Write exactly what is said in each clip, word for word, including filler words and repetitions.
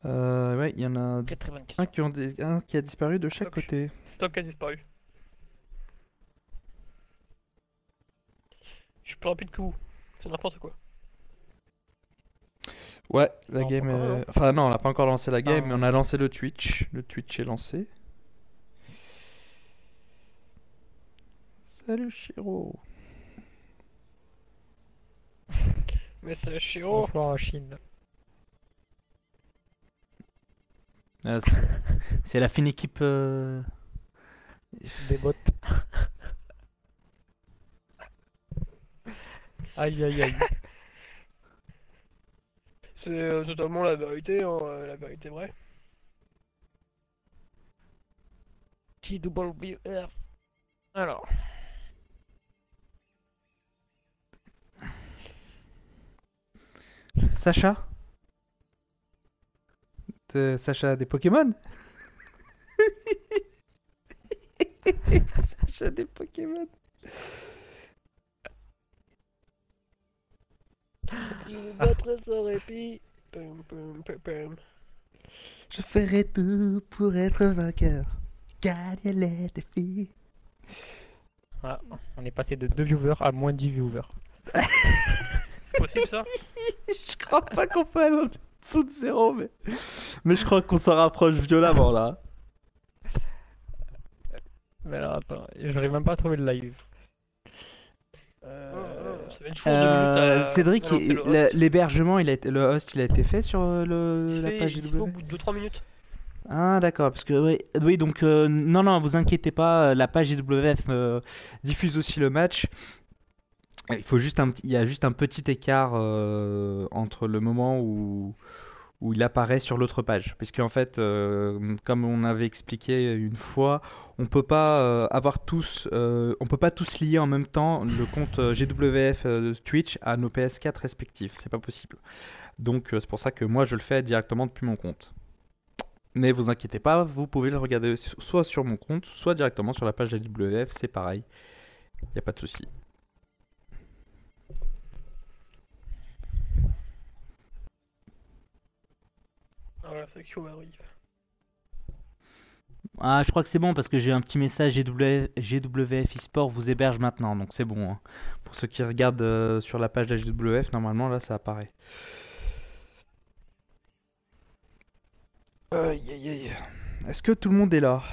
Euh, ouais, il y en a Très très bonne un question. qui, ont des- un qui a disparu de chaque Stock. côté. Stock a disparu. Je suis plus rapide que vous. C'est n'importe quoi. Ouais, la Non, pas game encore. Ah non. est... Enfin non, on n'a pas encore lancé la game, mais on Enfin, a lancé le Twitch. Le Twitch est lancé. Salut Chiro. Mais c'est Shiro. bonsoir Chine. Ah, c'est c'est la fine équipe... euh, Des bottes. Aïe aïe aïe. C'est euh, totalement la vérité, hein, euh, la vérité vraie. T W R. Alors. Sacha? T'es- Sacha des Pokémon? Sacha des Pokémon. Il vous battrait sans répit. Pum, pum, pum, pum. Je ferai tout pour être vainqueur. Gagner les défis. Voilà, on est passé de deux viewers à moins dix viewers. C'est possible ça? Je crois pas qu'on peut aller en dessous de zéro, mais... Mais je crois qu'on s'en rapproche violemment, là. Mais alors attends, j'arrive même pas à trouver le live. Ah, Euh... ah, ça fait toujours deux minutes Euh, à, Cédric, à lancer le il- host. l'hébergement, il a été- le host, il a été fait sur euh, Il se le, la fait, page il se fait au G W? bout de deux trois minutes. Ah d'accord, parce que oui, oui donc euh, non non, vous inquiétez pas, euh, la page G W F euh, diffuse aussi le match. Il faut juste un petit, il y a juste un petit écart euh, entre le moment où où il apparaît sur l'autre page, parce qu'en fait, euh, comme on avait expliqué une fois, on peut pas euh, avoir tous, euh, on peut pas tous lier en même temps le compte euh, G W F euh, Twitch à nos P S quatre respectifs, c'est pas possible. Donc euh, c'est pour ça que moi je le fais directement depuis mon compte. Mais vous inquiétez pas, vous pouvez le regarder soit sur mon compte, soit directement sur la page de la W F, c'est pareil. Il n'y a pas de souci. Ah voilà, c'est qui arrive. Ah, je crois que c'est bon parce que j'ai un petit message G W F, G W F eSport vous héberge maintenant, donc c'est bon, hein. Pour ceux qui regardent euh, sur la page de la G W F, normalement là ça apparaît. Aïe aïe aïe. Est-ce que tout le monde est là?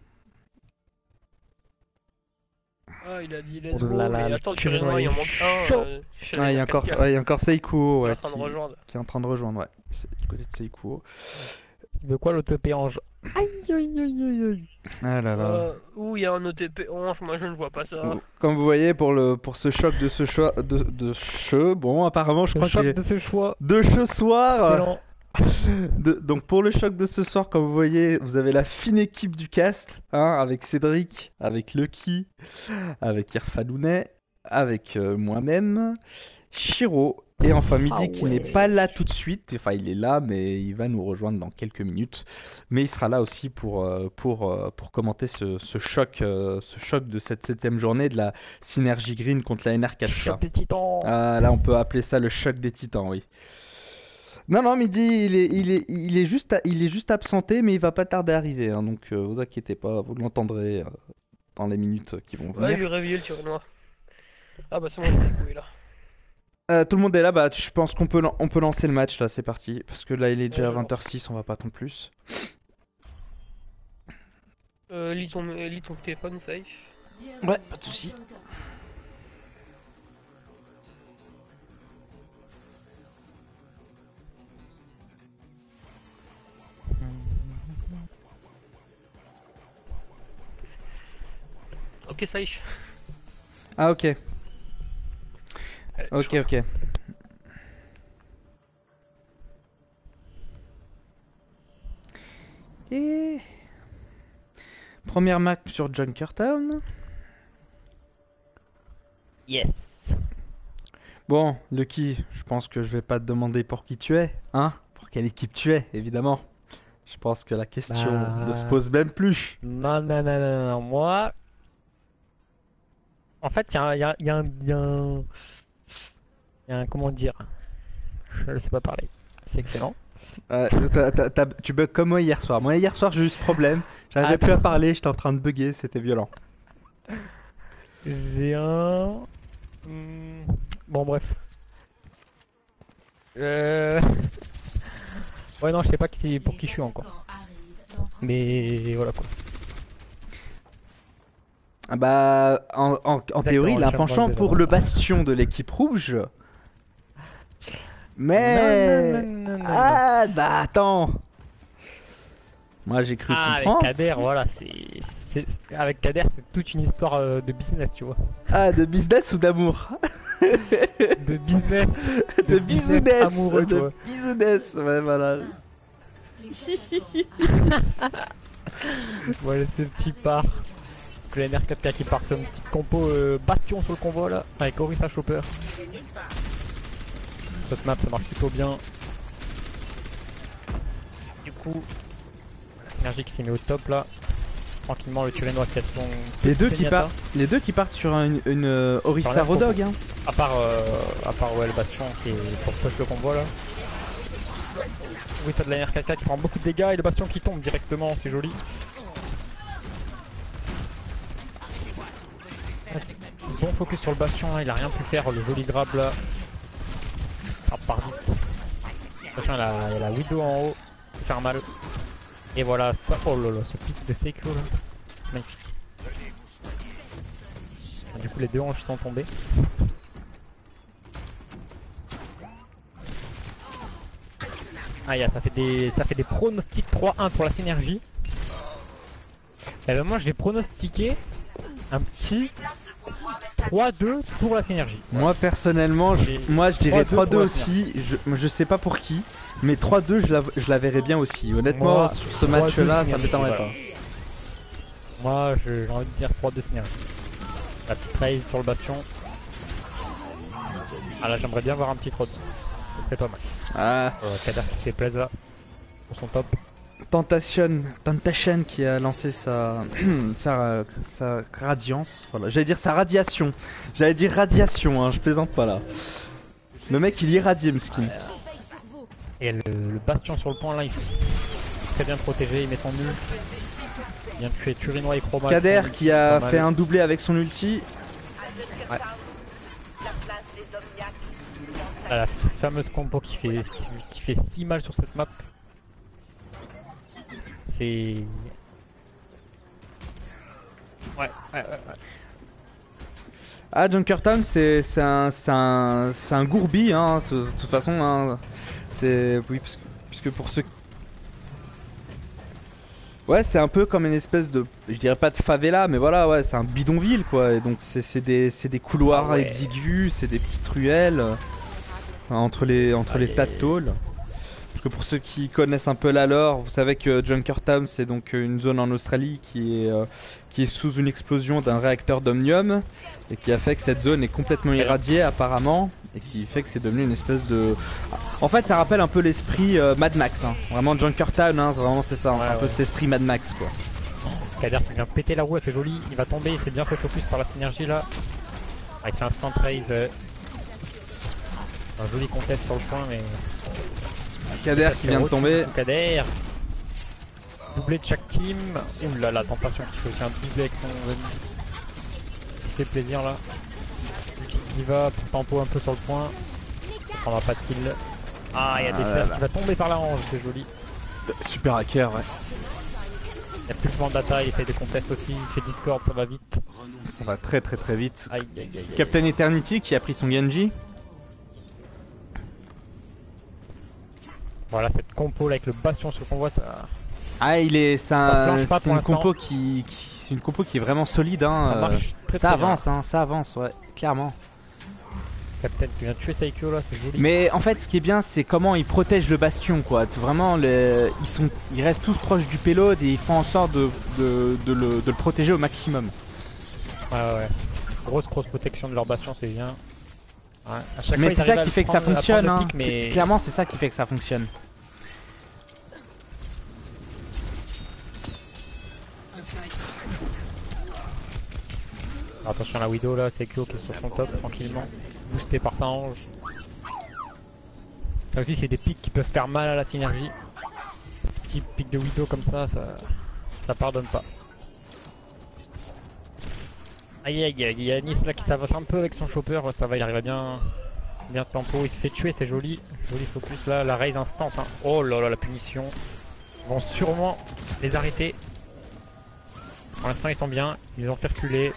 Ah, il a dit Oh let's là go, là, mais le attends, créneau Kirinoa, il est en manque un. chaud. Euh, chez Ah, il y a Razer encore, quatre K, ouais, il y a encore Seikuo qui est en ouais, train de qui, rejoindre. qui est en train de rejoindre, ouais. C'est du côté de Seikuo. Il veut quoi l'autopé ange? Aïe aïe aïe aïe aïe. Ah là là. Euh, où il y a un O T P orange, moi je ne vois pas ça. Comme vous voyez, pour, le, pour ce choc de ce choix de, de cheveux, bon, apparemment, je Le crois qu'il choc est de ce choix. de ce soir. Excellent. De- donc pour le choc de ce soir, comme vous voyez, vous avez la fine équipe du cast, hein, avec Cédric, avec Lucky, avec Irfanounet, avec euh, moi-même, Shiro, et enfin Ah Midi qui n'est ouais. pas là tout de suite, enfin il est là mais il va nous rejoindre dans quelques minutes, mais il sera là aussi pour, euh, pour, euh, pour commenter ce, ce choc, euh, ce choc de cette septième journée de la Synergie Green contre la N R quatre K. Choc des titans. Ah, là on peut appeler ça le choc des titans, oui. Non, non, Midi, il est, il est, il est juste, il est juste absenté, mais il va pas tarder à arriver, hein, donc euh, vous inquiétez pas, vous l'entendrez euh, dans les minutes qui vont Ouais, venir. lui réveiller le Kirinoa. Ah bah c'est bon, je sais où il est là. Euh, tout le monde est là, bah je pense qu'on peut, lan- on peut lancer le match là, c'est parti, parce que là il est Ouais, déjà je vingt heures lance. six, on va pas attendre plus. Euh, lis ton, euh, lis ton téléphone, safe. Ouais, pas de souci. Ok, safe. Ah ok, Allez, ok, je ok. Et première map sur Junkertown. Yes. Bon, Lucky, je pense que je vais pas te demander pour qui tu es, hein? Pour quelle équipe tu es, évidemment. Je pense que la question ne se Bah... pose même plus. Non, non, non, non, non, moi... En fait, il y a, un- y a- y a un... y a un... y a un... Comment dire? Je ne sais pas parler. C'est excellent. Euh, t'as- t'as- t'as- tu bugs comme moi hier soir. Moi hier soir j'ai eu ce problème. J'arrivais plus à parler, j'étais en train de bugger, c'était violent. J'ai un... Hmm, Bon bref. Euh... Ouais non je sais pas qui c'est pour qui je suis encore. Mais voilà quoi. Ah bah en, en- en théorie il a un Exactement, penchant déjà. pour le bastion de l'équipe rouge. Mais... Non, non, non, non, non, Ah bah attends. Moi j'ai cru Ah, avec comprendre. Kader, voilà, c'est. c'est- Avec Kader, c'est toute une histoire euh, de business, tu vois. Ah, de business ou d'amour? De business. De business bisounès, amoureux, tu de vois. bisounès, ouais voilà. Voilà, ce petit part. Que la N R quatre K qui part sur une petite compo euh, bastion sur le convoi là, avec Orisa Chopper. Cette map ça marche plutôt bien. Du coup, Énergie qui s'est mis au top là. Tranquillement, le Turinois qui a son. Les deux qui Zenyatta. partent, les deux qui partent sur une, une euh, Orisa Sur la Rodog, hein. À part, euh, à part ouais, le bastion qui est pour push le convoi là. Oui, ça de la N R quatre K qui prend beaucoup de dégâts et le bastion qui tombe directement, c'est joli. Bon focus sur le bastion, hein, il a rien pu faire, le joli grab là. Ah, par vite. Attention, il y a la, il y a la Widow en haut, qui fait faire mal. Et voilà, ça, oh là là, ce pic de Seiko là. Magnifique. Du coup, les deux hanches sont tombées. Ah, yeah, ça fait des, ça fait des pronostics trois un pour la synergie. Et ben moi, je vais pronostiquer un petit trois deux pour la synergie. Moi personnellement, je, Et moi je dirais trois deux trois deux pour la aussi. Je, je sais pas pour qui, mais trois deux je la, je la verrais bien aussi. Honnêtement, Moi, sur ce trois deux match-là, ça synergie, m'étonnerait voilà. pas. Moi, je- j'ai envie de dire trois deux synergie. La petite raise sur le bastion. Ah là, j'aimerais bien voir un petit trois deux. Ce serait pas mal. Ah, Euh, Kader qui se fait plaisir là. Pour son top. Tentation, Tentation qui a lancé sa, sa, sa radiance. Voilà, j'allais dire sa radiation. J'allais dire radiation, hein, je plaisante pas là. Le mec il irradie Mskin. Et le, le bastion sur le point là, il est très bien protégé, il met son nul. Il vient de tuer Turinois et Chroma. Kader sont- qui a pas mal. fait un doublé avec son ulti. Ah, la fameuse combo qui fait, qui fait si mal sur cette map. C'est... Ouais, ouais, ouais, ouais. Ah, Junkertown, c'est c'est un, c'est un, c'est un gourbi, hein, de, de toute façon. Hein, c'est oui, puisque, puisque pour ceux. Ouais, c'est un peu comme une espèce de, je dirais pas de favela, mais voilà, ouais, c'est un bidonville quoi. Et donc c'est c'est des, c'est des couloirs Ah ouais. exigus, c'est des petites ruelles euh, entre les, entre Ah, les et- tas de tôles. Parce que pour ceux qui connaissent un peu la lore, vous savez que Junkertown c'est donc une zone en Australie qui est, euh, qui est sous une explosion d'un réacteur d'omnium et qui a fait que cette zone est complètement irradiée apparemment et qui fait que c'est devenu une espèce de... En fait ça rappelle un peu l'esprit euh, Mad Max, hein. Vraiment Junkertown, hein, c'est vraiment c'est ça, hein, c'est Ouais, un peu ouais. cet esprit Mad Max quoi. Kader qui vient péter la roue, c'est joli, il va tomber, il s'est bien fait focus par la synergie là. Ah, il fait un stand raise. euh, Un joli contest sur le point, mais. Kader qui vient de tomber. Kader. Doublé de chaque team. Ouh là la tentation qui fait aussi un doublé avec son ami. Ça fait plaisir là. Il va pour tempo un peu sur le point. Il prendra pas de kill. Ah, il y a des Ah là flashs là. qui va tomber par la hanche, c'est joli. Super hacker, ouais. Il y a plus de Vendetta, il fait des contests aussi, il fait Discord, ça va vite. Ça va très très très vite. Aïe aïe aïe. aïe. Captain Eternity qui a pris son Genji. Voilà cette compo là avec le bastion sur le convoi, ça, Ah, il est, c'est Ça un- planche pas c'est pour une l'instant. compo qui, qui- c'est une compo qui est vraiment solide, hein. ça euh, marche très ça très bien. avance, hein, ça avance, ouais, clairement. Captain qui vient de tuer Saikyo là, c'est joli. Mais en fait, ce qui est bien, c'est comment ils protègent le bastion, quoi. T- Vraiment, les- ils sont, ils restent tous proches du payload et ils font en sorte de, de, de le, de le protéger au maximum. Ouais ouais ouais. Grosse grosse protection de leur bastion, c'est bien. Ouais. À chaque Mais fois, ils c'est arrivent ça à qui le fait que ça prendre- à fonctionne, prendre le hein. pic, mais... Cl- Clairement, c'est ça qui fait que ça fonctionne. Attention à la Widow là, Saikyo qui est sur son top tranquillement, boosté par sa hange. Ça aussi, c'est des pics qui peuvent faire mal à la synergie. Petit pic de Widow comme ça, ça, ça pardonne pas. Aïe aïe aïe, il y a Nice là qui s'avance un peu avec son chopper, ça va, il arrive à bien, bien tempo, il se fait tuer, c'est joli. Joli focus là, la raise instant. Hein. Oh là là, la punition. Ils vont sûrement les arrêter. Pour l'instant, ils sont bien, ils ont fait reculer.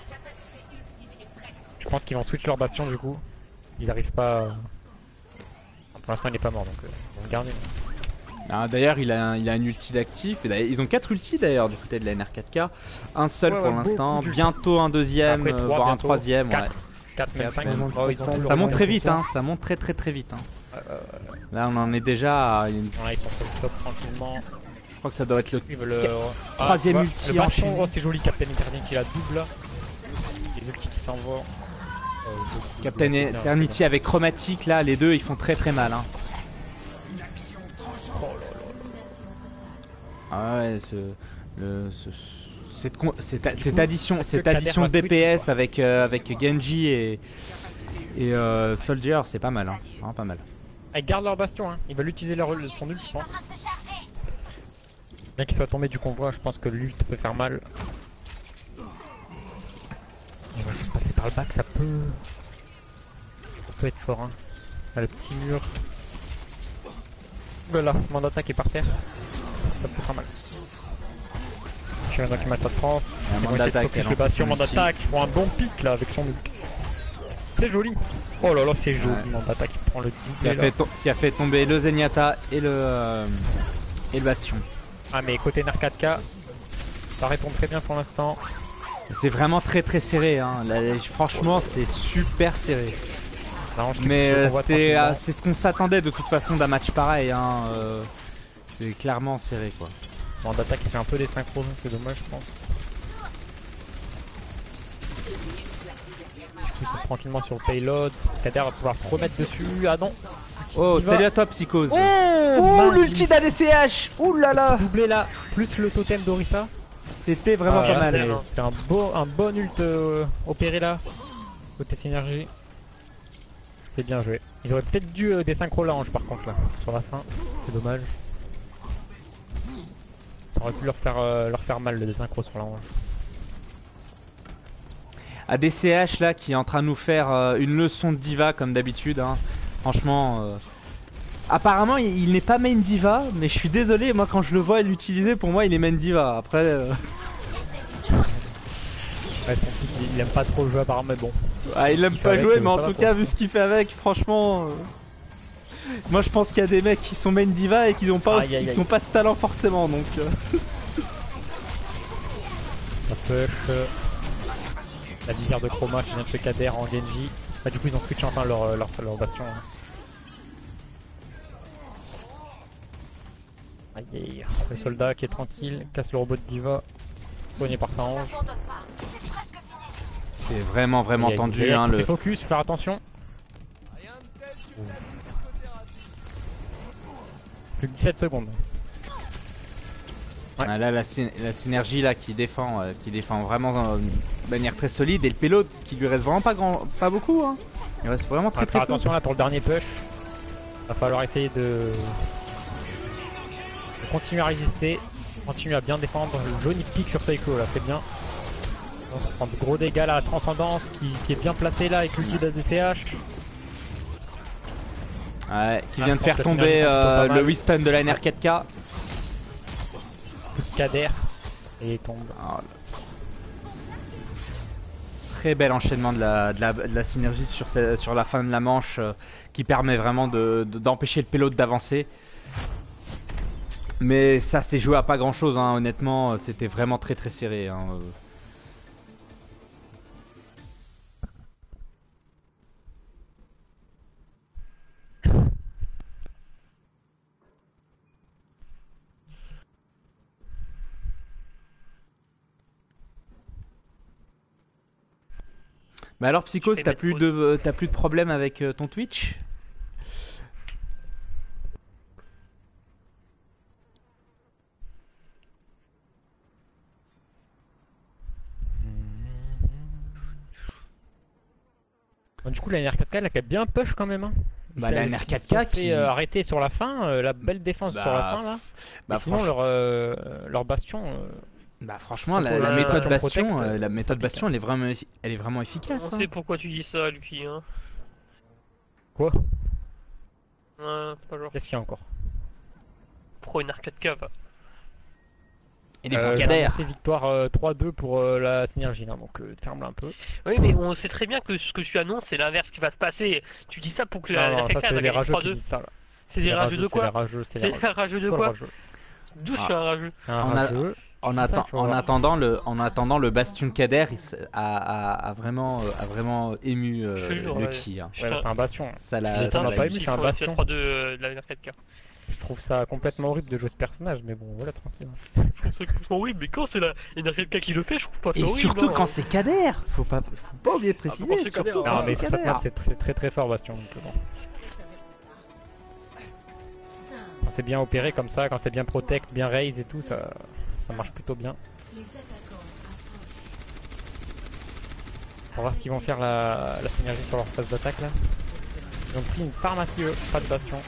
Je pense qu'ils vont switch leur bastion du coup. Ils n'arrivent pas. À... Pour l'instant, il est pas mort donc euh, ils vont le garder. Ah, d'ailleurs, il a, il a un ulti d'actif. Et d'ailleurs, ils ont quatre ultis d'ailleurs du côté de la N R quatre K. Un seul Ouais, pour ouais, l'instant, beaucoup bientôt un deuxième, Après, euh, trois, voire un bientôt. troisième. Quatre. Ouais. quatre, même cinq. même Oh, ils ont tout Ça leur monte très pour vite, ça. hein. Ça monte très très très vite. Hein. Ouais, ouais, ouais. Là, on en est déjà à une... Voilà, ils sont sur le top tranquillement. Je crois que ça doit être le Ils veulent le... troisième ah, ulti le bastion, enchaîné. oh, c'est joli, Captain Eternity la double. Les ultis qui s'envoient. Euh, Captain c'est bien, Eternity c'est avec chromatique. Là, les deux, ils font très très mal. Hein. bien. Oh là là là. Ah ouais, ce, le, ce, cette, con- cette, cette coup, addition, est-ce cette que Kader addition va de switch D P S ou pas avec euh, avec Genji et et euh, Soldier, c'est pas mal, hein. Vraiment pas mal. Ah, ils gardent leur bastion, hein. Ils veulent utiliser leur, son ult, je pense. Bien qu'il soit tombé du convoi, je pense que l'ult peut faire mal. On va se passer par le bac, ça peut... Ça peut être fort, hein. Là, le petit mur. Voilà, mon attaque est par terre. Ça peut faire mal. Je suis un qui m'a de France. Un Ils vont Manda essayer de attaque, focus elle le lance bastion, son mon ulti. attaque. Ils font un bon pic là avec son ult. C'est joli. Oh là là, c'est joli, Ouais. mon attaque qui prend le Qui a, double. fait to- qui a fait tomber le Zenyatta et le euh, et le Bastion. Ah, mais côté N R quatre K, ça répond très bien pour l'instant. C'est vraiment très très serré. Hein. Là, franchement, c'est super serré. Non, je Mais le euh, convoi c'est tranquillement. euh, c'est ce qu'on s'attendait de toute façon d'un match pareil. Hein. euh, c'est clairement serré quoi. Mon attaque il fait un peu des synchros, c'est dommage je pense. Ils sont tranquillement sur le payload. Kader va pouvoir se remettre dessus. Ah non. Oh, Il va. salut à toi Psychose. Oh, Oh, mince, l'ulti d'A D C H. Ouh là là. doublé là, plus le totem d'Orisa. C'était vraiment Ah, pas mal. c'est un- C'est un, beau, un bon ult euh, opéré là. Côté synergie. C'est bien joué. Ils auraient peut-être dû euh, des synchros lounge par contre là, sur la fin. C'est dommage. Ça aurait pu leur faire, euh, leur faire mal le désynchro sur la lounge. A D C H là qui est en train de nous faire euh, une leçon de diva comme d'habitude. Hein. Franchement, euh, apparemment il, il n'est pas main diva, mais je suis désolé, moi quand je le vois l'utiliser, pour moi il est main diva. Après, euh, Ouais, son pic, il, il aime pas trop le jeu apparemment, mais bon. ah, il aime Il fait pas avec, jouer, euh, mais en ça va, tout quoi. cas vu ce qu'il fait avec, franchement, euh, moi je pense qu'il y a des mecs qui sont main diva et qui n'ont pas, Aïe, aïe, qui aïe. n'ont pas ce talent forcément, donc. euh, Ça push. euh, La visière de Chroma qui vient de chez Kader en Genji. Bah, du coup, ils ont switché enfin leur, leur, leur bastion. Hein. Aïe aïe. Le soldat qui est tranquille, casse le robot de Diva. Soigné par sa hange. C'est vraiment vraiment Il y a une tendu, Zayat hein, qui le. fait focus, faire attention. Plus que dix-sept secondes. Ouais. Ah, là la, sy- la synergie là qui défend, euh, qui défend vraiment euh, de manière très solide, et le payload qui lui reste vraiment pas grand, pas beaucoup. Hein. Il reste vraiment très Ouais, très faire peu. attention là pour le dernier push. Va falloir essayer de... de continuer à résister, continuer à bien défendre. Le jaune il pique sur Seiko là, c'est bien. On se prend de gros dégâts là, la transcendance qui, qui est bien placée là avec l'ulti d'A D C H. Ouais, qui Ah, vient je de pense faire que tomber finalement, c'est euh, plutôt pas le mal. Winston de la N R quatre K. Coup de Kader et il tombe. Oh, là. Très bel enchaînement de la, de la, de la synergie sur, ce- sur la fin de la manche euh, qui permet vraiment de- de- d'empêcher le payload d'avancer. Mais ça s'est joué à pas grand chose, hein, honnêtement, c'était vraiment très très serré. Hein. euh. Bah alors Psychos, Je vais t'as mettre plus pause. de euh, t'as plus de problème avec euh, ton Twitch? Bon, du coup la N R quatre K elle a quand même bien push quand même hein. Bah la Ils N R se quatre sont K fait, qui... euh, arrêter sur la fin, euh, la belle défense Bah, sur la fin là. Bah, Et sinon franch- leur, euh, leur bastion, euh, bah franchement, la, Contre la la méthode Bastion Bastion, Protect, euh, la euh, méthode ça pique, Bastion, elle est vraiment, effi- elle est vraiment On efficace. hein. sait pourquoi tu dis ça, Lucky. Hein. quoi Ouais, pas genre. Qu'est-ce qu'il y a encore? Pro une arcade K, va. Et les Euh, j'ai Brigadaires. annoncé victoire euh, trois deux pour euh, la synergie là, donc euh, ferme-la un peu. Oui, mais on sait très bien que ce que tu annonces, c'est l'inverse qui va se passer. Tu dis ça pour que la Non, non, ça l'arcade K c'est va les gagner rageux trois qui deux. disent ça là. C'est des Les rageux de C'est les quoi? rageux, c'est C'est les des rageux. rageux de Quoi, le quoi? rageux D'où je Ah. suis un rageux? Un En a- rageux. En, C'est ça atten- qu'il faut en voir. attendant le, en attendant le Bastion Kader, il s- a, a- a vraiment, euh, a vraiment ému euh, Je te jure, Lucky. hein. Je Ouais, suis bah, c'est un bastion. Ça Il l'a, est ça un l'a pas ému. ému, c'est un bastion. bastion. trois deux de la arcade K. Je trouve ça complètement horrible de jouer ce personnage, mais bon, voilà, tranquille. Je trouve ça complètement horrible, mais quand c'est la une arcade K qui le fait, je trouve pas ça Et horrible. surtout hein. quand c'est Kader, faut pas, faut pas oublier de préciser. Ah, quand c'est surtout Kader, quand Non, Ah, mais c'est sur cette Kader. map, c'est très très très fort, Bastion. donc, bon. Quand c'est bien opéré comme ça, quand c'est bien protect, bien raise et tout, ça, ça marche plutôt bien. On va voir ce qu'ils vont faire la, la synergie sur leur phase d'attaque là. Ils ont pris une pharmacie eux, pas de bastion.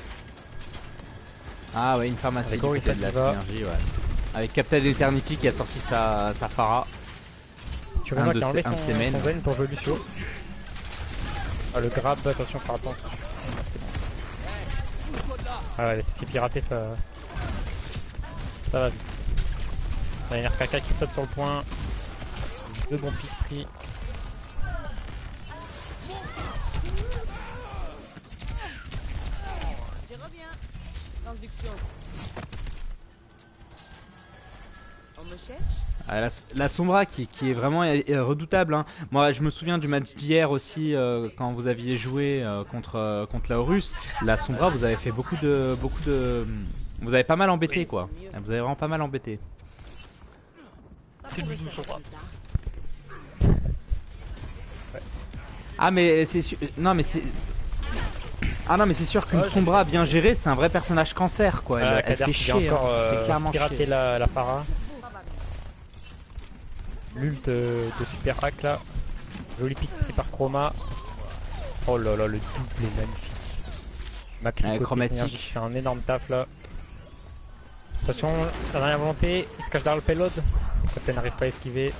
Ah ouais, une pharmacie Avec du côté Orisa de la qui va. synergie, ouais. Avec Captain Eternity qui a sorti sa, sa Phara. Tu Un vois de qui a enlevé ces- un son, de ces mains. son Zen pour jouer Lucio. Ah le grab, attention, faire attention. Ah, c'est bon. Ah ouais, c'est piraté ça. Ça va vite. Il y a une R K K qui saute sur le point. Deux bons petits pris. Je reviens. Transduction. On me cherche? Ah, la, la Sombra qui, qui est vraiment euh, euh, redoutable. hein. Moi, je me souviens du match d'hier aussi euh, quand vous aviez joué euh, contre euh, contre la Russe. La Sombra, vous avez fait beaucoup de beaucoup de, vous avez pas mal embêté Oui, quoi. Vous avez vraiment pas mal embêté. Ça C'est pourrait le servir Sombra. plus tard. Ah mais c'est sûr, non mais c'est, ah non mais c'est sûr qu'une Ouais, Sombra bien gérée, c'est un vrai personnage cancer quoi. Elle, Ah, elle Kader fait qui vient chier, hein. encore Elle euh, fait clairement pirater chier. la, la para. L'ult euh, de super hack là. Joli pic pris par Chroma. Oh là là, le double est magnifique. Macri Ouais, côté chromatique. synergie qui fait un énorme taf là. Attention, la dernière volonté, il se cache derrière le payload. Captain n'arrive pas à esquiver.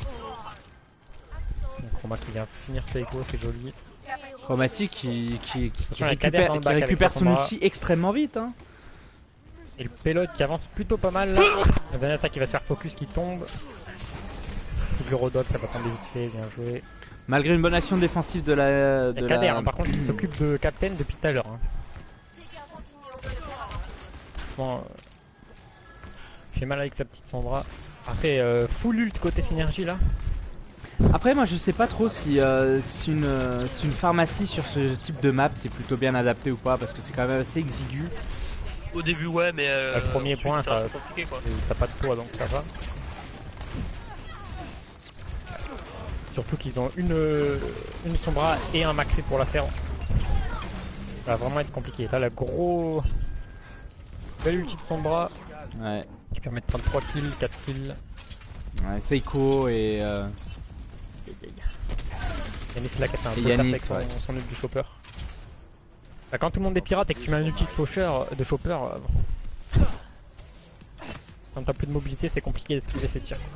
Donc Chroma qui vient finir ses échos, c'est joli. Chromatique qui, qui, qui, qui Attention, il y a Kader récupère, dans le qui bac avec récupère sa son Sombra. ulti extrêmement vite. Hein. Et le payload qui avance plutôt pas mal là. La dernière attaque qui va se faire focus qui tombe. Le Rodot, ça va tomber vite fait, bien joué. Malgré une bonne action défensive de la, Il y de a Kader, la... hein, par contre, il s'occupe de Captain depuis tout à l'heure. Hein. Franchement, euh, il fait mal avec sa petite Sombra. Après, euh, full ult côté synergie là. Après moi je sais pas trop si, euh, si, une, euh, si une pharmacie sur ce type de map c'est plutôt bien adapté ou pas parce que c'est quand même assez exigu. Au début, ouais, mais. Euh, Le premier ensuite, point, ça ça- reste compliqué quoi. Et t'as pas de poids donc ça va. Surtout qu'ils ont une, euh, une Sombra et un Macri pour la faire. Ça va vraiment être compliqué. Là, la gros. Belle ulti de Sombra Ouais, qui permet de prendre trois kills, quatre kills. ouais Seiko et... Euh... Yanis là qui a fait un Et peu taf Yanis, avec son, ouais. son ult du chopper. Bah, quand tout le monde est pirate et que tu mets un ulti de chopper, de chopper euh, bon. Quand t'as plus de mobilité, c'est compliqué d'esquiver ses tirs.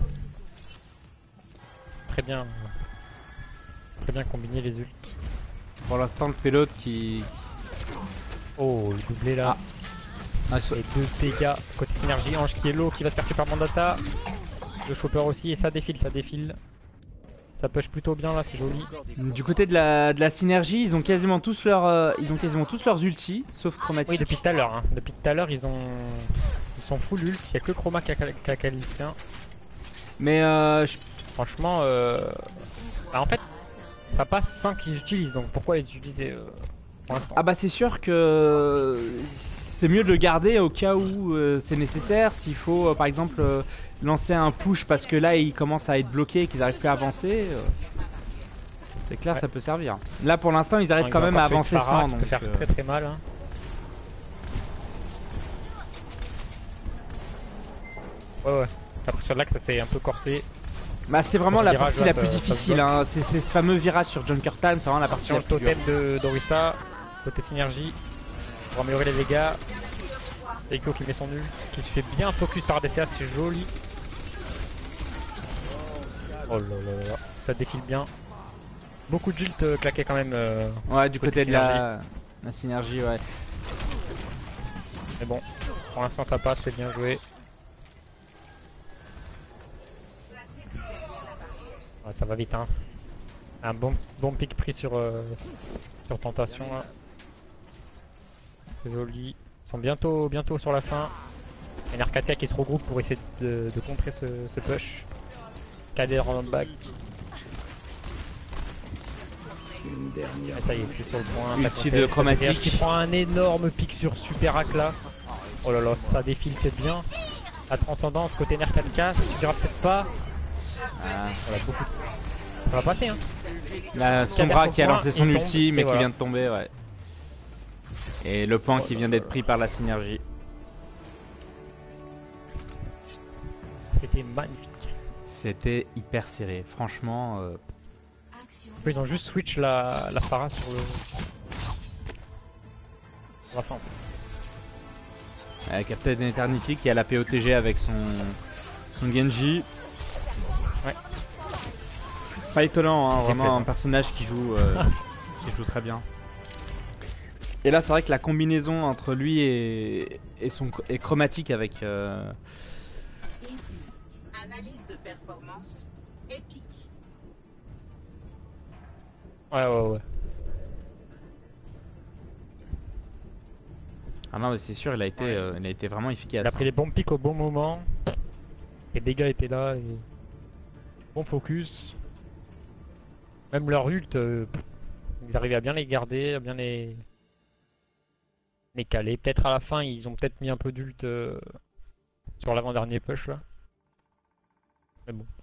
Très bien. euh, Très bien combiné les ults. Pour l'instant le pilote qui... Oh, le doublé là. Ah, so- Et deux dégâts côté synergie. Ange qui est low, qui va se faire tuer par Mandata. Le chopper aussi, et ça défile, ça défile. Ça push plutôt bien là, c'est joli. Du côté de la, de la synergie, ils ont quasiment tous leurs, euh, ils ont quasiment tous leurs ultis, sauf Chromatique. Oui, depuis tout à l'heure. Hein. Depuis tout à l'heure, ils ont. Ils sont full ult. Il n'y a que Chroma qui a, qui a qualifié. Mais euh, je- Franchement, euh... bah, en fait, ça passe sans qu'ils utilisent. Donc pourquoi les utiliser euh, pour l'instant? ah bah c'est sûr que c'est mieux de le garder au cas où euh, c'est nécessaire. S'il faut euh, par exemple euh, lancer un push parce que là ils commencent à être bloqués et qu'ils arrivent plus à avancer, euh, c'est clair Ouais. ça peut servir. Là pour l'instant ils arrivent Enfin, quand ils ont même à encore tué avancer Pharah, sans qui peut donc. faire euh, très très mal. Hein. Ouais ouais. Après sur l'axe ça s'est un peu corsé. Bah c'est vraiment Sur la le virage, partie la là, plus ça- ça se difficile. bloque. Hein. C'est c'est ce fameux virage sur Junker Time, c'est vraiment la partie Sur la le plus dure. totem de d'Orisa, Côté synergie, pour améliorer les dégâts. Eiko qui met son ult, qui se fait bien focus par D C A, c'est joli. Oh là là là, ça défile bien. Beaucoup d'ult euh, claqués quand même. Euh, Ouais, du côté, côté de la... la synergie, ouais. Mais bon, pour l'instant ça passe, c'est bien joué. Ouais, ça va vite hein. Un bon, bon pic pris sur, euh, sur tentation là. C'est joli. Ils sont bientôt, bientôt sur la fin. Il y a N R K T qui se regroupe pour essayer de, de contrer ce, ce push. K D round back. Ah, ça y est, plus sur le point. Ulti de chromatique. Qui prend un énorme pic sur Super Hack là. Oh là là, ça défile peut-être bien. La transcendance côté N R quatre K, ça suffira peut-être pas. Ah. Voilà, beaucoup. Ça va passer hein. La Sombra qui a lancé son il ulti tombe, mais et qui voilà. vient de tomber, ouais. Et le point qui vient d'être pris par la synergie. C'était magnifique. C'était hyper serré, franchement. Euh... Ils ont juste switch la, la Pharah sur le... sur la fin. Euh, Captain Eternity qui a la P O T G avec son, son Genji. Ouais. Pas étonnant, hein, C'est vraiment fait, un personnage qui joue, euh, qui joue très bien. Et là, c'est vrai que la combinaison entre lui et, et son et chromatique avec. Euh... Analyse de performance épique. Ouais, ouais, ouais. Ah non, mais c'est sûr, il a été, Ouais. euh, il a été vraiment efficace. Il a pris hein. les bons pics au bon moment. Les dégâts étaient là. Et... Bon focus. Même leur ult, euh, ils arrivaient à bien les garder, à bien les, les caler. Peut-être à la fin, ils ont peut-être mis un peu d'ult euh, sur l'avant-dernier push là. Mais bon,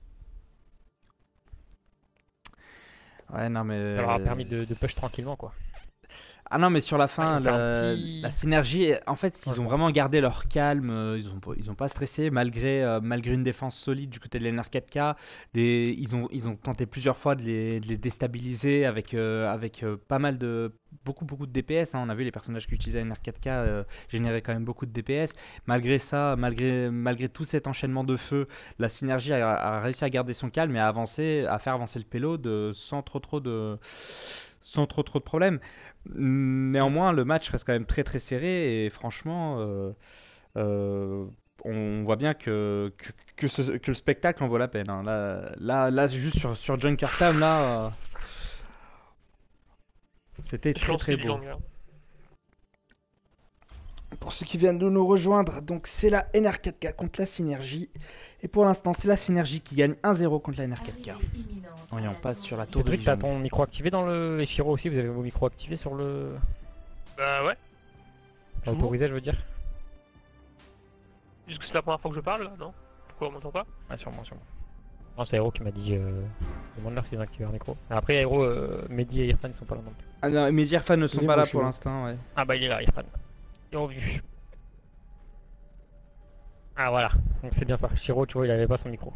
Ouais, non, mais. ça leur a permis de, de push tranquillement quoi. Ah non, mais sur la fin, Ouais, ils ont fait la, un petit- la synergie, en fait, ils ont Changement. vraiment gardé leur calme, euh, ils ont, pas- ils ont pas stressé malgré, euh, malgré une défense solide du côté de l'N R quatre K. Des, ils, ont, ils ont tenté plusieurs fois de les, de les déstabiliser avec, euh, avec euh, pas mal de. Beaucoup, beaucoup de D P S. hein. On a vu les personnages qui utilisaient N R quatre K euh, généraient quand même beaucoup de D P S. Malgré ça, malgré, malgré tout cet enchaînement de feu, la synergie a, a réussi à garder son calme et à avancer, à faire avancer le payload euh, sans trop, trop de. Sans trop trop de problèmes. Néanmoins, le match reste quand même très très serré et franchement, euh, euh, on voit bien que, que, que ce- que le spectacle en vaut la peine. hein. Là, là, là, juste sur, sur Junkertown, là, euh, c'était Je très lance très du beau. gang, là. Pour ceux qui viennent de nous rejoindre, donc c'est la N R quatre K contre la Synergie. Et pour l'instant, c'est la Synergie qui gagne un zéro contre la N R quatre K. Et on passe sur la tour de Cédric, t'as vision. ton micro activé dans le... Et Shiro aussi, vous avez vos micros activés sur le... Bah ouais. Pas Toujours. autorisé, je veux dire. Juste que c'est la première fois que je parle, là, non? Pourquoi on m'entend pas? Ah, sûrement, sûrement. Non, c'est Aero qui m'a dit... Euh... Demande-leur s'ils ont activé leur micro. Après, Aero, euh, Mehdi et Irfan ils sont pas là non plus. Ah non, mes fans ne sont Il est pas là moche, pour hein. l'instant, ouais. Ah bah il est là, Irfan. Ils ont vu. Ah voilà, donc c'est bien ça. Shiro, tu vois, il avait pas son micro.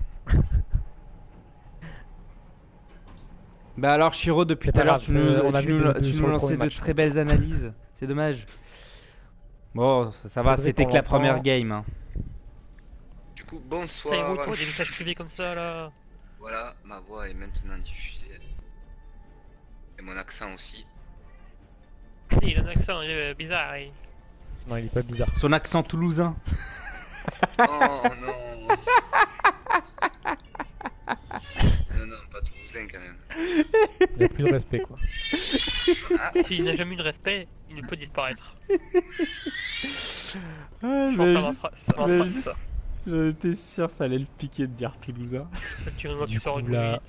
Bah alors Shiro, depuis C'est tout à pas l'heure, grave, tu nous, euh, on a tu vu nous, de- de- tu sur nous le lançais premier de match. très belles analyses, c'est dommage. Bon, ça, ça va, Faudrait c'était qu'on que la l'entend. première game. hein. Du coup, Frérot, bonsoir. tu vois des messages privés comme ça, là. Voilà, ma voix est maintenant diffusée. Et mon accent aussi. Il a un accent euh, bizarre. il- Non, il est pas bizarre. Son accent toulousain. Oh non. Non, non, pas toulousain quand même. Il a plus de respect quoi. Ah, S'il n'a jamais eu de respect, il ne peut disparaître. Ah, Je pense que j'avais ça va juste- fra- ça va j'avais frapper, juste- ça. J'en étais sûr, ça allait le piquer de dire toulousain. Tu vois, Du tu sors coup, une là-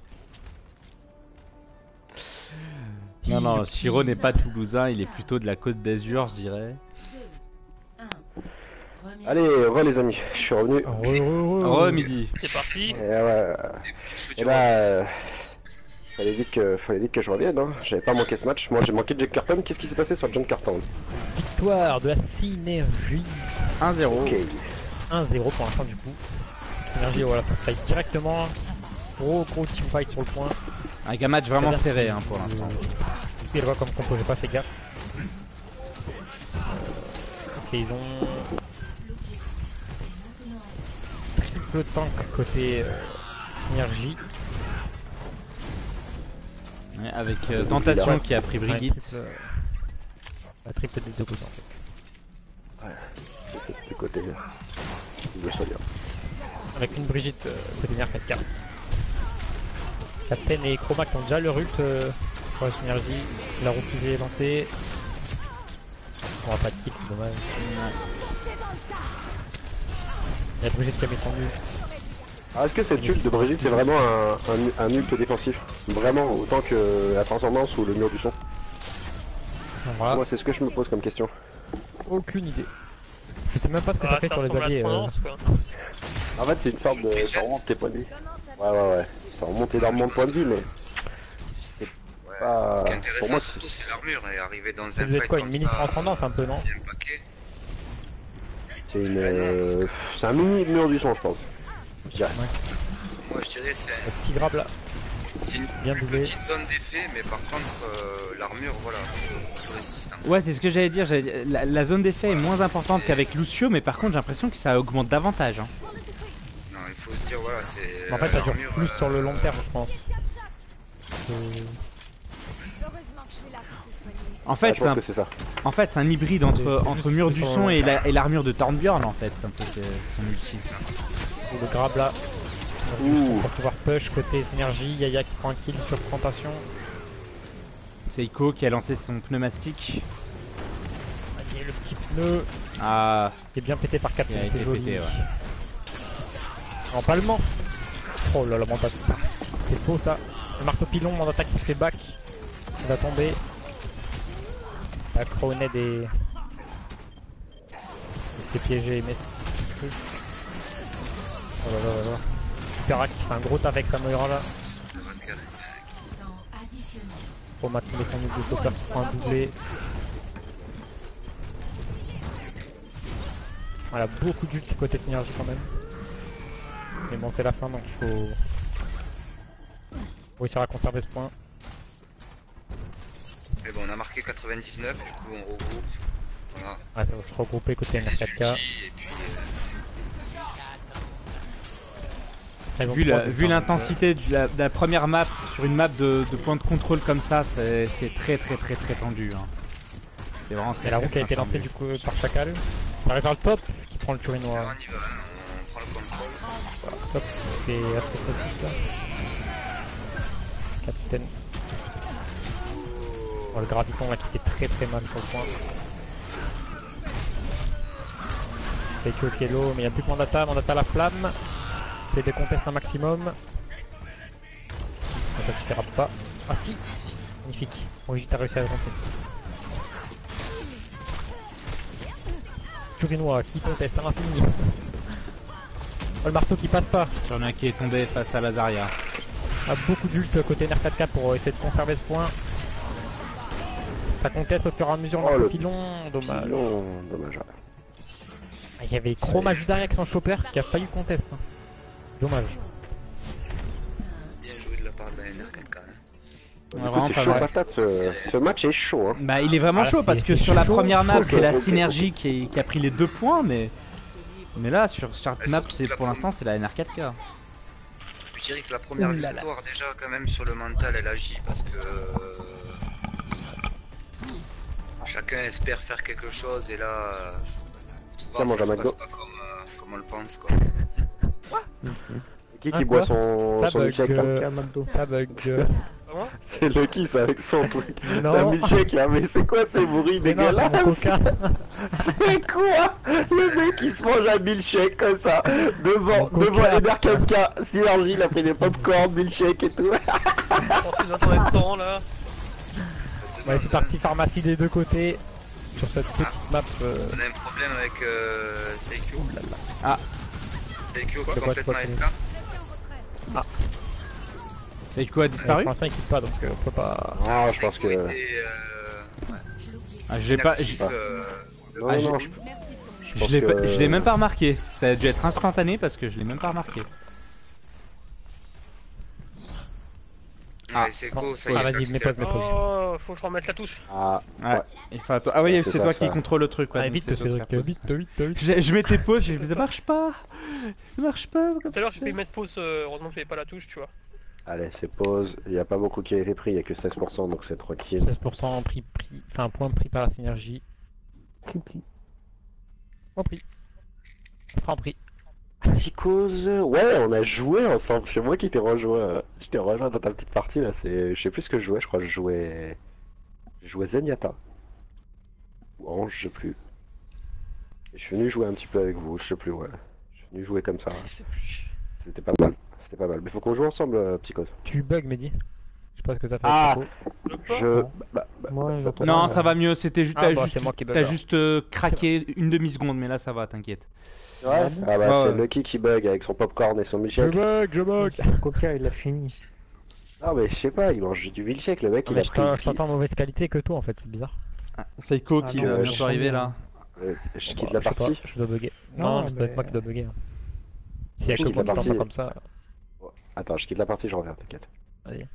minute. Non, non, Shiro n'est pas toulousain, il est plutôt de la côte d'Azur, je dirais. Allez, re les amis, je suis revenu. Re, re, re. Re midi. C'est parti. Et, ouais, des petits cheveux et du là, euh, fallait vite que, fallait vite que je revienne. Hein. J'avais pas manqué ce match. Moi, j'ai manqué de Junkertown. Qu'est-ce qui s'est passé sur Junkertown? Victoire de la synergie. un zéro. Ok. un zéro pour l'instant du coup. Synergie, voilà, ça fight directement. Gros gros teamfight sur le point. Avec un match vraiment C'est-à-dire serré que- hein, pour l'instant. Du coup, qu'il voit comme compo, j'ai pas fait gaffe. Ok, ils ont triple tank côté euh, synergie. Ouais, avec euh, Tentation Ouais. qui a pris Ouais, Brigitte. triple, euh, la triple des deux côtés en fait. C'est du côté de Sonia. Avec une Brigitte euh, côté nerf quatre K. Captain et Chroma qui ont déjà leur ult euh, pour la synergie. La roue fusée est lancée. On aura pas de kill, c'est dommage. Il y a Brigitte qui a mis son ult. Ah, est-ce que cette ult de Brigitte c'est vraiment un, un, un ult défensif? Vraiment, autant que la transcendance ou le mur du son? Voilà. Moi c'est ce que je me pose comme question. Aucune idée. Je sais même pas ce que Ah, ça fait ça sur les ressemble à la alliés. euh. tendance, quoi. En fait c'est une sorte de... ça remonte tes points de vie. Ouais ouais ouais, ça remonte énormément de points de vie mais... Ouais. pas- Ce qui est pour intéressant moi, surtout c'est l'armure et arriver dans Ça un devait être fight quoi, une comme mini ça, transcendance un peu, non? il y a un paquet. C'est une... Ouais, non, parce euh, c'est un mini mur du son je pense. Je dirais. Moi je dirais c'est Le petit grab là, c'est une bien doublé. petite zone d'effet mais par contre euh, l'armure voilà c'est beaucoup plus résistant. Ouais, c'est ce que j'allais dire. j'allais dire, La, la zone d'effet est moins importante qu'avec Lucio, mais par contre, j'ai l'impression que ça augmente davantage. Hein. Non il faut se dire voilà c'est... En fait, ça dure l'armure, plus euh, sur le long terme, je pense. Euh, En Ah, fait, je c'est pense un, que c'est ça. en fait, c'est un hybride entre, C'est entre juste mur plus du sur son le et long la- et l'armure de Thornbjorn en fait. C'est un peu c'est- son ulti. et le grab là. Ouh. Pour pouvoir push côté synergie, Yaya qui prend un kill sur tentation. Seiko qui a lancé son pneumastique. Il y a le petit pneu Ah, qui est bien pété par Captain, il a été c'est joli. pété, ouais. Empalement. Oh là là, Mandata. C'est beau ça. Le marteau pilon, Mandata qui se fait back. Il va tomber. La Crowned est... Il s'est piégé, mais... Oh là là là là. Superac qui fait un gros taf avec sa Moira là. Roma qui met son double stopper qui prend un doublé. Voilà, beaucoup d'ulti côté synergie quand même. Mais bon, c'est la fin donc il faut réussir à conserver ce point. Mais bon on a marqué quatre-vingt-dix-neuf du coup on regroupe. Voilà. Ouais, ça va se regrouper côté N R Les quatre K. ultis et puis euh, Ils ont Vu trois la- ultis, vu hein, l'intensité de la, de la première map sur une map de, de point de contrôle comme ça, c'est c'est très très très très tendu. Hein. C'est vraiment donc, euh, très Et la très, roue qui a très été lancée tendu. du coup par Chacal. Ça arrive vers le top qui prend le là, turinois. on y va, on prend le contrôle. Voilà, top, c'est assez focus là. Capitaine. Oh, le graviton là qui était très très mal sur le point. C'est que qui est low, mais il n'y a plus que Mandata, Mandata la flamme. C'est des contests un maximum. Ça ne suffira pas. Ah si, magnifique. Brigitte a réussi à avancer. Turinois qui conteste à l'infini. Oh, le marteau qui passe pas. J'en ai un qui est tombé face à Lazaria. A beaucoup d'ult côté N R quatre K pour essayer de conserver ce point. Ça conteste au fur et à mesure Oh, le le pilon, dommage. Non, dommage. Ah, il y avait Chroma juste derrière avec son chopper qui a failli contest. Hein. Dommage. Bien joué de la part de la N R quatre K. hein. Du Ouais, coup, vraiment c'est pas chaud mal. patate, ce... ce match est chaud. Hein. Bah, il est vraiment Ah, chaud c'est- parce que c'est sur la chaud, première map, chaud, c'est la chaud, synergie qui, est- qui a pris les deux points, mais mais là sur cette Ouais, map, surtout c'est que la pour prom- l'instant c'est la N R quatre K. Je dirais que la première Ouh là là. victoire déjà quand même sur le mental elle agit parce que euh, chacun espère faire quelque chose et là euh, souvent Tiens, ça mon se Gamago. passe pas comme, euh, comme on le pense quoi. Qui Ah, qui quoi boit son, Ça son bug, milkshake là euh, ça bug. euh. C'est Lucky ça avec son truc. Non. Un milkshake là, mais c'est quoi ces bruits Mais non, c'est dégueulasses? mon coca. C'est quoi? Le mec il se mange un milkshake comme ça devant, Mon devant coca. N R quatre K. Synergie, il a pris des popcorn, milkshake et tout. On se dans combien de temps là? Ouais, c'est parti pharmacie des deux côtés. Sur cette petite map. euh, On a un problème avec euh, Seikyo. Ah. Seikyo C'est quoi, complètement c'est F quoi, K. Seiko a euh, disparu. pour l'instant, il quitte pas donc euh, on peut pas. Ah, je pense Seikyo que. était, euh, Ah, j'ai pas, inactif, j'ai- euh, Non, Ah, non, j'ai- non, Merci de ton je pense l'ai que- pas- je l'ai même pas remarqué. Ça a dû être instantané parce que je l'ai même pas remarqué. Ouais, c'est go, ça y est. Ah, vas-y, t'as mets quitté pause, la mets pause. Oh, faut que je remette la touche. Ah, Ouais. ouais. Il faut attendre. Ah oui, Ouais, c'est c'est toi ça, qui ça. contrôle le truc. Ouais, Allez, donc vite, c'est toi de Cédric, faire pause. vite, vite, vite. Je, je mettais pause, je me disais, ça marche pas. Ça marche pas. Tout à l'heure, j'ai failli mettre pause, euh, heureusement que j'avais pas la touche, tu vois. Allez, c'est pause. Il n'y a pas beaucoup qui a été pris, il n'y a que seize pour cent, donc c'est tranquille. seize pour cent prix, prix, enfin point pris par la synergie. Prix, prix. Point prix. Franc prix. Psychose, ouais, on a joué ensemble. C'est moi qui t'ai rejoint. Je t'ai rejoint dans ta petite partie là. C'est, je sais plus ce que je jouais. Je crois que je jouais, je jouais Zenyatta ou Ange, je sais plus. Et je suis venu jouer un petit peu avec vous. Je sais plus, ouais. Je suis venu jouer comme ça. C'était pas mal. C'était pas mal. Mais faut qu'on joue ensemble, euh, Psychose. Tu bugs, Mehdi. Je sais pas ce que ça fait. Ah. Psycho. Le pas Je, bah, bah, Moi, bah, j'entends Non, pas, ça euh, va mieux. C'était juste, Ah t'as bah, juste, c'est moi qui bug, t'as alors. juste euh, craqué une demi seconde, mais là ça va, t'inquiète. ouais. Ah bah Ouais, c'est ouais. Lucky qui bug avec son popcorn et son Je milkshake. bug, je bug. Coca, il a fini. Ah mais je sais pas, il mange du milkshake le mec. Ah, Il mais a je pris. t'en- je t'entends en mauvaise qualité que toi en fait, c'est bizarre. Psycho Ah qui non, va ouais, bientôt je- arriver là. Euh, je quitte Bah, la je sais pas, partie. je dois bugger. Non, Non, ça doit être mais- moi qui dois bugger. hein. S'il y a Je que quitte moi la qui t'entends partie. comme ça, Attends, je quitte la partie, je reviens, t'inquiète. vas-y.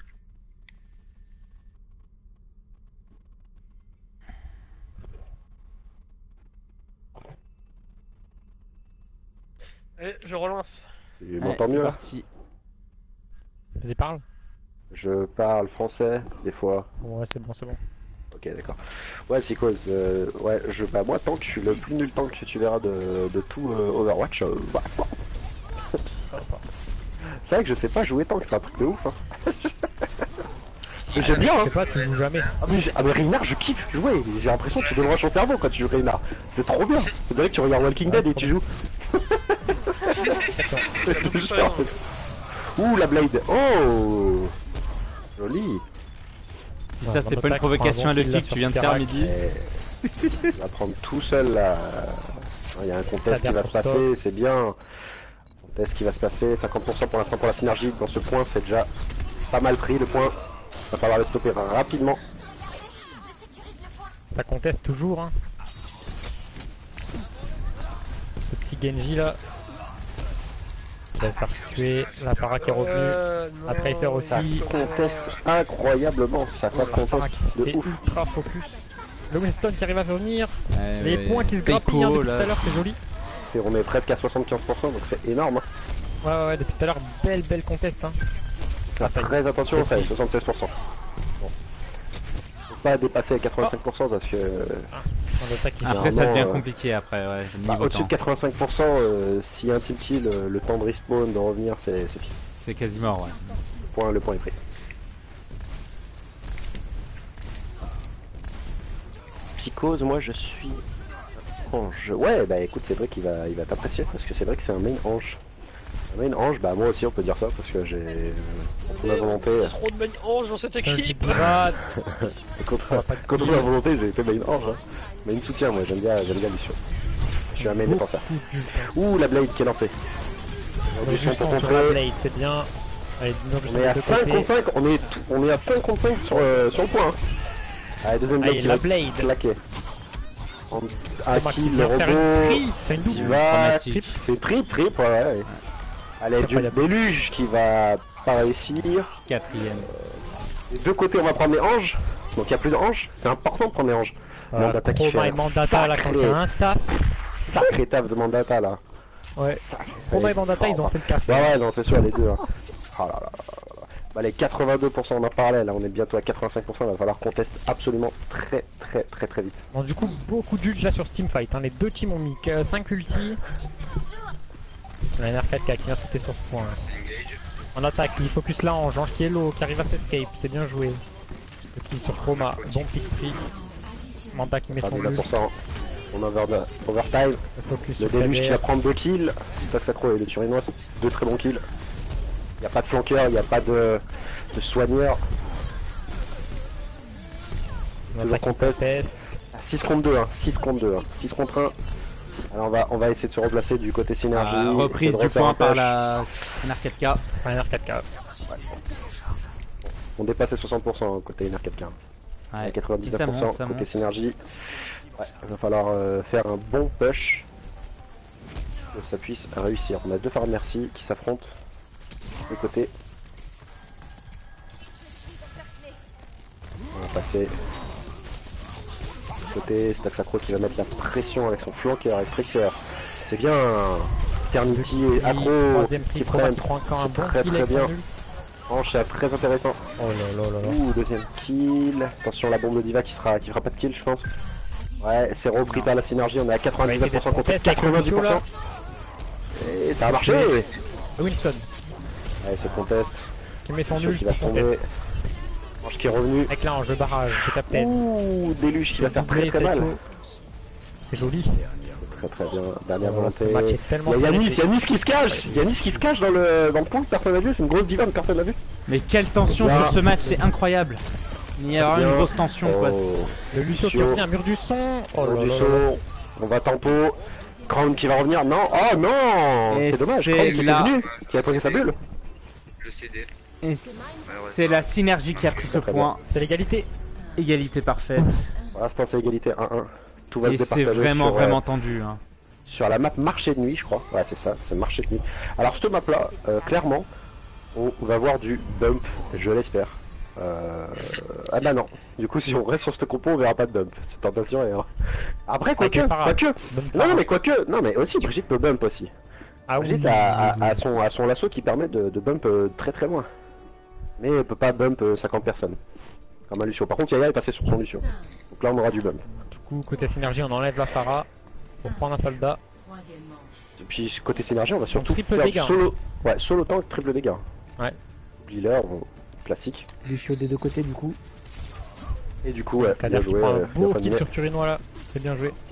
Et je relance. Tu Ouais, m'entends c'est mieux là? parti. Vas-y, parle. Je parle français des fois. Ouais, c'est bon, c'est bon. Ok, d'accord. Ouais, Psychose, euh, ouais, je, bah moi tank, je suis le plus nul tank que tu verras de, de tout euh, Overwatch. euh, bah, bah. C'est vrai que je sais pas jouer tank, c'est un truc de ouf. Hein. Mais j'aime bien, Je hein. sais pas, tu joues jamais. Ah mais, j'ai- ah mais Reinhardt, je kiffe jouer. J'ai l'impression que tu donnes ton cerveau quand tu joues Reinhardt. C'est trop bien. C'est vrai que tu regardes Walking Ouais, Dead et trop tu joues. Je te jure. Ouh la blade. Oh, joli. Si Ouais, ça dans c'est notre pas une attaque, provocation prends un à bon Lucky kill que là tu viens de sur faire, Terac. Mehdi. Eh, il va prendre tout seul là. Il y a un contest qui T'as va se pour toi. passer, c'est bien. Contest qui va se passer, cinquante pour cent pour l'instant pour la synergie. Dans ce point, c'est déjà pas mal pris le point. Va falloir le stopper rapidement. Ça conteste toujours, hein. Ce petit Genji là. Il va se faire tuer. La para qui est revenue. Euh, non, La Tracer aussi. Ça conteste incroyablement. Ça La para conteste qui de est ouf. ultra focus. Le Winston qui arrive à revenir. Ouais, Les ouais. points qui se Seiko, grappillent hein, depuis là. tout à l'heure, c'est joli. Et on est presque à soixante-quinze pour cent, donc c'est énorme. Hein. Ouais, ouais, ouais, depuis tout à l'heure, belle, belle contest. Hein. Faire très attention, ça est soixante-seize pour cent. Bon. Faut pas dépasser à quatre-vingt-cinq pour cent parce que Dans l'attaque, il Après ça Généralement, devient euh, compliqué après, ouais. bah, Niveau au-dessus temps. de quatre-vingt-cinq pour cent, euh, s'il y a un team kill, euh, le temps de respawn, de revenir, c'est c'est fini. C'est quasi mort, ouais. Le point, le point est pris. Psychose, moi je suis ange. Ouais, bah écoute, c'est vrai qu'il va, il va t'apprécier parce que c'est vrai que c'est un main ange. Un main ange, bah moi aussi on peut dire ça parce que j'ai euh, contre ma volonté, euh, Trop de main ange dans cette C'est un petit équipe. grade. contre, On va pas te contre dire. ma volonté, j'ai été main ange. Hein. Main soutien, moi j'aime bien, j'aime bien Lucio. Je suis un main défenseur. Ouh, la blade qui est lancée. Donc, Du son juste pour sur la contrer. blade, c'est bien. Allez, donc, On est à de cinq côté. contre cinq, on est, tout- on est à cinq contre cinq sur, euh, sur le point. Hein. Allez, deuxième blade Allez, qui la va blade. claquer. En- Un C'est moi qui kill, le viens faire une robot. prise, c'est une Qui double. va. Dramatique. C'est tri, tri, ouais, ouais. Allez, du Incroyable. déluge qui va pas réussir. Quatrième. Des deux côtés, on va prendre les anges. Donc il y a plus d'anges. C'est important de prendre les anges. Voilà, Mandata qui fait Chroma et un Mandata là quand il y a un taf. Sacré taf de Mandata là. Ouais. Sacré. Chroma et Mandata ils ont fait le café. Ouais, ouais, non, c'est sûr, les deux. Hein. Oh là là là là là. Bah, les quatre-vingt-deux pour cent on en parlait, là on est bientôt à quatre-vingt-cinq pour cent, il va falloir qu'on teste absolument très très très très vite. Bon, du coup, beaucoup d'ulti là sur ce teamfight. Hein. Les deux teams ont mis cinq ultis. Il y a un R quatre K qui vient sauter sur ce point. hein. Engage. En attaque, il focus là en Ange qui est low, qui arrive à s'escape. C'est bien joué. Le kill sur Chroma, bon pick free. Manda qui met son Pardon, là ult. pour ça, on over overtime. Le focus Le sur déluge qui va Kader. prendre deux kills. C'est ça que et le Turinois, c'est deux très bons kills. Il n'y a pas de flanqueur, il n'y a pas de, de soigneur. On Toujours attaque en contest. contest. six contre deux, hein. six contre deux, hein. six contre un. Alors on va, on va essayer de se replacer du côté synergie. Ah, reprise essayer de du refaire point un par push. la N R quatre K. Un R quatre K. On dépasse les soixante pour cent côté N R quatre K. Ouais. Et quatre-vingt-dix-neuf ça pour cent monte, ça côté monte. synergie. Ouais, il va falloir euh, faire un bon push. Que ça puisse réussir. On a deux Farm Merci qui s'affrontent de côté. On va passer côté Stock Sacro qui va mettre la pression avec son flanqueur et Tracer. C'est bien. Eternity et Agro Troisième qui prix, prennent. trois encore un bon Très kill très avec bien. son ult. Franche, c'est très intéressant. Oh là là là là. Ouh, deuxième kill. Attention, la bombe de Diva qui sera qui fera pas de kill, je pense. Ouais, c'est repris par la synergie. On est à quatre-vingt-dix-neuf pour cent contre quatre-vingt-dix pour cent. Et ça a marché. Wilson Ouais, c'est contest. qui met son Attention ult qui va pour son tomber. Franche qui est revenu. avec là en jeu barrage, c'est Captain. Ouh, Déluge qui va faire très Doublé, très mal. Psycho. C'est joli. Très très bien. Dernière Oh, volonté. ce match est tellement Il y a Yanis, serré. Yanis qui se cache. Yanis qui se cache dans le dans le point que personne n'a vu. C'est une grosse diva que personne n'a vu. Mais quelle tension Bien. sur ce match, c'est incroyable. Il y a vraiment Bien. une grosse tension quoi. Oh. Le Lucio qui Lucio. revient, mur du son. Oh Mur là du là là. saut. On va tempo. Crown qui va revenir. Non. Oh non. Et C'est dommage. c'est Crown qui est là. venu. Qui a posé sa bulle. Le C D. Et c'est la synergie qui a pris ce Très point. C'est l'égalité. Égalité parfaite. Voilà, je pense à égalité un un. Tout va Et se c'est départager vraiment sur, euh, vraiment tendu. Hein. sur la map marché de nuit, je crois. Ouais, c'est ça, c'est marché de nuit. Alors, cette map là, euh, clairement, on va voir du bump, je l'espère. Euh... Ah bah non. Du coup, si on reste sur ce compo, on verra pas de bump. C'est tentation et. hein. Après, quoique, Avec Parade. quoique. Bonne Non, parade. non, mais quoique. Non, mais aussi, Brigitte peut bump aussi. Ah oui. Brigitte a, a- a son, a son lasso qui permet de, de bump euh, très très loin. Mais elle peut pas bump euh, cinquante personnes. Comme un Lucio. Par contre, Yaya est passé sur son Lucio. Donc là, on aura du bump. Du coup, côté synergie, on enlève la Pharah pour prendre un soldat. Troisième manche. Et puis, côté synergie, on va surtout triple faire dégâts. solo. Ouais, solo tank, triple dégâts. Ouais. Healer, bon, classique. Lucio des deux côtés du coup. Et du coup, ouais, Kader bien qui joué. prend un euh, beau bien kill animé. sur Turinois là. C'est bien joué.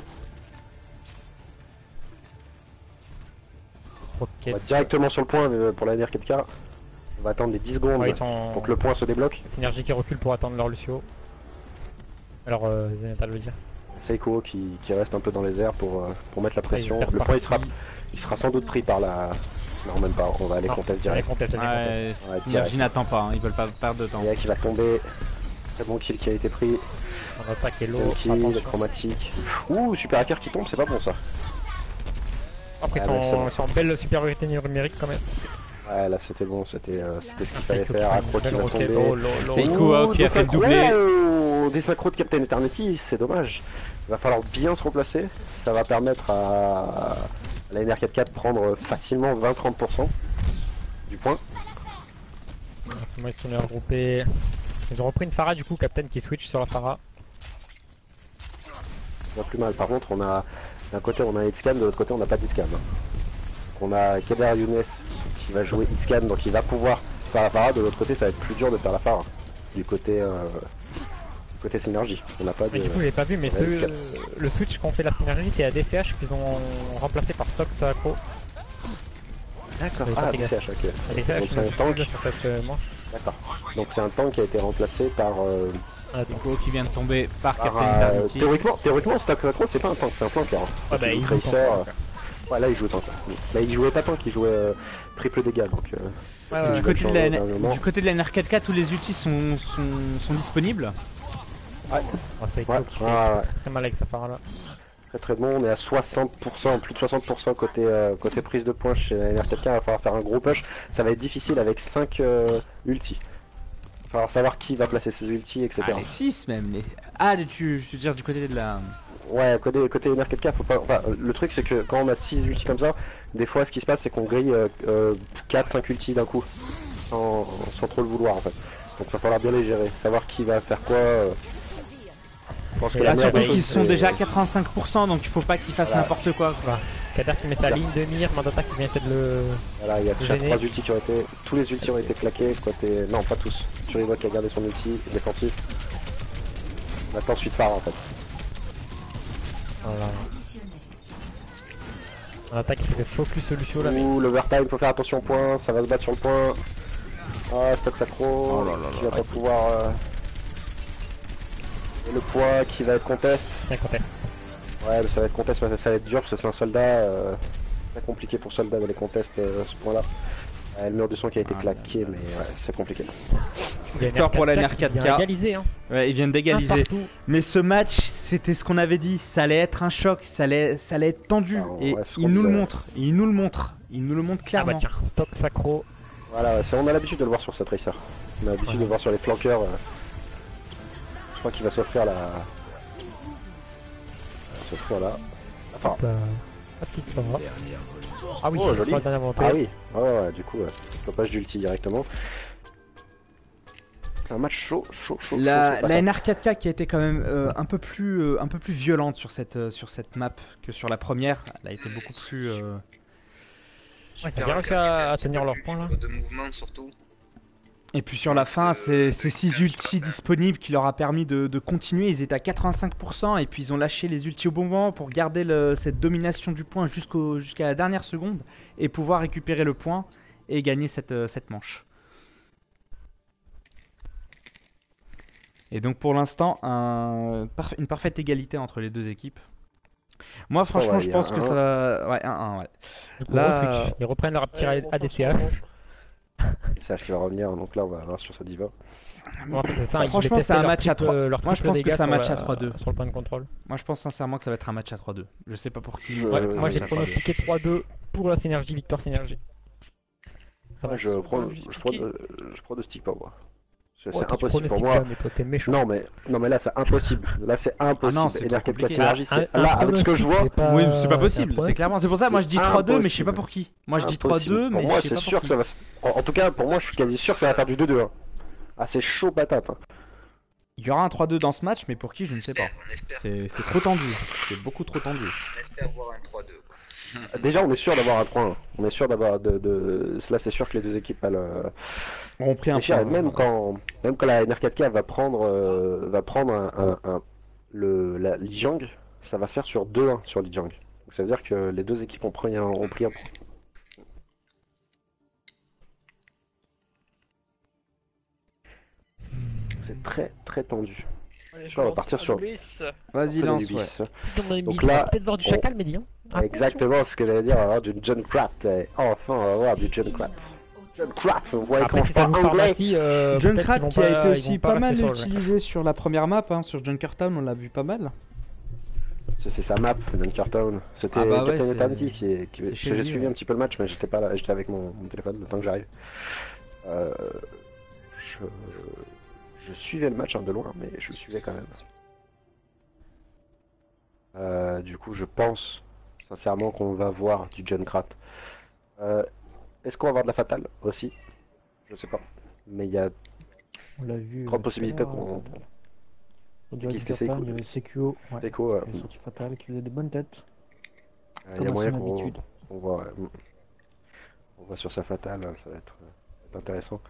On Rocket. va directement sur le point euh, pour la N R quatre K. On va attendre les dix secondes Ouais, ils sont. pour que le point se débloque. Synergie qui recule pour attendre leur Lucio. Alors, euh, Zenyatta le dire. Seiko qui, qui reste un peu dans les airs pour, euh, pour mettre la pression. Ouais, il est Le point il sera, reparti. il sera sans doute pris par la. Non, même pas, on va aller Non, contest Allez, direct. conteste, allez, conteste. Ouais, Ouais, synergie direct. n'attend pas, hein. Ils veulent pas perdre de temps. Yaya qui va tomber. Très bon kill qui a été pris. On attaque et l'eau. Deuxième kill, Attention. chromatique. Ouh, super hacker qui tombe, c'est pas bon ça. Après, Ah, ils ouais, c'est sont, bon. ils sont en belle supériorité numérique quand même. Ouais, là c'était bon, c'était euh, c'était ce qu'il Ah, fallait Seiko faire. qui Accro qui belle va roquette. tomber. Oh, lolo. C'est Seiko, hein, qui a des fait le synchros- doublé. oh, des synchros de Captain Eternity, c'est dommage. Il va falloir bien se replacer. Ça va permettre à, à la N R quatre K de prendre facilement vingt à trente pour cent du point. Moi, ils sont bien regroupés. Ils ont repris une Pharah du coup, Captain qui switch sur la Pharah. Pas plus mal. Par contre, on a d'un côté on a Hitscan, de l'autre côté on n'a pas d'Hitscan. Donc on a Kader Younes qui va jouer Hitscan, donc il va pouvoir faire la Pharah. De l'autre côté, ça va être plus dur de faire la Pharah. Du côté euh, du côté synergie, on n'a pas de. Mais du coup, j'ai pas vu, mais ouais, ce, Cap. le switch qu'on fait la synergie, c'est à D C H qu'ils ont remplacé par Stock Sacro. D'accord. J'avais pas Ah, fait D C H, ok. À D C H, Donc ils c'est ont un tank. sur cette euh, manche. D'accord. Donc c'est un tank qui a été remplacé par. Euh, Ah, donc, Seiko qui vient de tomber par par, Captain euh, Eternity. théoriquement, théoriquement, Stock Sacro c'est pas un tank, c'est un flanqueur. ah bah, ils jouent Tracer, son euh, tank. Ouais, là il joue tank. Là il jouait pas tank, il jouait euh, triple dégâts donc. Euh, Ouais, ouais, Du il côté, va de la, changer au dernier moment. du côté de la N R quatre K, tous les ultis sont, sont, sont disponibles. Ah, c'est Ouais, Seiko qui fait ouais, ouais. très mal avec sa Pharah là. Très très bon, on est à soixante pour cent, plus de soixante pour cent côté, euh, côté prise de points chez la N R quatre K, il va falloir faire un gros push, ça va être difficile avec cinq euh, ultis. Il va falloir savoir qui va placer ses ultis, et cetera. Ah, les six même. Les... Ah, tu, je veux dire du côté de la. Ouais, côté, côté N R quatre K, faut pas... enfin, le truc c'est que quand on a six ultis comme ça, des fois ce qui se passe c'est qu'on grille euh, euh, quatre cinq ultis d'un coup, sans, sans trop le vouloir en fait. Donc il va falloir bien les gérer, savoir qui va faire quoi. euh. Je pense que Et la là, meilleure Surtout chose, qu'ils sont c'est- déjà à quatre-vingt-cinq pour cent, donc il faut pas qu'ils fassent Voilà. n'importe quoi. Voilà. Kader qui met sa ligne de mire, Mandata qui vient essayer de le. Voilà, il y a déjà Gêné. trois ultis qui ont été... Tous les ultis ont été claqués, côté... Non, pas tous. Turiwa qui a gardé son ulti, défensif. On attend ensuite Phare en fait. Voilà. On attaque qui fait focus sur Lucio là, mais. Ouh, l'overtime, faut faire attention au point, ça va se battre sur le point. Ah, Stock Sacro, Oh là là qui là. va pas pouvoir... euh, Et le poids qui va être contest. Bien conteste. Ouais, mais ça va être contest, mais ça va être dur parce que c'est un soldat. Euh... Très compliqué pour soldat d'aller contest euh, ce point-là. Ouais, le mur de son qui a été Ah, claqué, mais ouais, c'est compliqué. Victoire pour la N R quatre K. Il vient égaliser, hein. Ouais, ils viennent Un d'égaliser. partout. Mais ce match, c'était ce qu'on avait dit. Ça allait être un choc, ça allait, ça allait être tendu. Ah, Et ouais, ce qu'on ils nous le disait. montrent. Ils nous le montrent. Ils nous le montrent Ah bah clairement. tiens, Stock Sacro. Voilà, ouais, c'est- on a l'habitude de le voir sur cette racer. On a l'habitude Ouais. de le voir sur les flanqueurs. euh. crois qu'il va s'offrir la... Il va s'offrir là. Enfin... Hop là. La petite Sora. Ah oui, Oh, joli. la dernière montée. Ah oui, ouais, ouais, du coup, ouais. Stoppage d'ulti directement. Un match chaud, chaud, chaud. La, chaud, chaud, la N R quatre K qui a été quand même euh, un peu plus euh, un peu plus violente sur cette euh, sur cette map que sur la première. Elle a été beaucoup plus. euh, Ouais, ils ont bien réussi à, à tenir leur point là. De mouvement surtout. Et puis sur la fin, c'est ces six ultis disponibles qui leur a permis de, de continuer. Ils étaient à quatre-vingt-cinq pour cent et puis ils ont lâché les ultis au bon moment pour garder le, cette domination du point jusqu'au jusqu'à la dernière seconde et pouvoir récupérer le point et gagner cette euh, cette manche. Et donc pour l'instant, un, parf- une parfaite égalité entre les deux équipes. Moi franchement, ouais, je y a pense que un- ça va... Ouais, un un, ouais. Du coup, Là, switch. Ils reprennent leur petit A D C H. C'est H qui va revenir, donc là on va voir sur sa diva. Bon, en fait, c'est ça, ils Franchement, voulaient c'est un tester leur match à triple- trois. leur Moi, je triple pense que dégâts c'est un sur match la- à trois deux. Sur le point de contrôle. Moi je pense sincèrement que ça va être un match à trois deux. Je sais pas pour qui. Je- ça va être un Moi match j'ai à trois deux. pronostiqué trois deux pour la synergie, victoire synergie. Ça va. Je prends, juste je prends, piqué. de, je prends de stick pas moi. C'est Ouais, c'est toi, tu impossible pour pronostiques moi. pas, mais toi t'es méchant. Non mais, non mais là c'est impossible. Là c'est impossible. Ah non, c'est Et là, trop quelques compliqué. synergies, Un- c'est... un Là avec ce que je vois, pronostic, pas- Oui, c'est pas un possible, c'est pronostic. clairement. C'est pour ça, moi je dis C'est trois deux, mais je sais pas impossible. pour qui. Moi je dis trois impossible. deux, mais Pour moi je sais c'est pas sûr pour que qui. ça va... se- En en tout cas pour moi je suis quasi sûr que ça va faire du deux deux. Hein. Ah c'est chaud patate. Hein. Il y aura un trois deux dans ce match, mais pour qui je ne sais pas. On espère, C'est c'est trop tendu. C'est beaucoup trop tendu. on espère voir un trois deux. quoi. Déjà on est sûr d'avoir un trois un. On est sûr d'avoir de, de... Là c'est sûr que les deux équipes elles, euh, On pris un c'est sûr, point. même quand même quand la N R quatre K va prendre euh, va prendre un, un, un- le la Lijiang, ça va se faire sur deux un sur Lijiang. Donc ça veut dire que les deux équipes ont pris un, ont pris un point. C'est très très tendu. Allez, je On va lance partir sur- Anubis. Vas-y, Après, lance, Anubis. ouais. Donc là, peut-être voir du on- chacal, Médian. Exactement ce que j'allais dire, on va avoir du John Crap. Et enfin, on va avoir du John Crap. John Crap, on voit Après, écran si ça pas joue anglais. pharmacie, euh, peut-être Junkrat qu'ils vont qui a pas- été ils aussi vont pas, rester mal sur le Junkrat. utilisé sur la première map, hein, sur Junkertown on l'a vu pas mal. Ça, c'est sa map, Dunkertown. C'était Ah bah ouais, Captain c'est- Eternity qui, est- qui c'est que chez j'ai lui, suivi ouais. un petit peu le match, mais j'étais pas là, j'étais avec mon, mon téléphone le temps que j'arrive. Euh, je... je suivais le match hein, de loin, mais je le suivais quand même. Euh, du coup, je pense sincèrement qu'on va voir du Junkrat. Euh, Est-ce qu'on va avoir de la fatale aussi? Je sais pas. Mais il y a On l'a vu. grande euh, possibilité tout à l'heure, qu'on. euh, Au duel Qui du c'était, Captain, Seiko il y avait C Q O, ouais, Echo, euh, qui a sorti Fatal, qui faisait des bonnes têtes. il y Comme a à moyen son qu'on habitude. on voit, ouais, mm. on voit sur sa fatale, hein, ça va être, euh, ça va être intéressant.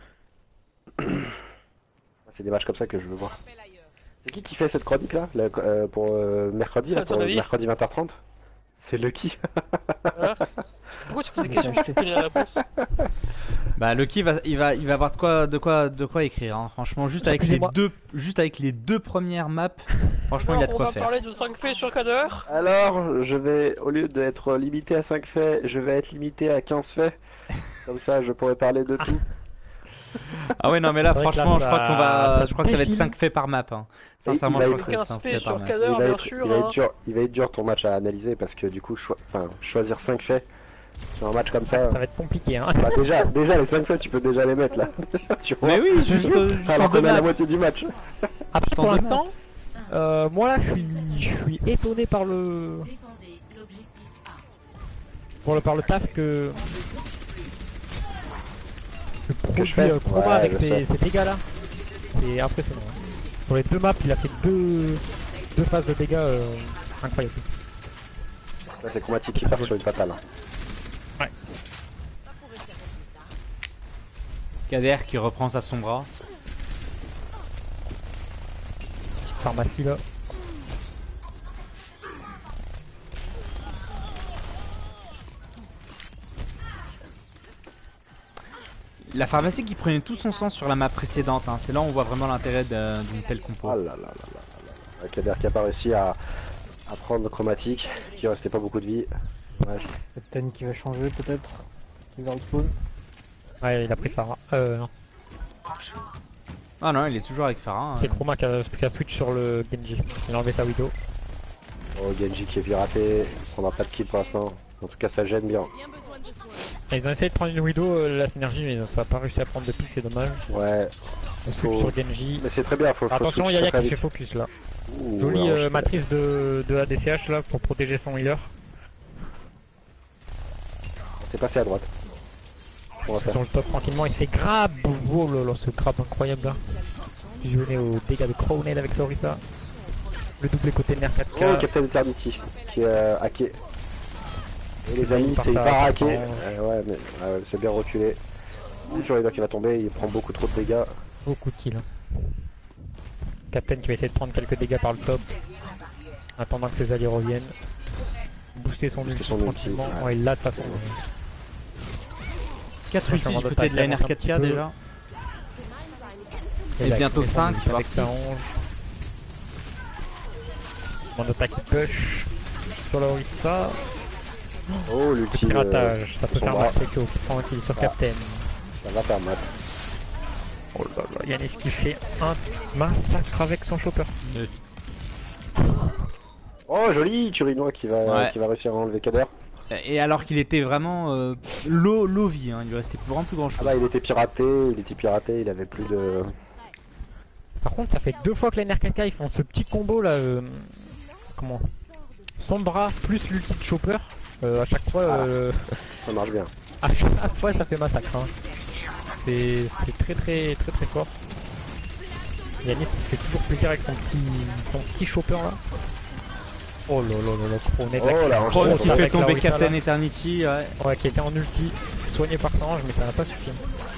C'est des matchs comme ça que je veux voir. Rappel ailleurs. C'est qui qui fait cette chronique là, là, euh, pour euh, mercredi, là, À ton pour avis mercredi vingt heures trente? C'est Lucky. Hein Pourquoi tu poses des Mais questions t'as je connais la réponse? Bah Lucky va, il va, il va avoir de quoi, de quoi, de quoi écrire. Hein. Franchement, juste avec les Excusez-moi. deux, juste avec les deux premières maps, franchement, il a de on quoi va faire. parler de cinq faits sur Kader. Alors, je vais, au lieu d'être limité à cinq faits, je vais être limité à quinze faits. Comme ça, je pourrai parler de tout. Ah ouais, non mais là, C'est vrai que là, franchement, je ça- crois qu'on va, ça je crois que ça va être défile. cinq faits par map. Hein. Sincèrement, il je va crois que ça va être quinze cinq faits faits par sur map. Kader, il, va bien être, sûr. il, va hein. être dur, il va être dur ton match à analyser parce que du coup, choi- enfin, choisir cinq faits sur un match comme ça. Ça va être compliqué, hein. Bah déjà, déjà les cinq faits, tu peux déjà les mettre là. Tu vois. Mais oui, juste, euh, juste en Alors deux qu'on est à la maps. moitié du match. Ah, Juste en pour deux l'instant, euh, moi là, je suis, je suis étonné par le, Défendez l'objectif A. pour le, par le taf que, que produit je fais. euh, Chroma Ouais, avec je ces, sais. ces dégâts là. C'est impressionnant. hein. Sur les deux maps, il a fait deux, deux phases de dégâts euh, incroyables. Là, c'est chromatique qui part sur une fatale. Ça pourrait servir plus tard. Kader qui reprend sa sombra. Pharmacie là. La pharmacie qui prenait tout son sens sur la map précédente. Hein. C'est là où on voit vraiment l'intérêt de- d'une telle compo. Oh là là là là là là. Kader qui a pas réussi à, à prendre chromatique, qui restait pas beaucoup de vie. Ouais, Captain qui va changer peut-être. Vers le spawn. Ouais, il a pris Phara. Euh, non. Ah non, il est toujours avec Farah. C'est hein. Chroma qui a, qui a switch sur le Genji. Il a enlevé sa Widow. Oh, Genji qui est piraté, on n'a pas de kill pour l'instant. En tout cas, ça gêne bien. Bien besoin de soins. Ils ont essayé de prendre une Widow, euh, la synergie, mais ça n'a pas réussi à prendre de pique, c'est dommage. Ouais. On Faut- switch sur Genji. Mais c'est très bien, faut, faut Attention, switch Yaya très qui fait vite. focus là. Ouh, Jolie alors, euh, je- matrice de, de A D C H là pour protéger son healer. C'est passé à droite. On va faire. Sur le top tranquillement, il se fait grab. Oh là là, ce grab incroyable là. Il venait au dégâts de Crowned avec Sorisa. Le doublé côté Ner quatre K. Oh, Captain Eternity qui est euh, hacké. Et les C'est amis, ça, c'est il part pas ça, hacké. ça. Euh, ouais, mais euh, c'est bien reculé. Toujours Healer qui va tomber, il prend beaucoup trop de dégâts. Beaucoup de kills. Captain qui va essayer de prendre quelques dégâts par le top. Attendant que ses alliés reviennent. Booster son ulti son ulti, tranquillement. ouais. Ouais, il l'a de toute façon. quatre Ouais, ultis je du suis en côté de la mode N R attaque, quatre K un petit peu. déjà. Et Et là, bientôt il fait son cinq, ulti voire avec sa six. onge. Mon attaque qui push sur la Orisa. Oh, l'ulti. euh, Piratage, ça peut son faire bras. mal Sekio, tranquille sur Ah. Captain. Ça va faire mal. Oh là là, Yanis qui fait un massacre avec son chopper. Oh, joli Turinois qui va, Ouais. qui va réussir à enlever Kader. Et alors qu'il était vraiment euh, low, low vie, hein. Il lui restait vraiment plus grand Ah chose. bah, il était piraté, il était piraté, il avait plus de. Par contre, ça fait deux fois que les N R quatre K ils font ce petit combo là. Euh, comment Sombra plus l'ulti de chopper. Euh, à chaque fois, Ah. euh, Ça marche bien. à chaque fois ça fait massacre. Hein. C'est c'est très très très très fort. Yanis il se fait toujours plaisir avec son petit, son petit chopper là. Oh là là là là, Crowned Oh là, qui- Crowned Crown qui qui fait fait avec la tomber Orisa, là. Captain Eternity, ouais. Ouais, qui était en ulti, soigné par sa ange, mais ça n'a pas suffi.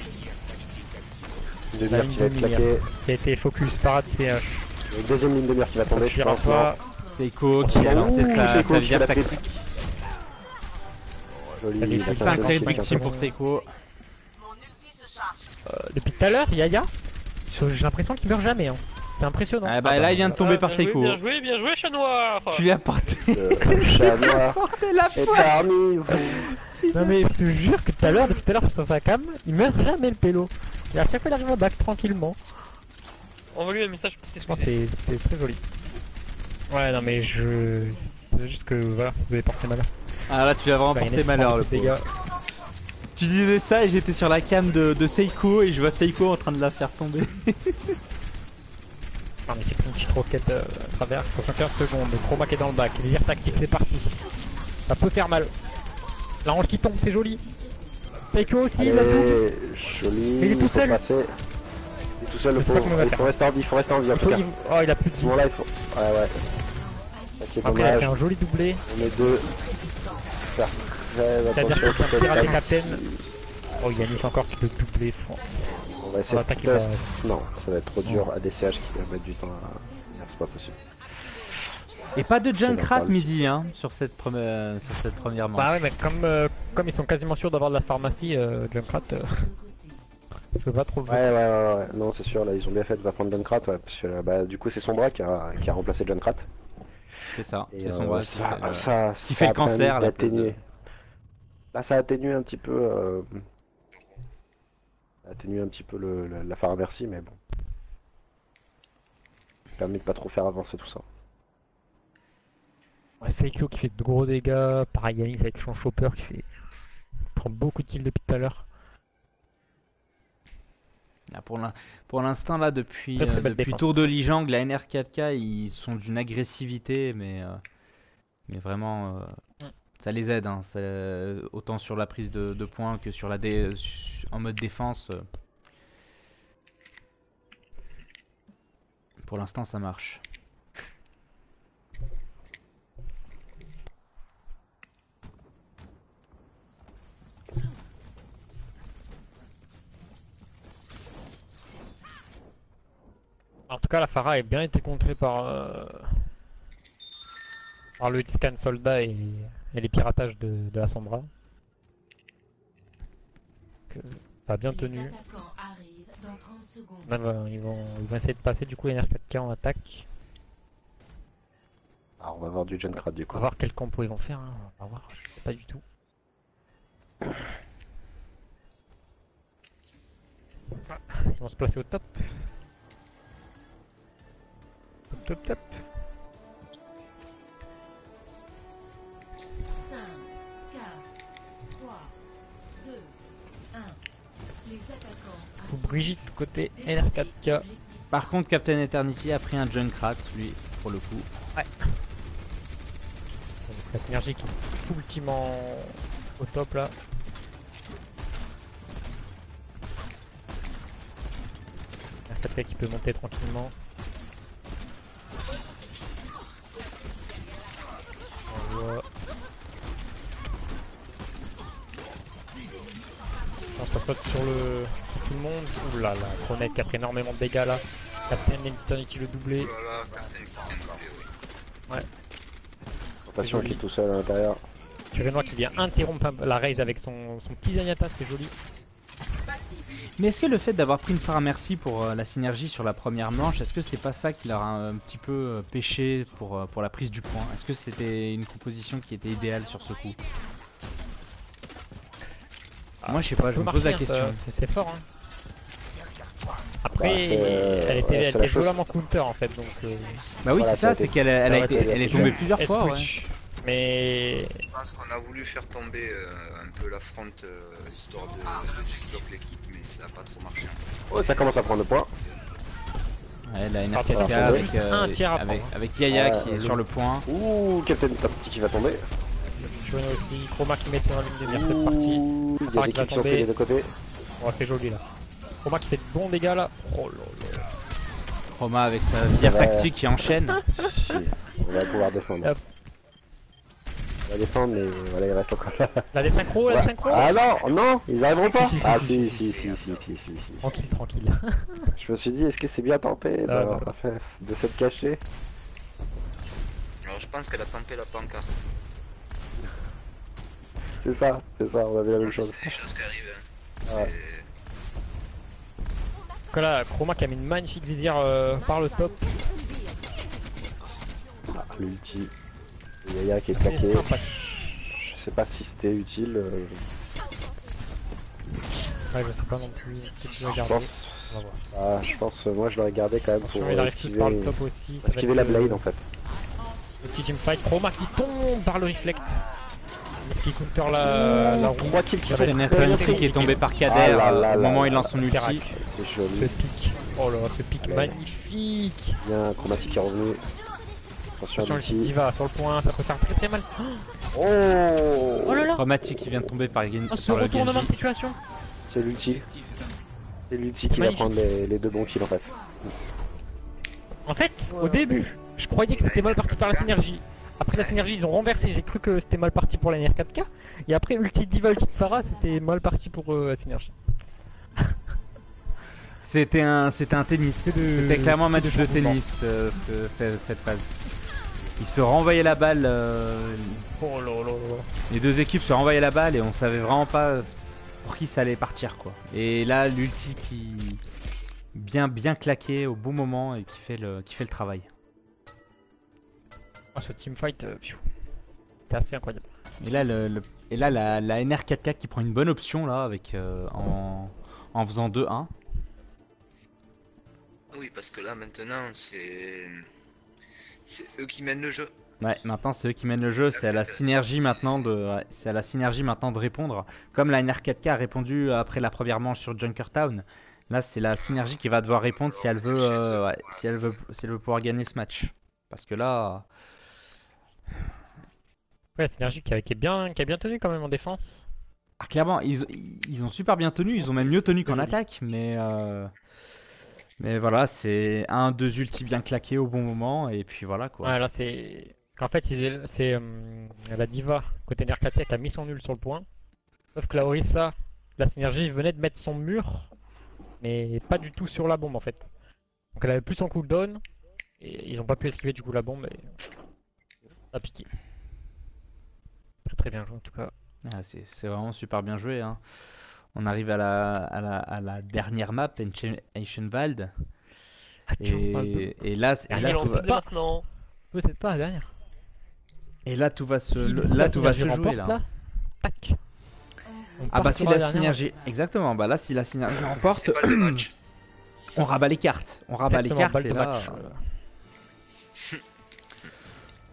Une demi-heure La qui va être ligne claquée. Qui a été focus par A D C H. Une deuxième ligne de mire qui va tomber, je Tirera pense. pas. Seiko qui a lancé Ouh, sa, Seiko sa qui vierge fait la tactique. Joli. Allez, il a fait un cinq bon séries de kill, victimes hein. pour Seiko. Euh, depuis tout à l'heure, Yaya, j'ai l'impression qu'il meurt jamais. Hein. C'est impressionnant. Ah bah là il vient de tomber Ah, par bien joué, Seiko. Bien joué, bien joué, chat noir. Tu lui as porté, Euh, chat noir. porté la Et foi. parmi vous. Non mais je te jure que tout à l'heure, depuis tout à l'heure sur sa cam, il meurt jamais le pélo. Et à chaque fois il arrive en back tranquillement. Envoie-lui un message pour Je pense t'excuser. que c'est c'est très joli. Ouais non mais je... C'est juste que voilà, vous avez porté malheur. Ah là tu lui as vraiment Bah, porté Inès malheur prend le beaucoup de pauvre. dégâts. Tu disais ça et j'étais sur la cam de, de Seiko et je vois Seiko en train de la faire tomber. Non mais c'est pris une petite roquette euh, à travers, soixante-quinze secondes, le chroma qui est dans le bac, les airs tactiques c'est parti. Ça peut faire mal. La range qui tombe, c'est joli. Seiko aussi, il a tout. Allez, joli. Mais il est tout faut seul. passer. Il est tout seul Je le sais pas pauvre. comment il va Il faire. faut rester en vie, il faut rester en vie en Il tout faut- cas. il- Oh il a plus de À ce vie. moment-là, il faut. Ouais, ouais. Ça, c'est Après il a fait dommage. un joli doublé. On est deux. Faire très C'est-à-dire attention qu'il sur vient de cette pirater cam. Captain. Oh Yanis encore qui peut doubler. On va essayer l'attaque, de il va- test. Non, ça va être trop dur. A D C H qui va mettre du temps à. C'est pas possible. Et pas de Junkrat normal. midi hein sur cette première sur cette première manche. Bah ouais mais comme, euh, comme ils sont quasiment sûrs d'avoir de la pharmacie, euh, Junkrat, euh, je peux pas trop le Ouais, jouer. ouais, ouais, ouais. Non, c'est sûr, là, ils ont bien fait de pas prendre Junkrat, ouais, parce que là, bah, du coup, c'est Sombra qui a, qui a remplacé Junkrat. C'est ça, Et, c'est euh, son bras. ça, euh, ça, qui ça fait a le cancer, permis à la place de- d'atténuer. Là, ça a atténué un petit peu. Euh... Ça a atténué un petit peu le, la, la pharmacie, mais bon. Ça permet de pas trop faire avancer tout ça. Ouais, Seiko qui fait de gros dégâts, pareil Yanis avec son chopper qui fait... il prend beaucoup de kills depuis tout à l'heure. Là, pour l'in- pour l'instant là depuis Très, très euh, belle depuis défense. Tour de Lijiang, la N R quatre K ils sont d'une agressivité mais euh, mais vraiment euh, Mm. ça les aide hein, ça- autant sur la prise de, de points que sur la dé- en mode défense. euh. Pour l'instant ça marche. En tout cas la Pharah a bien été contrée par, euh, par le scan soldat et, et les piratages de, de la Sombra. Que, ça a bien tenu. Les attaquants arrivent dans trente secondes. Là, voilà, ils, vont, ils vont essayer de passer du coup N R quatre K en attaque. Alors, on va voir du Junkrat du On coup. va voir quel compo ils vont faire, hein. On va voir, je sais pas du tout. Ah, ils vont se placer au top. Top, top, top. cinq, quatre, trois, deux, un. Les attaquants Pour Brigitte côté N R quatre K. Par contre, Captain Eternity a pris un Junkrat, lui, pour le coup. Donc la synergie qui est full team en... au top là. N R quatre K qui peut monter tranquillement. On voit. Quand ça saute sur le sur tout le monde. Ouh là là, Cronette qui a pris énormément de dégâts là. Captain Eternity le doublé. Oh là là, Captain qui vient de doubler, oui. Attention qui est tout seul à l'intérieur. Turenois qui vient interrompre la raise avec son, son petit Zenyatta, c'est joli. Mais est-ce que le fait d'avoir pris une Pharah Mercy pour euh, la synergie sur la première manche, est-ce que c'est pas ça qui leur a un, un petit peu euh, pêché pour, euh, pour la prise du point? Est-ce que c'était une composition qui était idéale sur ce coup? Moi je sais pas, je me pose la question. C'est fort hein. Après, Bah, c'est, euh, elle était, ouais, elle c'est était la chose. violemment counter en fait donc... Euh... Bah oui Voilà, c'est ça, ça a c'est été- qu'elle a- elle, a ça été, aurait été- elle est tombée plusieurs elle fois. Ouais. switch. Mais... Je pense qu'on a voulu faire tomber euh, un peu la front euh, histoire de, de dislock l'équipe, mais ça a pas trop marché. Oh, ça commence à prendre le point. Ouais, la N R Ah, quatre K ça va avec, tomber. euh, Un tiers à avec, prendre. avec Yaya Ouais, qui est le- sur le point. Ouh, Captain Eternity qui va tomber. Turenois aussi, Chroma qui met sur la ligne de mire cette partie. Ouh, il y a Pharah des qui va équipes qui sont tomber. prises des deux côtés. Oh c'est joli là. Chroma qui fait de bons dégâts là. Oh là là. Roma avec sa vieille Ouais. tactique qui enchaîne. Si, on va pouvoir défendre. Hop. On va défendre, mais voilà, il reste encore là. La désynchro, la Ouais. désynchro. Ah non, non, ils arriveront pas. Ah si, si, si, si, si, si, si. Tranquille, tranquille. Je me suis dit, est-ce que c'est bien tenté Ah, d'avoir non. fait de s'être caché? Alors je pense qu'elle a tempé la pancarte. C'est ça, c'est ça, on a vu la même C'est chose. des choses qui arrivent. Hein. Ouais. C'est- Donc là, Chroma qui a mis une magnifique visière euh, par le top. Ah, l'ulti. Le Yaya qui est C'est claqué. sympa. Je sais pas si c'était utile. euh, Ouais, je sais pas non plus. Peut-être que je vais Je regarder. pense. On va voir. Ah, je pense, euh, moi je l'aurais gardé quand même pour Attention, il euh, arrive tous esquiver, par le top aussi. Ça va esquiver être, la euh, blade en fait. Le petit teamfight. Chroma qui tombe par le reflect. Qui counter la, la roue. Trois kills qui sont Captain Captain très bien Eternity pris. qui est tombé par Ah Kader là euh, là au là moment où il là lance là. son ulti. Pirac. C'est Ce joli. pic. Oh là, ce pic Allez. magnifique. Bien, Chromatique qui est revenu. Attention à Attention, le l'ulti. Diva sur le point. Ça peut faire très très mal. Oh, Oh là là. Chromatique qui vient de tomber par, Gen- Oh, ce par le retournement de Genji. situation. c'est l'ulti. C'est l'ulti qui va Magnifique. prendre les, les deux bons kills en fait. En fait, au début, je croyais que c'était mal parti par la synergie. Après la synergie, ils ont renversé, j'ai cru que c'était mal parti pour la N R quatre K. Et après, ulti Diva, ulti Pharah, c'était mal parti pour euh, la synergie. C'était un, c'était un tennis. C'est de- C'était clairement un match c'est de de tennis euh, ce- ce- cette phase. Ils se renvoyaient la balle. euh, Oh là là là. les deux équipes se renvoyaient la balle et on savait vraiment pas pour qui ça allait partir quoi. Et là, l'ulti qui bien bien claqué au bon moment et qui fait le qui fait le travail. Oh, ce teamfight, euh, pfiou. C'était assez incroyable. Et là, le, le- et là la, la N R quatre K qui prend une bonne option là avec euh, en, en faisant deux un. Oui, parce que là maintenant c'est c'est eux qui mènent le jeu. Ouais, maintenant c'est eux qui mènent le jeu, c'est à la synergie maintenant de, ouais, c'est à la synergie maintenant de répondre. Comme la N R quatre K a répondu après la première manche sur Junkertown, là c'est la synergie qui va devoir répondre si elle veut, euh, ouais, si elle veut, si elle veut pouvoir gagner ce match. Parce que là, Ouais, la synergie qui a, qui est bien, qui a bien tenu quand même en défense. ah, clairement ils, ils ont super bien tenu, ils ont même mieux tenu qu'en Joli. attaque, mais euh, mais voilà, c'est un, deux ultis bien claqués au bon moment et puis voilà quoi. Ouais, là c'est. En fait, ils- c'est euh, la Diva côté N R quatre K qui a mis son nul sur le point. Sauf que la Orisa, la synergie venait de mettre son mur, mais pas du tout sur la bombe en fait. Donc elle avait plus son cooldown, et ils ont pas pu esquiver du coup la bombe, et ça a piqué. Très très bien joué en tout cas. Ah, c'est c'est vraiment super bien joué, hein. On arrive à la, à la, à la dernière map, Ancient- Ancientwald. Et, et là, et Il là, est tout lancé va, de maintenant. Peut-être pas la dernière. et là, tout va se, Si le- la là, tout va synergie se jouer remporte, là. Tac. On Ah bah part si sur la dernière. synergie, exactement. Bah là, si la synergie remporte, C'est pas le match. on rabat les cartes. On rabat les Exactement, cartes balle et de là, match. euh,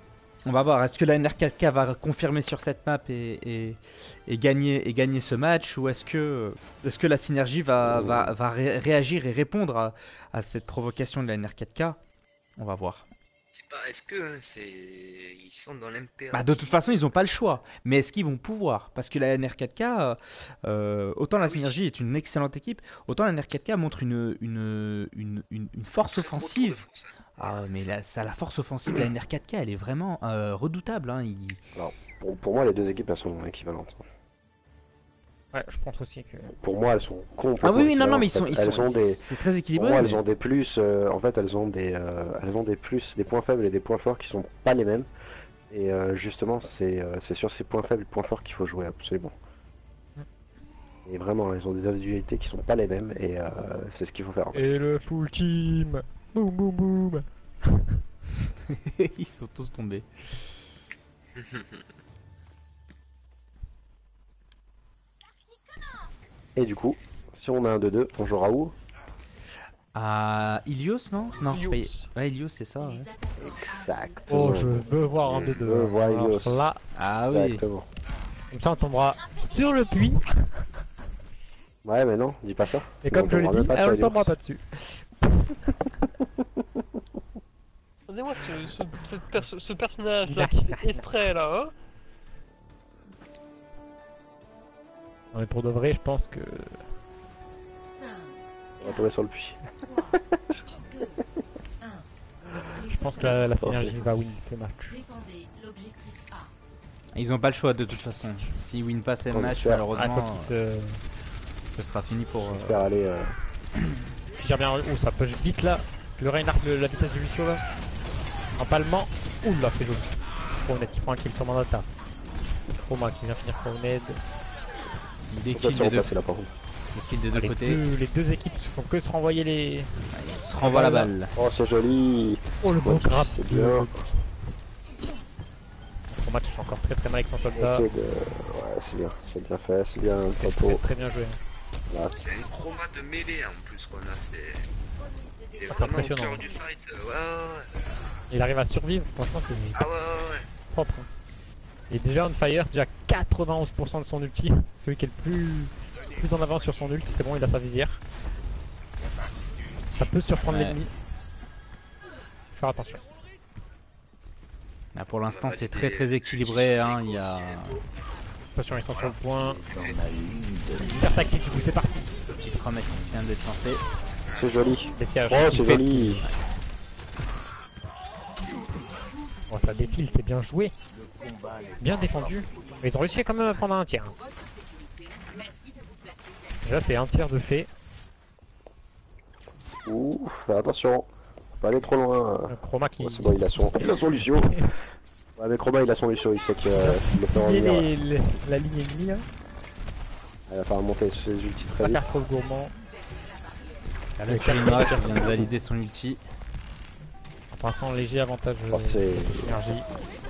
On va voir, est-ce que la N R quatre K va confirmer sur cette map et, et, et gagner, et gagner ce match, ou est-ce que, est-ce que la synergie va, va, va ré- réagir et répondre à, à cette provocation de la N R quatre K? On va voir. C'est pas. Est-ce que hein, c'est. Ils sont dans l'impératif. Bah, de toute façon, ils n'ont pas le choix. Mais est-ce qu'ils vont pouvoir? Parce que la N R quatre K, euh, euh, autant la Oui. synergie est une excellente équipe, autant la N R quatre K montre une, une, une, une, une force Très gros tour de offensive. force, hein. Ah, Voilà, c'est mais ça. la, ça, la force offensive de la N R quatre K, elle est vraiment euh, redoutable. Hein. Il- Pour, pour moi, les deux équipes elles sont équivalentes. Ouais, je pense aussi que. Pour moi, elles sont complètement Ah oui, oui, non, non, mais ils équivalentes, sont, en ils fait. sont, Elles ont des, c'est très pour équilibré. moi, mais- elles ont des plus. euh, en fait, elles ont des, euh, elles ont des plus, des points faibles et des points forts qui sont pas les mêmes. Et euh, justement, c'est, euh, c'est sur ces points faibles et points forts qu'il faut jouer absolument. Et vraiment, elles ont des individualités qui sont pas les mêmes et euh, c'est ce qu'il faut faire. En fait. Et le full team. Boum boum boum. Ils sont tous tombés. Et du coup, si on a un deux deux, on jouera où? Ah, Ilios, non? Non, c'est Ilios. pas... Ouais, Ilios, c'est ça. Ouais. Les attaquants A. Exactement. Oh, je veux voir un Je deux deux. veux voir Ilios. Là, Ah oui. Exactement. comme ça on tombera sur le puits. Ouais, mais non, dis pas ça. Et On comme je l'ai tombera même dit, pas elle sur ne Ilios. tombera pas dessus. Regardez-moi ce, ce, cette perso- ce personnage là qui fait exprès là, hein. Non mais pour de vrai, je pense que. cinq, On va tomber sur le puits. deux, un. Je pense que la, la synergie va win ce match. Défendez l'objectif A. Ils ont pas le choix de toute façon. S'ils win pas ce On match, espère. Ah, malheureusement, quoi qu'il euh, se. ce sera fini pour. euh, Faire aller. euh, Si j'ai bien. Oh, ça push vite là. Le Reinhardt, le- la vitesse du Lucio là. En palmant. Ouh là, c'est joli. Promenade qui prend un kill sur Mandata. Roma qui vient finir Promenade. Des on peut kills se des deux, remplacer là par contre. des kills des deux les, côtés. deux, les deux équipes font que se renvoyer les. Ils se renvoient la balle. Oh, c'est joli. Oh le bon grab grab c'est bien. Roma qui fait encore très très mal avec son soldat. Essayer de... Ouais, c'est bien, c'est bien fait, c'est bien le Très, tempo. très bien joué. Là, C'est un chroma de mêlée en plus qu'on a. C'est. Il est Ah, c'est vraiment au impressionnant. cœur du fight. euh, Ouais, ouais, ouais. Il arrive à survivre, franchement c'est Ah ouais, ouais, ouais. propre. hein. Il est déjà on fire, déjà quatre-vingt-onze pour cent de son ulti. Celui qui est le plus, plus en avance sur son ult, c'est bon, il a sa visière. Ça peut surprendre Ouais. l'ennemi. Faire attention. Là, pour l'instant, On va c'est valider très très équilibré. Seiko Hein. Il y a. aussi bientôt. Attention, ils sont sur le point. C'est fait. Hyper tactique, du coup c'est parti. Petit chromatique qui vient d'être lancé. c'est joli. Les sièges. Oh, Il c'est fait- joli. Bon, ça défile, c'est bien joué. Bien défendu. Mais ils ont réussi quand même à prendre un tiers. Et là c'est un tiers de fait. Ouh, fais attention. Faut pas aller trop loin. Un Chroma qui. Oh, c'est bon, il a son, il a son Lucio. Ouais, mais Chroma, il a son Lucio, il sait qu'il le fait Il revenir. les, les- la ligne ennemie là. Il va falloir monter ses ultis très Pas vite. faire trop gourmand. Le Kurinoa qui vient de valider son ulti. Pour l'instant, léger avantage Oh, euh, c'est- de synergie.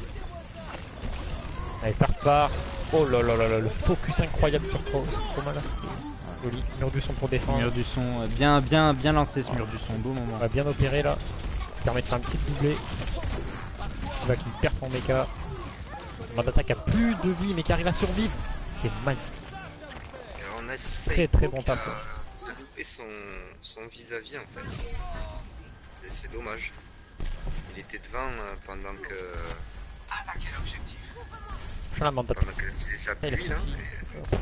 Allez, ça repart. Oh là là là là, le focus incroyable sur Cro- sur Chroma là. Joli. Mur du son pour défendre. Mur du son, euh, bien bien bien lancé ce mur du son. Beau moment. On va bien opérer là. Ça permet de faire un petit doublé. Là qui perd son méca. Mode d'attaque a plus de vie mais qui arrive à survivre. C'est magnifique. Alors, on a Très, très bon qui a- taf. qui a loupé son son vis-à-vis en fait. Et c'est dommage. Il était devant euh, pendant que Je suis la bande d'attaque. pendant qu'elle faisait sa Il a pluie là. sorti. mais-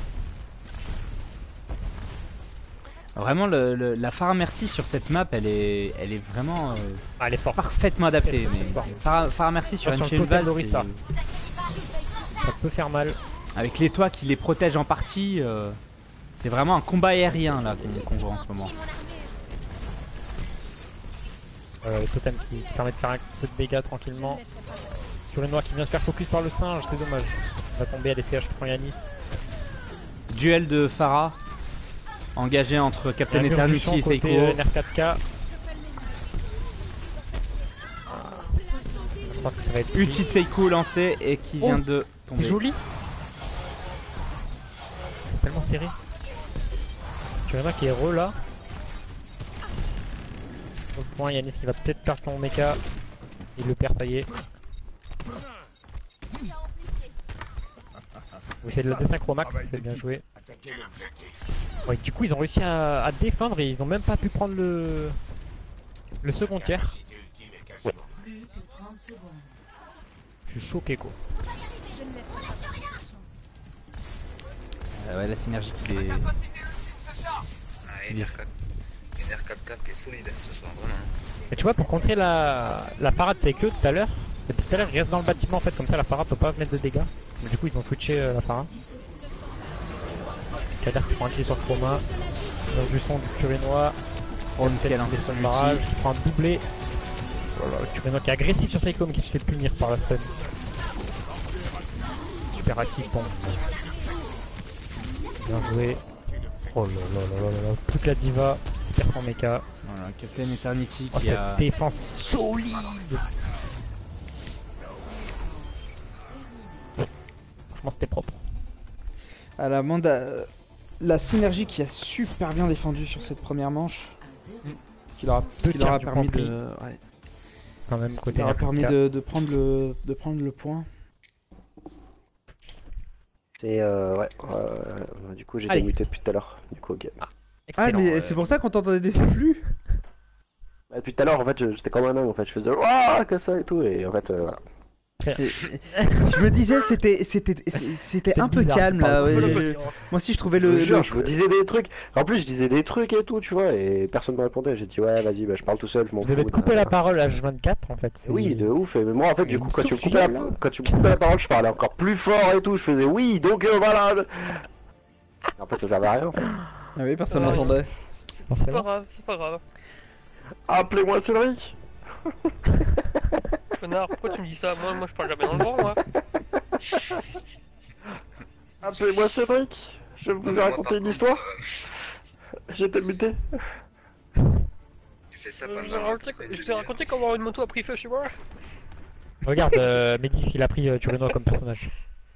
Vraiment, le, le- la Pharah Mercy sur cette map, elle est, elle est vraiment euh, Ah, elle est forte. parfaitement adaptée. Très, très Mais fort. Pharah, Pharah Mercy sur Ah, sur le Enchain totem Val, d'Orisa. c'est- Ça peut faire mal. avec les toits qui les protègent en partie, euh, c'est vraiment un combat aérien là qu'on qu'on voit en ce moment. Euh, le totem qui permet de faire un peu de dégâts tranquillement. Sur le noir qui vient se faire focus par le singe, c'est dommage. Il va tomber à l'E C H qui prend Yanis. Duel de Pharah engagé entre Captain Un mur du Eternity champ et côté, Seiko. euh, N R quatre K. Je pense que ça va être Ulti de Seiko lancé et qui vient Oh, de C'est tomber. joli. C'est tellement serré. Tu vois qui est re là. Au point Yanis qui va peut-être perdre son mecha. Il le perd, ça y est. C'est le désynchromax, c'est bien joué. Ouais, du coup ils ont réussi à, à défendre et ils ont même pas pu prendre le le second tiers. Plus que trente secondes. Je suis choqué quoi. Je ne laisserai pas passer cette chance. Euh, ouais, la synergie qui est. Ah, N R quatre N R quatre quatre qui est solide ce soir, vraiment. Et tu vois, pour contrer la, la parade Taekyo tout à l'heure, depuis tout à l'heure, il reste dans le bâtiment en fait, comme ça la parade peut pas mettre de dégâts. Mais du coup, ils ont switché euh, la parade. Kader qui prend un kill sur Chroma, dans du son du Turinois, Oh, nickel, hein, il c'est son son barrage, ulti. il prend un doublé. Voilà, le Turinois qui est agressif sur Seiko mais qui se fait punir par la stun. Super actif, bon. Bien joué. Oh là là là là là là, plus que la diva, qui perd son mecha. Voilà, Captain Eternity Oh, qui cette a. défense solide. Franchement c'était propre. À la Manda, la synergie qui a super bien défendu sur cette première manche, ce qui leur a, ce Deux qui leur a tiers du permis rempli. de, ouais, Quand même ce qui côté leur a permis R K. de, de prendre le, de prendre le point. C'est euh, ouais, euh, du coup j'ai Allez. été muté depuis tout à l'heure. Du coup, ok. Ah Excellent, mais euh, c'est pour ça qu'on t'entendait des flux. Bah, depuis tout à l'heure en fait je- j'étais comme un dingue en fait, je faisais waouh que ça et tout et en fait euh, voilà. Et- Je me disais c'était c'était c'était C'est un peu bizarre, calme là. pardon. ouais, Voilà, je- Moi aussi je trouvais Je le, vous jure, le- je vous disais des trucs. En plus je disais des trucs et tout tu vois et personne me répondait. J'ai dit ouais vas-y bah, je parle tout seul, je m'en Je fous. devais te couper la parole à H vingt-quatre en fait. c'est- Oui, de ouf. Et moi, en fait, Il du coup, me quand tu, me souffle coupais la, là. quand tu me coupais la parole, je parlais encore plus fort et tout. Je faisais oui, donc euh, voilà. En fait, ça servait à rien. Ah oui, personne Ouais. n'entendait. C'est pas Forcément. grave, c'est pas grave. Appelez-moi Cédric. Connard, pourquoi tu me dis ça? Moi, moi je parle jamais dans le vent, moi. Appelez-moi Cédric. Je vous ai raconté une histoire. J'étais muté. Tu fais ça Euh, Je pendant. t'ai raconté, pendant une je t'ai raconté comment une moto a pris feu chez moi. Regarde, euh, Médis il a pris euh, Turinois comme personnage.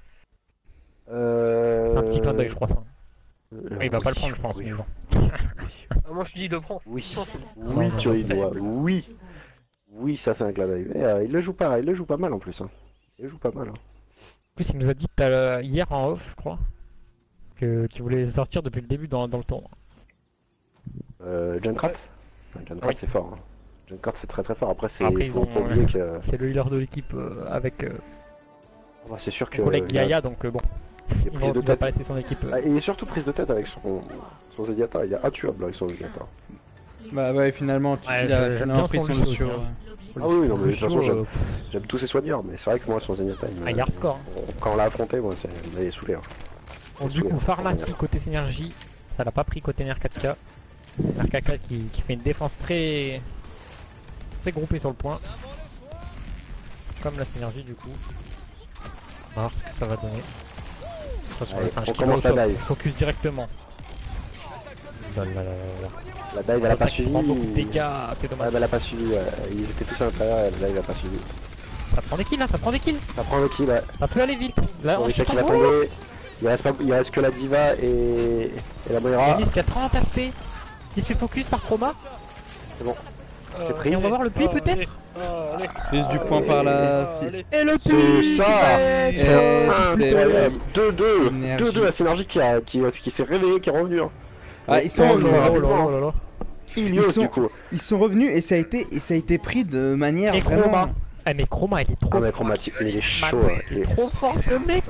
Euh... C'est un petit clin d'œil je crois ça. Euh, il va pas le prendre je pense oui, mais bon. Ah, moi je dis il le prend. Oui, Non, c'est- oui, Non, tu non, il doit. Oui, oui, ça c'est un clin d'œil. Mais, euh, il le joue pas, il le joue pas mal en plus. Hein. Il le joue pas mal. Hein. En plus il nous a dit tout à l'heure- hier en off je crois que qu'il voulait sortir depuis le début dans, dans le tournoi. Euh, Junkrat Junkrat Oui. c'est fort. Hein. Junkrat c'est très très fort. Après c'est Après, ils faut ont, pas oublier que. C'est le healer de l'équipe euh, avec euh, Bah, c'est sûr que. son collègue il y a- Yaya donc euh, bon. il y a Il prise va, de il va tête. pas laisser son équipe. euh, Ah, il est surtout prise de tête avec son, son Zenyatta, il est intuable avec son Zenyatta. Bah ouais, finalement, tu Ouais, il a j'aime finalement bien pris son son Lucio Lucio. aussi, hein. ouais. Ah oui, non, mais de toute façon, Lucio, j'aime- euh, J'aime tous ses soigneurs, mais c'est vrai que moi son Zenyatta, il me... Ah, il est hardcore, Quand on l'a affronté, moi, ça il m'avait saoulé. Hein. Bon, du coup, pharmacie côté synergie, ça l'a pas pris côté N R quatre K. N R quatre K qui, qui fait une défense très très groupée sur le point. Comme la synergie du coup. On va voir ce que ça va donner. Attention, Allez, le singe on qui va commence au la top, dive. focus directement. Là, là, là, là, là. La dive, elle a pas L'attaque qui suivi. prend beaucoup de dégâts, c'est Ouais, dommage. mais elle a pas suivi, ouais. Ils étaient tous à l'intérieur, et la dive a pas suivi. Ça prend des kills là, ça prend des kills. Ça prend le kill, ouais. Ça peut aller vite. Là, On on est qui se va tomber. Il reste, pas... il reste que la diva et, et la Moira. Yanis qui a trente H P. Il se fait focus par Chroma. C'est bon. Euh, C'est pris. Et on va voir le puits ah, peut-être. allez, ah, allez, Plus du point par là. si. allez. Et le C'est puits. ça. ouais, Et C'est c'est- incroyable. deux deux. Synergie. deux deux, la synergie qui, a... qui, qui s'est réveillée, qui est revenue. Hein. Ah, ils sont Oh revenus. là là. Oh là là là là. Ilios, Ils sont- du coup. Ils sont revenus et ça a été et ça a été pris de manière Et vraiment. Chroma. Ah mais Chroma il est trop Ah, mais fort. chromatique, il est chaud. Man, hein. Il est trop fort ce mec.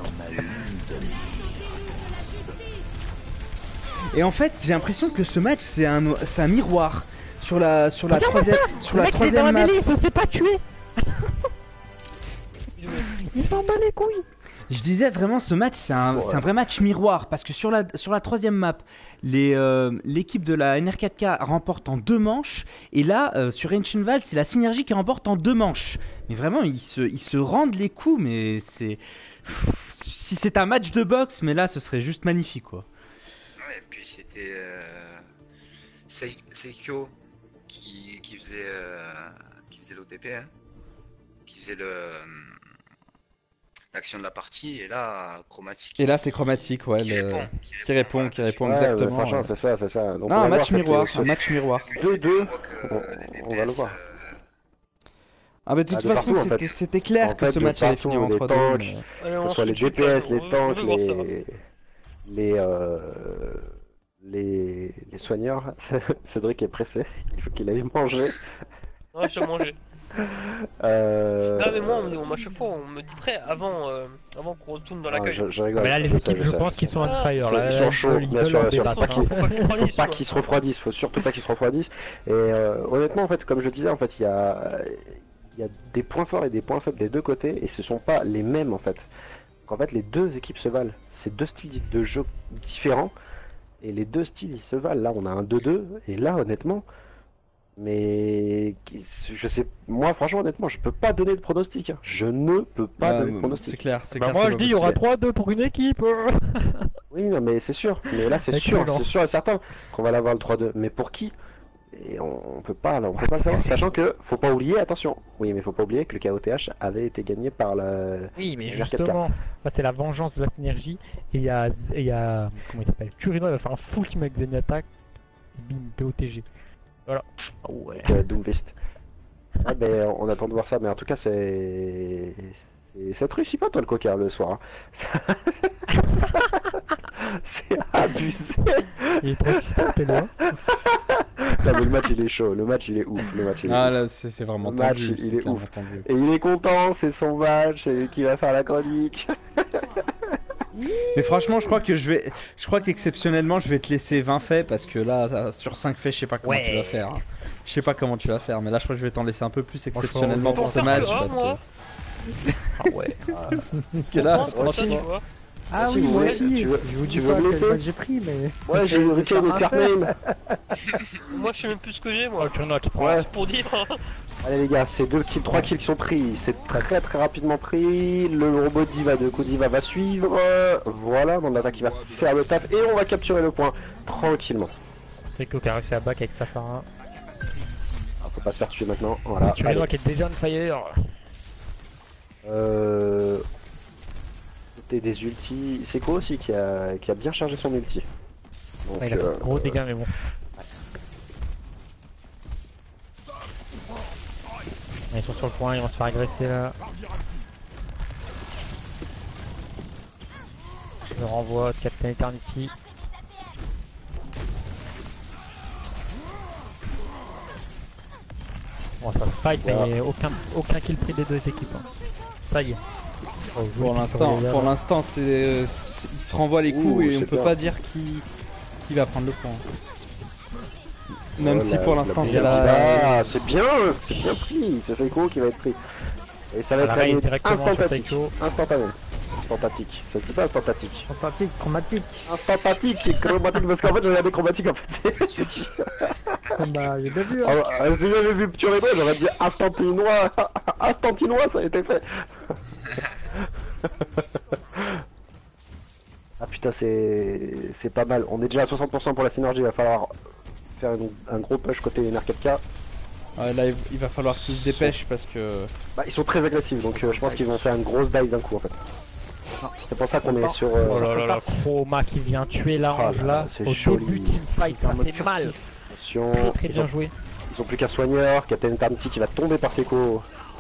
Et en fait, j'ai l'impression que ce match c'est un c'est un miroir sur la sur la Regarde-moi troisième sur Le la mec il est dans troisième la map. mêlée, il se fait pas tuer. Il s'en bat les couilles. Je disais vraiment ce match c'est un, Ouais. c'est un vrai match miroir parce que sur la sur la troisième map les euh, l'équipe de la N R quatre K remporte en deux manches et là euh, sur Ancient Val c'est la synergie qui remporte en deux manches. Mais vraiment ils se ils se rendent les coups mais c'est si c'est un match de boxe mais là ce serait juste magnifique quoi. Ouais, et puis c'était euh, Sei- Seikyo qui, qui faisait euh, qui faisait l'O T P, hein, qui faisait le euh, l'action de la partie, et là chromatique. Et là c'est chromatique ouais qui, le- répond, qui répond voilà, qui répond Ouais, exactement. ouais, franchement, ouais. c'est ça, c'est ça. Donc, Non, on va un voir match cette, miroir, euh, un match miroir. Puis, deux deux. on voit que, On- euh, les on va le D P S, voir. euh, Ah bah de toute Ah, de façon, partout, en c'était fait. c'était clair En que fait, ce de match allait partout, finir en les trois deux. tanks, mais- Allez, Que on ce soit les switch, D P S, on- les on- tanks, on veut voir ça. les... Les, euh... les... les soigneurs. Cédric est pressé, il faut qu'il aille manger. Ouais, je dois manger. Euh... Ah mais moi, on, on, à chaque fois, on me dit prêt avant, euh, avant qu'on retourne dans Ah, l'accueil. je, je rigole. Mais là, les je sais, équipes, je je sais. pense qu'ils sont on Ah, fire. Ils sont, Là, ils sont ils chauds, veulent- ils bien veulent sûr, en bien sûr. débattre, Faut pas qu'ils hein. Faut pas qu'ils faut refroidissent, pas quoi. qu'ils se refroidissent, faut surtout pas qu'ils se refroidissent. Et euh, honnêtement, en fait, comme je disais, en fait, il y a, il y a des points forts et des points faibles des deux côtés, et ce sont pas les mêmes en fait. Donc, en fait, les deux équipes se valent. C'est deux styles de jeu différents, et les deux styles ils se valent. Là, on a un deux deux, et là, honnêtement, mais je sais, moi, franchement, honnêtement, je peux pas donner de pronostic. hein. Je ne peux pas Ah, donner de c'est pronostic. clair, c'est Bah clair. moi c'est je pas dis il y aura possible. trois deux pour une équipe. Oui, non, mais c'est sûr. Mais là, c'est sûr, Excellent. c'est sûr et certain qu'on va l'avoir le trois deux. Mais pour qui? Et on, on peut pas, là, on peut pas le savoir. Sachant que, faut pas oublier, attention. Oui, mais faut pas oublier que le K O T H avait été gagné par la. Oui, mais R quatre K. justement, ça c'est la vengeance de la synergie. Et il y a, et il y a, comment il s'appelle, Turino, il va faire un full team avec Zenyatta. Bim, P O T G. Voilà. Ah ouais. Euh, Doomfist. Ah, ben, on attend de voir ça, mais en tout cas, c'est. c'est- Ça te réussit pas, toi, le coca, le soir. hein. C'est abusé. Il est trop excité, là. Non, mais le match, il est chaud. Le match, il est ouf. Le match, il est Ah ouf. là, c'est c'est vraiment Le match, tendu. il c'est est clairement ouf. tendu. Et il est content, c'est son match, c'est lui qui va faire la chronique. Mais franchement, je crois que je vais, je crois qu'exceptionnellement, je vais te laisser vingt faits parce que là, ça- sur cinq faits, je sais pas comment Ouais. tu vas faire. hein. Je sais pas comment tu vas faire, mais là, je crois que je vais t'en laisser un peu plus Franchement, exceptionnellement pour Pour ce faire match que un, parce moi, que, Ah ouais. parce que là, pour prendre ça, tu franchement, vois. Ah Si oui, vous moi voulez, aussi. tu veux- Je vous tu dis veux pas me quel laisser bac j'ai pris, mais. Ouais, j'ai eu Ricky et faire un Fairname. Moi, je sais même plus ce que j'ai, Oh, moi. Turino qui prend. Ouais. C'est pour dire. hein. Allez les gars, c'est deux kills, trois kills qui sont pris. C'est très très rapidement pris. Le robot Diva de Kodiva va suivre. Euh, Voilà, dans l'attaque il va faire le taf et on va capturer le point tranquillement. C'est que qui a réussi à back avec Safara. Ah, faut pas se faire tuer maintenant. Voilà. Turino allez. qui est déjà on fire. Euh... C'était des ultis. C'est quoi aussi qui a... qui a bien chargé son ulti. Donc, Ouais, il a fait euh, gros dégâts, mais bon. Ils sont sur le point, ils vont se faire agresser là. Le renvoi de Captain Eternity. Bon, ça se fight, mais aucun, aucun kill pris des deux équipes. hein. Ça y est. Oh, pour oui, l'instant, sur les pour gars, l'instant, c'est, c'est- il se renvoie les coups Ouh, et on c'est peut bien. pas dire qui, qui va prendre le point. Même oh, si la- pour la l'instant c'est brigade la. Ah, c'est bien, c'est bien pris. C'est Seiko qui va être pris. Et ça va Elle être arrive gagné directement sur instantatique. Seiko. Instantané. Instantatique. Ça se dit pas instantatique. Fantastique, chromatique. Instantatique et chromatique parce qu'en fait j'ai regardé chromatique en fait. Bah, j'ai bien vu. Ah, Hein. ah, si j'avais vu Pturino, j'aurais dit instantinois. Instantinois, ça a été fait. Ah putain, c'est c'est pas mal. On est déjà à soixante pour cent pour la synergie. Il va falloir faire une- un gros push côté N R quatre K. Ouais, là, il- il va falloir qu'ils se dépêchent parce que. Bah, ils sont très agressifs donc euh, je pense qu'ils vont faire une grosse dive d'un coup en fait. C'est pour ça qu'on est sur. euh, Oh là là là, Chroma qui vient tuer la Ah range là là. là, c'est Au joli. début teamfight, ça fait mal. attention. Très très Ils bien ont, joué. ils ont plus qu'un soigneur. Captain Eternity qui va tomber par Seiko.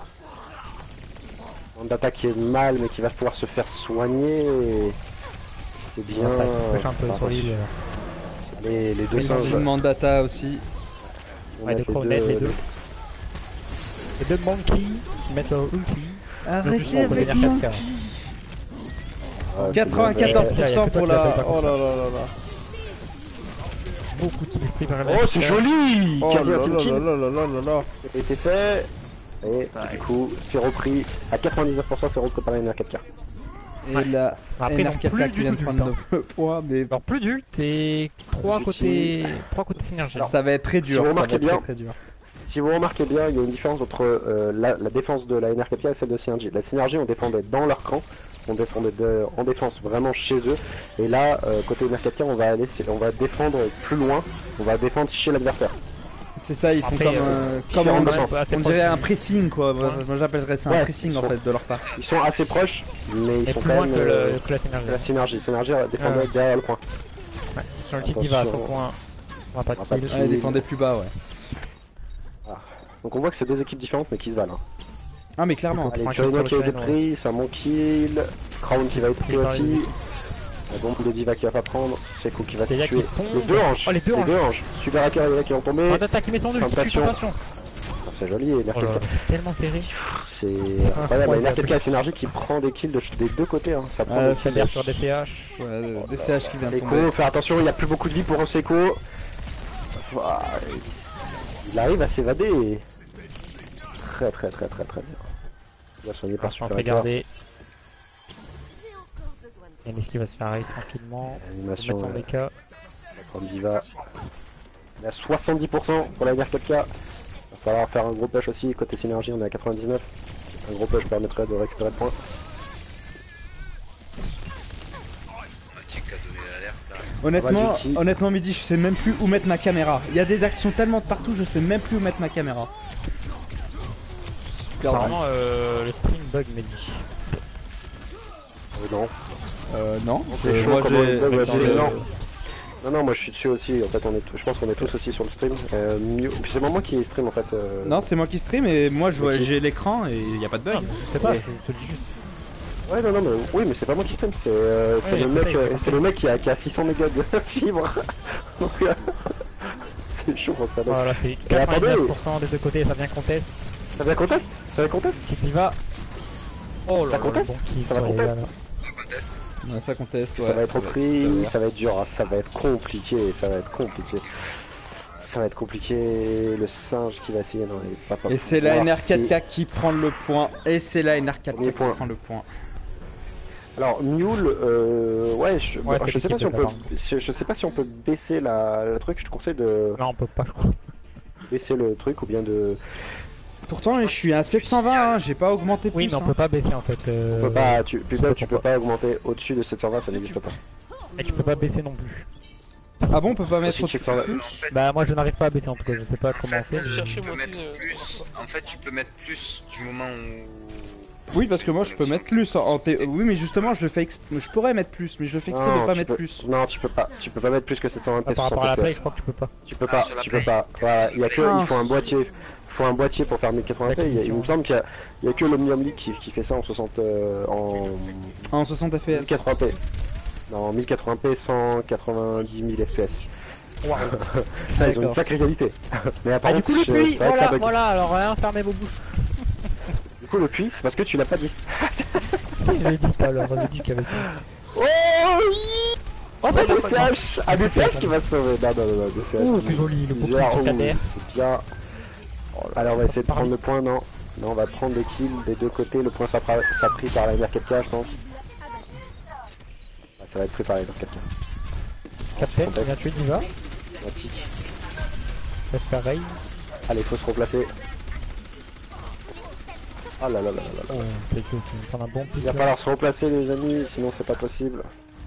On d'attaque qui est mal mais qui va pouvoir se faire soigner. C'est bien. Ouais, ça push un peu sur l'île. Les, les deux Ils ont singes. une mandata aussi. on Ouais, met les chronomètres, les deux. Les deux monkeys qui mettent leur ulti. Arrêtez on va avec devenir mon quatre K. Ah, quatre-vingt-quatorze pour cent Ouais, pour il y a que toi la. qui l'as fait, Oh là là là là. Beaucoup de kills pris par Oh, c'est joli. Oh Quasi là un là team là kill. là là là là là. Ça a été fait. Et du coup, c'est repris à quatre-vingt-dix-neuf pour cent, c'est repris par la N R quatre K. Et Ouais. la Après, ils n'ont N R quatre plus K qui du vient de tout prendre d'ult, le point, mais Alors plus d'ult et trois J'ai côtés, trois côtés synergie. ça va être très dur. vous Ça va remarquez être bien- très très dur. Si vous remarquez bien, il y a une différence entre euh, la, la défense de la N R quatre K et celle de Synergy. La Synergy, on défendait dans leur camp, on défendait de- en défense vraiment chez eux. Et là, euh, côté N R quatre K, on va aller, on va défendre plus loin, on va défendre chez l'adversaire. C'est ça, ils font Après, comme, euh, un- comme différentes un- défenses. assez on proche dirait du- un pressing quoi. Moi, Ouais. moi, j'appellerais ça Ouais, un pressing ils en sont- fait de leur part. Ils sont assez proches, mais ils Et sont plus quand loin même que, euh, le, que la synergie. la Synergie. Synergy défendait Ouais. derrière le coin. Ouais. Sur le petit Diva à ce Attention. point. On va pas On va pas de kill. kill. Ouais, défendez plus bas, ouais. Donc on voit que c'est deux équipes différentes mais qui se valent. hein. Ah mais clairement. Il Allez, faut Furina qui a sur le été chaîne, pris, c'est un bon kill. Crown qui va être pris Il parle aussi. vite. La bombe de Diva qui va pas prendre. Seiko qui va Delia tuer. qui tombe. Les deux anges. Oh, les deux les anges. anges. Super hacker et là qui vont tomber. Mandata qui met son ulti, Attention. attention. Ah, c'est joli. Et Oh là là, Merkel- c'est tellement serré. c'est incroyable. Il y a quelqu'un synergie qui prend des kills de- des deux côtés. Hein. Ça prend Ah, des c'est kills. Kader sur D C H. Ouais, euh, D C H qui vient de tomber. Seiko, faire attention, il n'y a plus beaucoup de vie pour Seiko. Ouah, il arrive à s'évader. Très très très très très bien. Il va soigner par Attention, super c'est hacker. gardé. J'ai encore besoin de Yanis qui va se faire race tranquillement. Animation. Mettre son euh, D K. Comme Diva. Il a soixante-dix pour cent pour la R quatre K. Il va falloir faire un gros push aussi. Côté synergie, on est à quatre-vingt-dix-neuf. Un gros push permettrait de récupérer le point. Mathieu qui a donné l'alerte là. Honnêtement, Vas-y, ulti. honnêtement Midi, je sais même plus où mettre ma caméra. Il y a des actions tellement de partout, je sais même plus où mettre ma caméra. Super drôle. Apparemment, euh, le stream bug, Mehdi. Euh, non. Euh, non. C'est Euh, chaud moi comment j'ai. il bug, ouais, j'ai- c'est- non. Non, non, moi je suis dessus aussi. En fait, on est, t- je pense qu'on est tous aussi sur le stream. Euh, mieux... Puis c'est moi qui stream en fait. euh, Non, c'est moi qui stream et moi je vois- Ok. j'ai l'écran et il y a pas de bug. Je sais pas, Ouais. je te dis juste. Ouais, non, non, mais oui, mais c'est pas moi qui stream. C'est euh, c'est Ouais, le c'est mec, ça, il euh, faut c'est le mec qui a, qui a six cents mégas de fibre. Donc, euh, c'est chaud pour ça. donc. Voilà, c'est Mais attendez. quatre-vingt-dix-neuf pour cent des deux côtés, ça vient conteste. Ça vient contest Ça vient contest Qui va. Oh là Ça là, conteste bon kill Ça va sur les conteste gars, là. On conteste. Ouais, ça conteste, ouais. Ça va être Ça repris, va- ça va être dur, hein, ça va être compliqué, ça va être compliqué. Ça va être compliqué, le singe qui va essayer, non, il est pas, pas Et c'est la pouvoir, N R quatre c'est- K qui prend le point. Et c'est la N R quatre K Premier qui point. prend le point. Alors Mule, euh, ouais, je, Ouais, bon, c'est je sais pas l'équipe si on de peut, la je, je sais pas si on peut baisser la, le truc. Je te conseille de Non, on peut pas, je crois. baisser le truc ou bien de, Pourtant, je suis à sept cent vingt, hein, j'ai pas augmenté plus. Oui, mais on hein. peut pas baisser en fait. Euh... on peut pas, tu, je Pubel, tu comprends peux pas augmenter au-dessus de sept cent vingt, ça n'existe pas. Et tu peux pas baisser non plus. Ah bon, on peut pas mettre Si, au-dessus sept cent vingt. de En plus fait, Bah, moi je n'arrive pas à baisser en tout cas, je sais pas comment on fait. tu mais- chercher, peux moi mettre aussi, euh, plus. En fait, tu peux mettre plus du moment où. Oui, parce que moi je peux mettre plus. En thé- Oui, mais justement, je le fais exp- je pourrais mettre plus, mais je le fais exprès de Non, pas tu mettre peux- plus. Non, tu peux pas, tu peux pas mettre plus que sept cent vingt Ah, p par sur rapport à la ton play, P S. je crois que tu peux pas. Tu peux Ah, pas, sur la tu peux Play. pas. Voilà, il y a que, Ah. il faut un boîtier, il faut un boîtier pour faire mille quatre-vingts p. Il, y a- il me semble qu'il y a, il y a que l'Omnium League qui, qui fait ça en soixante, euh, en En soixante F P S. mille quatre-vingts p. Non, mille quatre-vingts p, cent quatre-vingt-dix mille F P S. Waouh. Ah, ils ont une D'accord. sacrée qualité. Mais Ah, apparemment, du coup, le c'est puits, vrai que ça voilà, bug. voilà, alors rien, fermez vos bouches. Du coup, le puits, c'est parce que tu l'as pas dit. Je l'ai dit tout à l'heure, j'ai dit qu'il y avait. Oh oui. Oh, c'est A D C H A D C H qui va se sauver. Non, non, non, non, A D C H. Ouh, c'est joli, le beau Bizarre, kill sur ouh, Kader. c'est bien. Alors on va essayer de prendre le point, non. Non, on va prendre des kills des deux côtés. Le point sera sera pris par la R quatre K, je pense. Ah, ça va être pris par la R quatre K. Captain qui vient tuer Diva. Gentil. Ça se fait raise. Allez, faut se replacer. Ah là là là là là. Oh, c'est que tu me prends un bon Il pic. va là. falloir se replacer les amis, sinon c'est pas possible.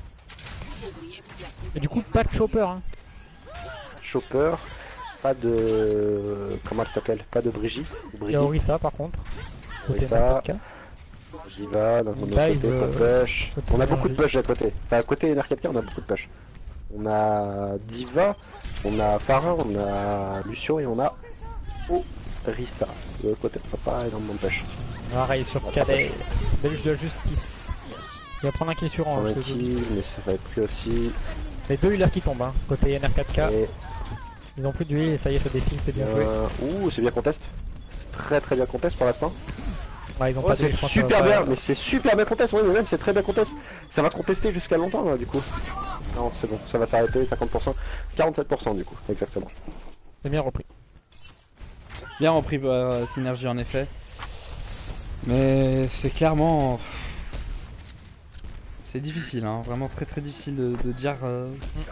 Et du coup, pas de chopper, hein. Chopper, pas de... Comment elle s'appelle? Pas de Brigitte. Il y Brigitte. a Orisa par contre. Côté Orisa. N R quatre K. Diva, d'un autre Dive, côté, pas euh, de push. côté On a beaucoup de énergie. push à côté. Enfin, à côté N R quatre K, on a beaucoup de push. On a Diva, on a Pharah, on a Lucio et on a Orisa. De l'autre côté, on n'a pas énormément de push. On va raise sur Kader. Belge de justice. Il va prendre un kill sur On Ange. a un je te dis. kill, mais ça va être pris aussi. Les deux healers qui tombent, hein. Côté N R quatre K. Et Ils ont plus de heal et ça y est, ça défile, c'est bien joué. euh, ouh, c'est bien contest. Très très bien contest pour l'instant. Ouais, ils ont Oh, pas de c'est heal, je pense que ça super va bien, pas- mais c'est super bien contest, ouais, mais même c'est très bien contest. Ça va te contester jusqu'à longtemps là, du coup. Non, c'est bon, ça va s'arrêter, cinquante pour cent, quarante-sept pour cent du coup, exactement. C'est bien repris. Bien repris par euh, Synergie en effet. Mais c'est clairement. C'est difficile, hein, vraiment très très difficile de, de dire. euh,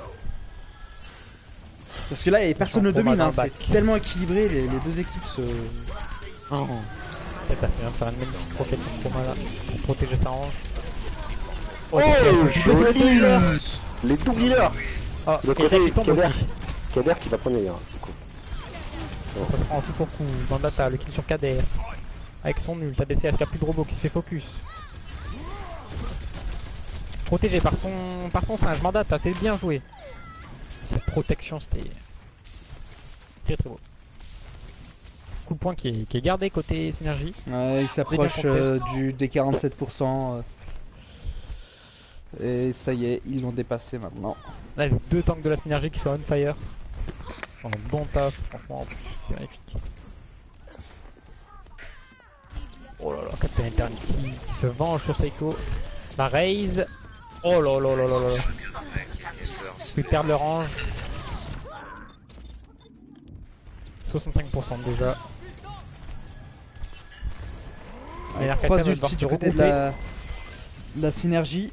Parce que là, y a- personne ne Jean-Paul domine, hein, Madin c'est back. tellement équilibré, les, les deux équipes se. Oh. Peut-être à faire faire une magnifique protection pour moi là. Pour protéger sa range. Oh, joli. Les double healers. Ah, De l'autre et ça côté, qui tombe Kader. aussi. Kader qui va prendre les gars, du coup. Ça se prend en tout pour coup. Mandata, le kill sur Kader. Avec son nul, t'as D C H, y'a plus de robot qui se fait focus. Protégé par son par son singe, Mandata, c'est bien joué. Cette protection, c'était très très beau. coup de poing qui est, qui est gardé côté synergie. Ouais, il s'approche euh, du des quarante-sept pour cent. euh, Et ça y est, ils l'ont dépassé maintenant. Là, j'ai deux tanks de la synergie qui sont on fire. Un bon taf, franchement, c'est magnifique. Oh là là, Captain Eternity qui se venge sur Seiko. La raise. Oh là là là là là là. Ils perdent leur range. soixante-cinq pour cent déjà. Ouais, trois ultis du côté de la, de la synergie.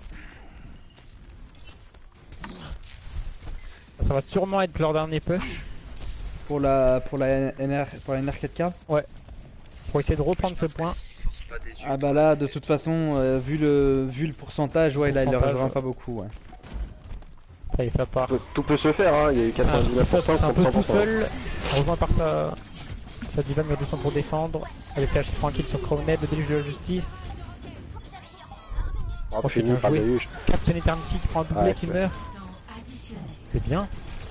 Ça va sûrement être leur dernier push. Pour la pour la N R pour la N R quatre K. Ouais. Pour essayer de reprendre ce point. Ah bah là de toute façon euh, vu le vu le pourcentage, ouais là il leur rejoint ouais. pas beaucoup. Ouais. Ça y est, ça part. Tout, tout peut se faire, hein. Il y a eu quatre-vingt-dix-neuf pour cent Ah, c'est un peu contre tout cent pour cent. seul. Heureusement par sa, sa diva mais descend pour défendre. Elle était tranquille sur Crownhead, le déluge de la justice. Oh, Oh, fini c'est par le bien joué. déluge. Captain Eternity qui prend un doublé Ouais, qui ouais. meurt. C'est bien.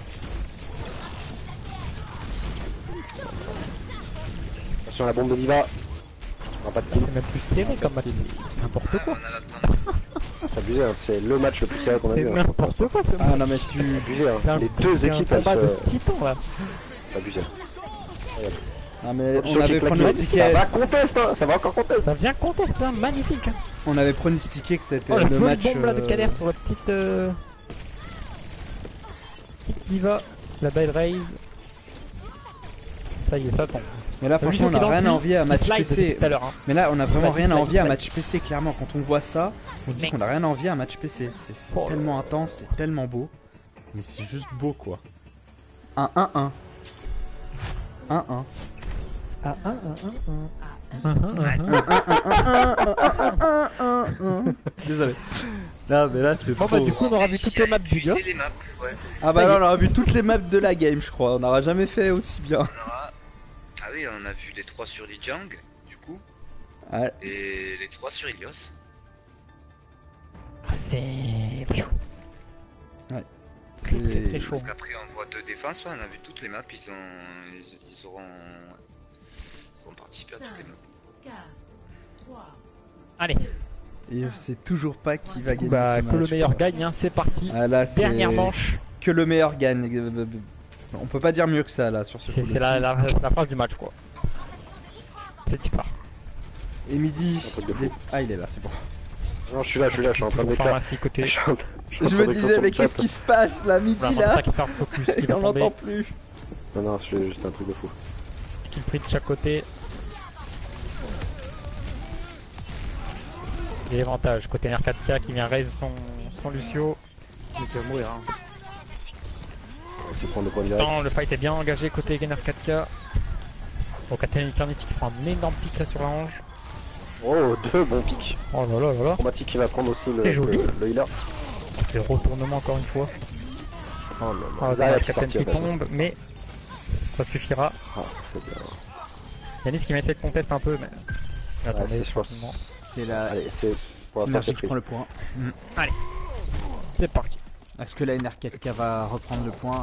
Attention à la bombe de Diva. Non, pas de kill. C'est même plus serré comme match. C'est n'importe quoi. On a la tente. C'est abusé, hein. C'est le match le plus serré qu'on a C'est vu. hein. n'importe quoi ce Ah match. non mais tu. C'est abusé, hein. C'est un- Les deux c'est un équipes, elles combat de se... titans là. C'est abusé. Non mais on Attention, avait j'ai claqué. pronostiqué. Ça va conteste, hein. Ça va encore conteste. Ça vient contester, hein, magnifique. Hein. On avait pronostiqué que c'était Oh la le folle match. bombe là de euh, Kader sur la petite euh... petite diva, la belle raise. Ça y est, ça tombe. Mais là franchement on a rien à envier à match P C. Tout à l'heure, hein. Mais là on a vraiment Slide, rien à slide, envier à slide. match P C clairement quand on voit ça, on se dit qu'on a rien à envier à match P C. C'est c'est Oh là tellement intense, c'est tellement beau. Mais c'est juste beau quoi. un un un. un un. Ah, ah, ah, ah, ah. Désolé. Non mais là c'est Bon trop. bah du coup on aura vu toutes les maps du gars. C'est les maps, ouais. Ah bah là on aura vu toutes les maps de la game je crois, on n'aura jamais fait aussi bien. On aura... Ah oui, on a vu les trois sur Lijiang, du coup, Ouais. et les trois sur Ilios. Ah, c'est... Ouais. Très, très, très C'est- chaud. Parce qu'après on voit deux défenses, ouais, on a vu toutes les maps, ils ont... Ils, ils auront... Ils auront participé à toutes les maps. quatre, trois, Allez, Et on sait toujours pas qui va gagner bah ce que le match, meilleur quoi. gagne, hein, c'est parti. Ah là c'est Dernière manche, que le meilleur gagne. On peut pas dire mieux que ça là sur ce c'est coup. c'est la, la, la phrase du match quoi. C'est y part. Et midi. Un truc de fou. les- Ah il est là, c'est bon. Non, je suis là, je suis là, je suis en train de Toujours m'éclater. pharmacie côté. Je suis en- je suis en Je train me de disais sur mais le qu'est-ce chat. qui se passe là midi Voilà, là ça qui part focus, qui Et va on tomber. l'entend plus. Non, non, je fais juste un truc de fou. Kill pris de chaque côté. Les avantages, côté R quatre K qui vient raise son, son Lucio. Il va mourir. Hein. On va essayer de prendre le point direct. Non, le fight est bien engagé côté Gainer quatre K. Bon, Captain Eternity qui prend un énorme pic là sur la hanche. Oh, deux bons pics. Oh là là là là. Chromatique qui va prendre aussi le, C'est joli. le, le healer. C'est le retournement encore une fois. Oh là là. Ah, Derrière la qui Captain sortit, qui en fait. tombe, mais ça suffira. Ah, c'est bien. Yanis qui m'a essayé de contester un peu, mais. Attendez, c'est sûr. tranquillement. C'est la Allez, c'est pour l'instant synergie c'est qui pris. prend le point. C'est parti. Est-ce que la N R quatre K va reprendre le point?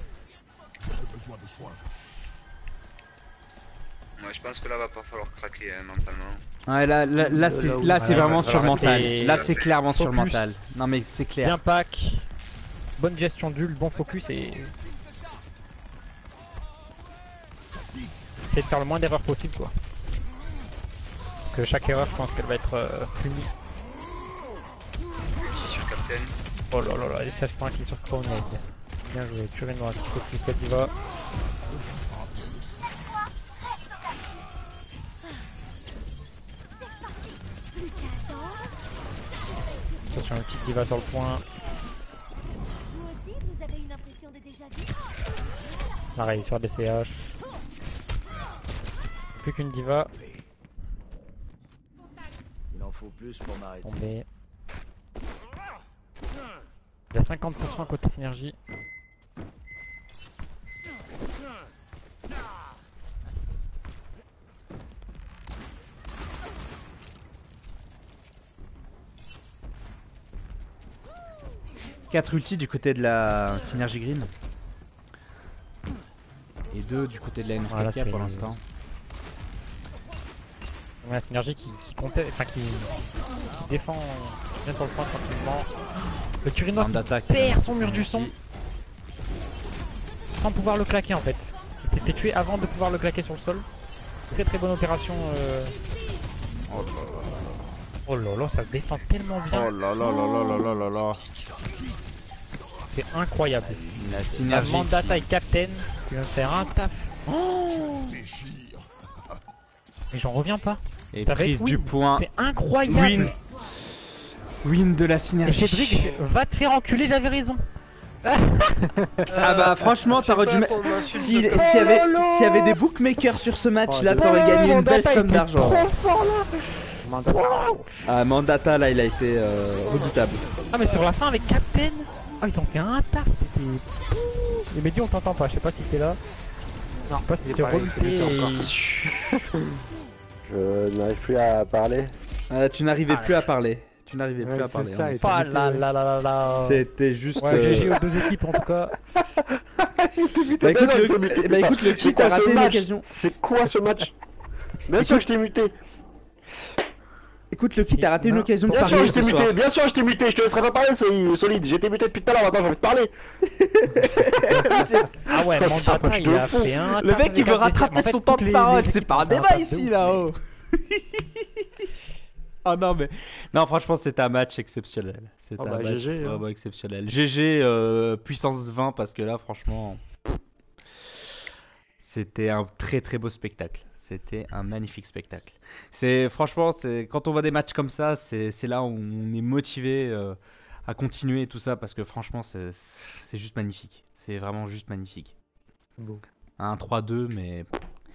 Ouais, je pense que là va pas falloir craquer hein, mentalement. Ouais là là, là c'est là où- là c'est Ouais, vraiment ça sur va le mental. rester- Là c'est clairement sur le Focus. mental. Non mais c'est clair. Bien pack. Bonne gestion d'ul, bon focus et. C'est de faire le moins d'erreurs possible quoi. Parce que chaque erreur, je pense qu'elle va être euh, punie. Ici sur Captain. Oh là là là, les seize points qui sur Crownhead. Bien joué, Turin dans la petite focus, la diva. Attention, une petite diva sur le point. vous aussi, vous avez une impression de déjà vu? Pareil sur D C H. Plus qu'une diva. Il en faut plus pour m'arrêter. Tombé. Il y a cinquante pour cent côté synergie. quatre ultis du côté de la synergie green. Et deux du côté de la N R quatre K Voilà, pour c'est- l'instant. Ouais, synergie qui, qui comptait, enfin qui, qui défend bien sur le point tranquillement. Le Turinois d'attaque. perd son mur du son sans pouvoir le claquer en fait. Il s'est fait tuer avant de pouvoir le claquer sur le sol. Très très bonne opération. Euh... Oh là là, ça se défend tellement bien. Oh là là là là là là là là. C'est incroyable. La La synergie. Mandata et Captain qui vont faire un taf. Oh mais j'en reviens pas. Et Ça va prise être du win. point. C'est incroyable. Win. Win de la Et synergie. Cédric, va te faire enculer, j'avais raison. Ah bah franchement, t'aurais dû mettre. Si- S'il y avait, s'il y avait des bookmakers sur ce match, là t'aurais gagné une belle somme d'argent. Ah, Mandata là, il a été euh, redoutable. Ah mais sur la fin avec Captain, ah ils ont fait un taf. C'était. Les médias on t'entend pas, je sais pas si t'es là. Non, Je sais pas si il est t'es pas là, il reluté s'est muté et... Je n'arrive plus à parler. Euh, tu n'arrivais Ah, plus à parler. Tu n'arrivais Ouais, plus à c'est parler. ça, en et effet. Ah là là là là là. C'était juste. Ouais, euh, G G aux deux équipes en tout cas. Bah écoute, Non, non, le, il faut muter, eh bah, putain. écoute, le C'est kit quoi a ce raté une match occasion. C'est quoi ce match? Bien sûr que je t'ai muté. Écoute, le kit a raté une Non. occasion de Bien sûr parier que je t'ai ce soir. muté. Bien sûr que je t'ai muté. Je te laisserai pas parler, Soli- Solide. J'ai été muté depuis tout à l'heure. Maintenant j'ai envie de parler. Ah ouais, Ça, c'est un Mandata match il de a fou. fait un Le taf mec avec il veut un rattraper deuxième. En fait, son temps toutes de les- parole, les c'est équipes pas un ont fait débat taf de ici ouf, là-haut. Ah non mais non franchement c'était un match exceptionnel. C'était Oh un bah, match G G, hein. vraiment exceptionnel. G G euh, puissance vingt parce que là franchement c'était un très très beau spectacle. C'était un magnifique spectacle. C'est franchement c'est quand on voit des matchs comme ça c'est c'est là où on est motivé euh, à continuer et tout ça parce que franchement c'est c'est juste magnifique. C'est vraiment juste magnifique. Beau. Un trois deux mais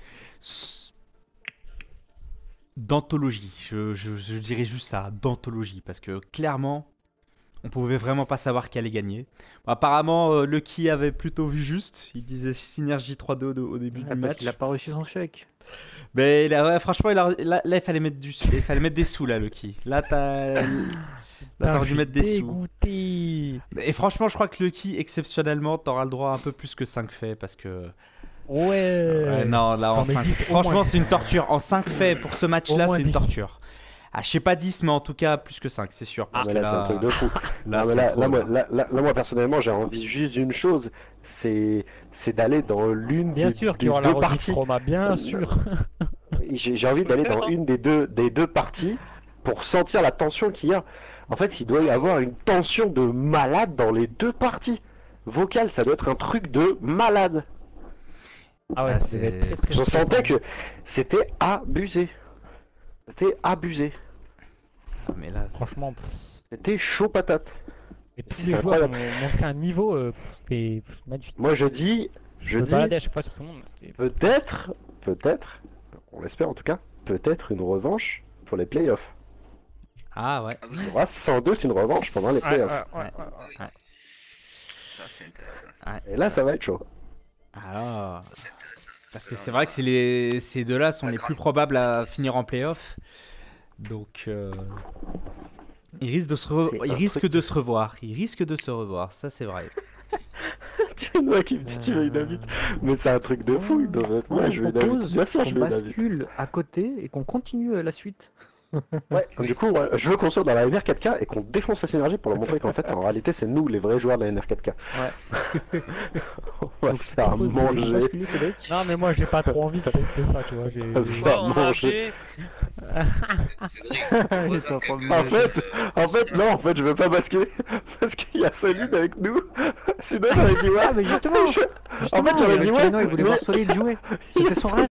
d'anthologie, je, je, je dirais juste ça, d'anthologie, parce que clairement, on pouvait vraiment pas savoir qui allait gagner. Bon, apparemment, euh, Lucky avait plutôt vu juste, il disait synergie trois deux au, au début Ouais, du parce match. qu'il a pas reçu son chèque. Mais là, ouais, franchement, il a- là, là, il fallait mettre du, il fallait mettre des sous là, Lucky. Là, t'as, là, t'aurais dû mettre des sous. Dégoûté. Et franchement, je crois que Lucky, exceptionnellement, t'auras le droit à un peu plus que cinq faits, parce que. Ouais. Ouais, non, là, en Non, mais cinq dix, au franchement, moins c'est une torture. En cinq faits pour ce Au match-là, moins c'est une dix. torture. Ah, je sais pas dix, mais en tout cas, plus que cinq, c'est sûr. Ah, Parce mais que là, c'est un truc de fou. là, Non, mais c'est là, trop, là, moi, là. là, là, là, moi, personnellement, j'ai envie juste d'une chose, c'est, c'est d'aller dans l'une Bien des, sûr des qu'il y aura la deux remise parties. trauma, bien sûr. J'ai, j'ai envie d'aller dans une des deux, des deux parties pour sentir la tension qu'il y a. En fait, il doit y avoir une tension de malade dans les deux parties. Vocal, ça doit être un truc de malade. Ah ouais, Ah, ça c'est- devait être très, très Je stressant. sentais que c'était abusé. C'était abusé. Ah, mais là, c'est- Franchement, pff, C'était chaud patate. et tous C'est les joueurs ont incroyable. montré un niveau, euh, c'était magnifique. Moi, je dis, je Je me dis, baladais à chaque fois sur tout le monde. C'était... peut-être, peut-être, on l'espère en tout cas, peut-être une revanche pour les playoffs. ah ouais. Ah oui, Il y aura sans doute une revanche pendant les Ouais, playoffs. ouais, ouais, ouais, oui. ouais. Ça c'est intéressant. Ça, Et là, ça va être chaud. Alors, Ça, c'est intéressant. parce que là, c'est on vrai a- que c'est les, ces deux-là sont La les grande plus probables à compétition. finir en playoff. Donc, euh, ils risquent de se, re- C'est ils un risquent truc. de se revoir. Ils risquent de se revoir. Ça, c'est vrai. Tu vois qui me dit tu veux une invite. Mais c'est un truc de fou. Ils doivent être... Moi, Ouais, je je veux une propose invite. Bien sûr, qu'on je veux une invite. bascule à côté et qu'on continue euh, la suite. Ouais, du coup, ouais, je veux qu'on soit dans la N R quatre K et qu'on défonce la synergie pour leur montrer qu'en fait, en réalité, c'est nous les vrais joueurs de la N R quatre K. Ouais. On va Donc, se je faire propose de manger. basculer, Cédric. Non, mais moi j'ai pas trop envie de tester ça, tu vois. J'ai... On va se Ouais, faire on a manger. acheté. Cédric, Il propose est en à train de quelqu'un En de- fait, en fait, non, en fait, je veux pas basculer parce qu'il y a Solide avec nous. Sinon, j'aurais dit ouais. Ah, mais justement, Je- justement, En fait, j'aurais euh, dit ouais. Keno, il voulait mais- voir Solide jouer. C'était son rêve.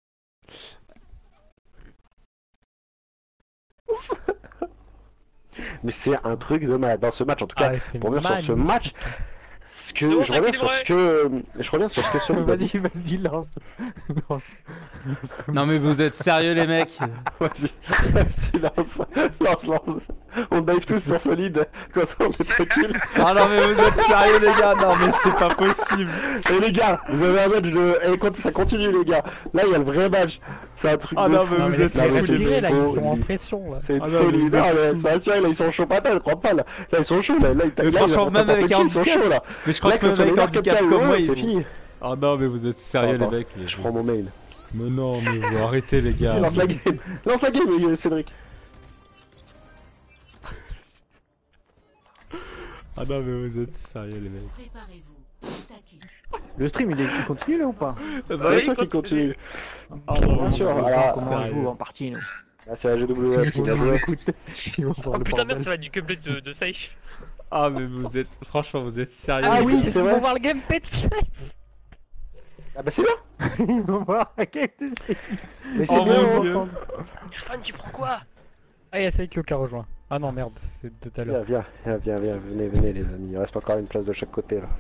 Mais c'est un truc de malade dans ce match, en tout cas. Ah, ouais, c'est Pour revenir sur ce magnifique. match, ce que Non, je c'est reviens sur ce que je reviens sur ce que Solide a dit. Vas-y, vas-y, lance. lance. lance comme- Non, mais vous êtes sérieux, les mecs? Vas-y, vas-y, lance, lance, lance. On dive tous sur Solide, comme ça on est tranquille. Ah non, mais vous êtes sérieux, les gars? Non, mais c'est pas possible. Et les gars, vous avez un match de. Et quand ça continue, les gars. Là, il y a le vrai match. C'est un truc Ah de non, fou. mais Non, vous mais êtes là, laissez-les vous êtes respirer, là, ils faux, sont en lui. pression, là. C'est Ah une non, mais folie. vous Non, êtes mais fous. c'est pas sûr, là, ils sont chauds patates, crois pas, là. Là, ils sont chauds, là. Là, ils Mais là, franchement, ils- même avec un ils sont handicap. chauds, là. Mais je crois Là, que même sur les avec N R handicap quatre K, comme moi, ouais, ils c'est vont- fini. Ah non, mais vous êtes sérieux, les Attends, mecs. mais Je vous- prends mon mail. Mais non, mais vous arrêtez les gars. Lance la game. Lance la game, euh, Cédric. Ah non, mais vous êtes sérieux les mecs. Préparez-vous. Attaquez. Le stream il, est... il continue là ou pas? Bien oui, sûr qu'il continue. Ah bien sûr, on alors, comment on sérieux. joue en partie nous. Ah, c'est la G W F, bien joué. Ils vont voir Oh le putain, bordel. merde, ça va être du gameplay de, de Saïch. Ah mais vous êtes, franchement vous êtes sérieux. Ah les oui, gars. c'est vrai. voir le gameplay de Ah bah c'est bien. Ils vont voir la game de stream. Mais c'est Oh bien. mon hein. dieu. Irfan, tu prends quoi? Ah, il y a Saikyo qui a rejoint. Ah non, merde, c'est de tout à l'heure. Viens, viens, viens, viens, viens, venez, venez les amis. Il reste encore une place de chaque côté là.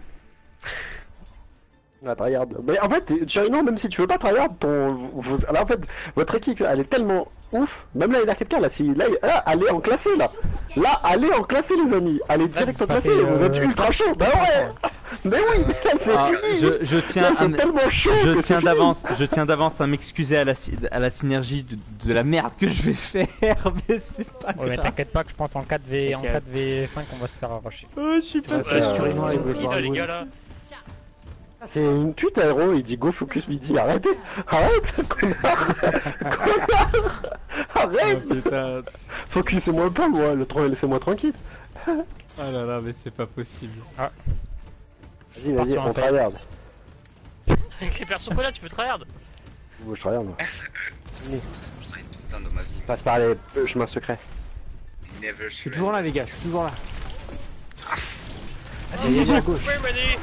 Ah, tryhard. Mais en fait, tu- non, même si tu veux pas tryhard, ton, vous, alors, en fait, votre équipe, elle est tellement ouf. Même là, il y a quelqu'un là, si, là, là, elle est en classé là. Là, elle est en classé les amis. Elle est direct en ça classé. fait, Vous euh, êtes ultra chaud. Bah ouais. Mais oui, mais là, c'est Ah, fini. je, je Là, tiens, c'est à, tellement chaud. je que tiens c'est d'avance, je tiens d'avance à m'excuser à la, sy- à la synergie de, de la merde que je vais faire, mais c'est pas Ouais, mais grave. t'inquiète pas que je pense en quatre v en Ok. quatre v cinq on va se faire arracher. Oh, je suis pas Ouais, sûr. c'est Ouais, tu vrai. vois, ouais, ils ouais, sont pris, ouais, là, les ouais. gars là. C'est une pute aéro, il dit go focus midi, arrêtez. Arrête, connard. Connard. Oh, Arrête. putain. Focusez-moi pas, moi, le troll, laissez-moi tranquille. Oh là là, mais c'est pas possible. Vas-y, vas-y, Partir en on fait. tryhard. Avec les persos qu'on a, tu peux tryhard. Moi, je tryhard, moi. Je traîne tout le temps dans ma vie. Passe par les euh, chemins secrets. Never Je suis toujours là les gars, je suis toujours là. Vas-y, vas-y, à gauche. Ouais, vas-y.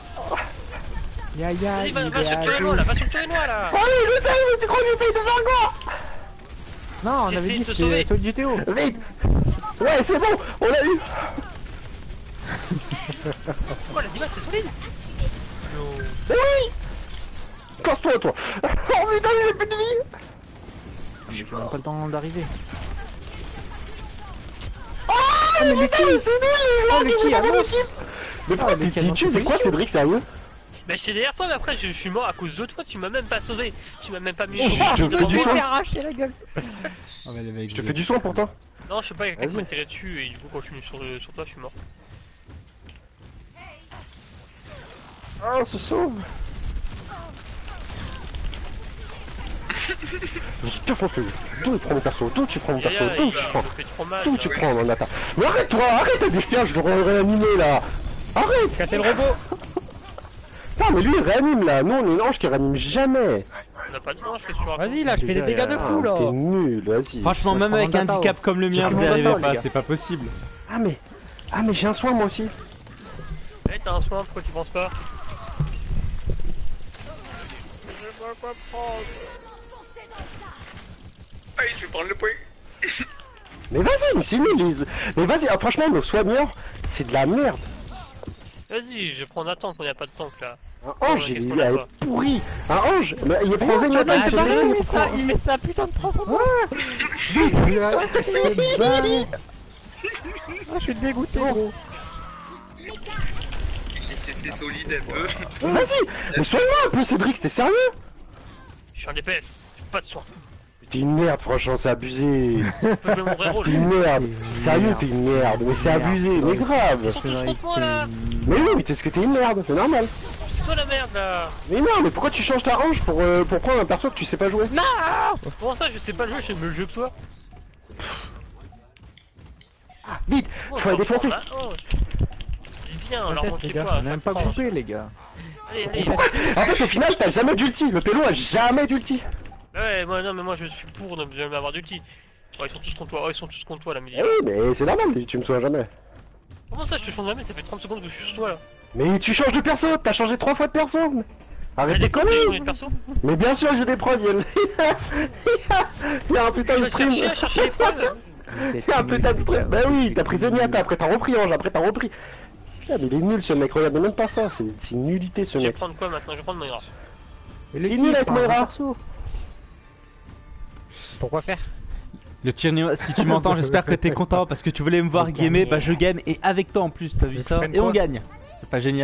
Ya ya, Vas-y, va, il va est sur à le tournoi là, gauche. va sur le tournoi là. Allez, je sais, mais tu crois que j'essaye de faire quoi? Non, on J'ai avait essayé dit de que te sauver. c'était Solid G T O. Vite. Ouais, c'est bon, on l'a eu. Quoi, la diva c'est solide? Non. Mais oui. Casse-toi, toi. Oh putain, j'ai plus de vie. Mais j'ai même pas le temps d'arriver. Oh, mais putain, c'est nul, les Oh, mais qui, gens, à qui moi Mais pourquoi mais tu quel tu c'est quoi, Cédric, sérieux? Bah j'étais derrière toi mais après je, je suis mort à cause de toi, tu m'as même pas sauvé. Tu m'as même pas mis Oh, je te fais du soin. arracher la gueule. Oh, mais les mecs, Je te fais du soin pour toi. Non, je sais pas, il y a quelqu'un qui Vas-y. m'a tiré dessus et du coup quand je suis venu sur, euh, sur toi je suis mort. Ah, on se sauve. Je te prends plus. D'où tu prends mon perso? D'où tu prends mon perso? Yaya, D'où il tu me prends? fait trop mal. D'où là. tu prends, mon attaque? Mais arrête-toi, arrête, Adestia, je devrais réanimer là. Arrête. Casser le robot. Non, mais lui il réanime là. Nous on est une ange qui réanime jamais. On a pas de manche, qu'est-ce que tu racontes? Vas-y là, je fais des dégâts de Ah, fou là. t'es nul, vas-y. Franchement, je même prends avec mon un data, handicap oh. comme le J'ai mien, pris vous mon y arrivez data, les pas, gars. c'est pas possible. Ah, mais. Ah, mais j'ai un soin moi aussi. Eh, t'as un soin, pourquoi tu penses pas? Allez, je vais prendre le point. Mais vas-y, mais c'est nul. les- Mais vas-y, ah, franchement, nos soigneurs, c'est de la merde. Vas-y, je prends Nathan qu'on y a pas de tank là. Un ange, qu'est-ce il qu'on est, a elle pas est pourri. Un ange, mais il prend Zenyatta, il Ah, fait bah, rien, il il met ça, prend- il met sa putain de transcendance. C'est barré. Ah, je suis dégoûté gros. C'est c'est solide un peu. Vas-y, mais soigne-moi un peu, Cédric, t'es sérieux? Je suis en D P S, pas de soin. T'es une merde, franchement, c'est abusé. Je peux jouer mon vrai rôle. T'es une merde. Sérieux, t'es une merde, mais c'est Merde, abusé, mais Cédric. grave. Ils sont tous contre moi là. Mais oui, mais t'es-ce que t'es une merde, c'est normal. C'est toi la merde là. Mais non, mais pourquoi tu changes ta hanche pour, euh, pour prendre un perso que tu sais pas jouer? Comment ça, je sais pas jouer, je fais le même jeu que toi? Vite, Oh, faut la franchement, défoncer. là, oh. Viens, on leur Peut-être, montre les c'est gars, quoi. On a même pas ça te prend. coupé les gars. Allez, allez. Pourquoi? En fait, au final, t'as jamais d'ulti. Le pélo a jamais d'ulti. Ouais, moi non, mais moi je suis pour ne jamais avoir d'ulti. Oh, ils sont tous contre toi, oh, ils sont tous contre toi là, mais Eh oui, mais c'est normal, tu me sois jamais. comment ça je te change jamais? Ça fait trente secondes que je suis sur toi là. Mais tu changes de perso, t'as changé trois fois de perso. T'as Arrête des de conneries, conneries. de perso? Mais bien sûr que j'ai des preuves, il y a, il y a un putain Tu de vas stream. chercher à chercher les preuves. Il y a un putain de stream. Bah oui, t'as pris Zenyatta, après t'as repris Ange, après t'as repris. Putain, mais il est nul ce mec, regardez même pas ça, c'est c'est une nullité ce Je vais mec. prendre quoi maintenant? Je vais prendre Moira. Et le Il est qui, nul je avec prends un Moira. perso. Pourquoi faire? Le Tyranny- si tu m'entends, j'espère que t'es content parce que tu voulais me voir gamer, bah je gagne et avec toi en plus, t'as vu Tu ça? prennes Et on quoi gagne. C'est pas génial.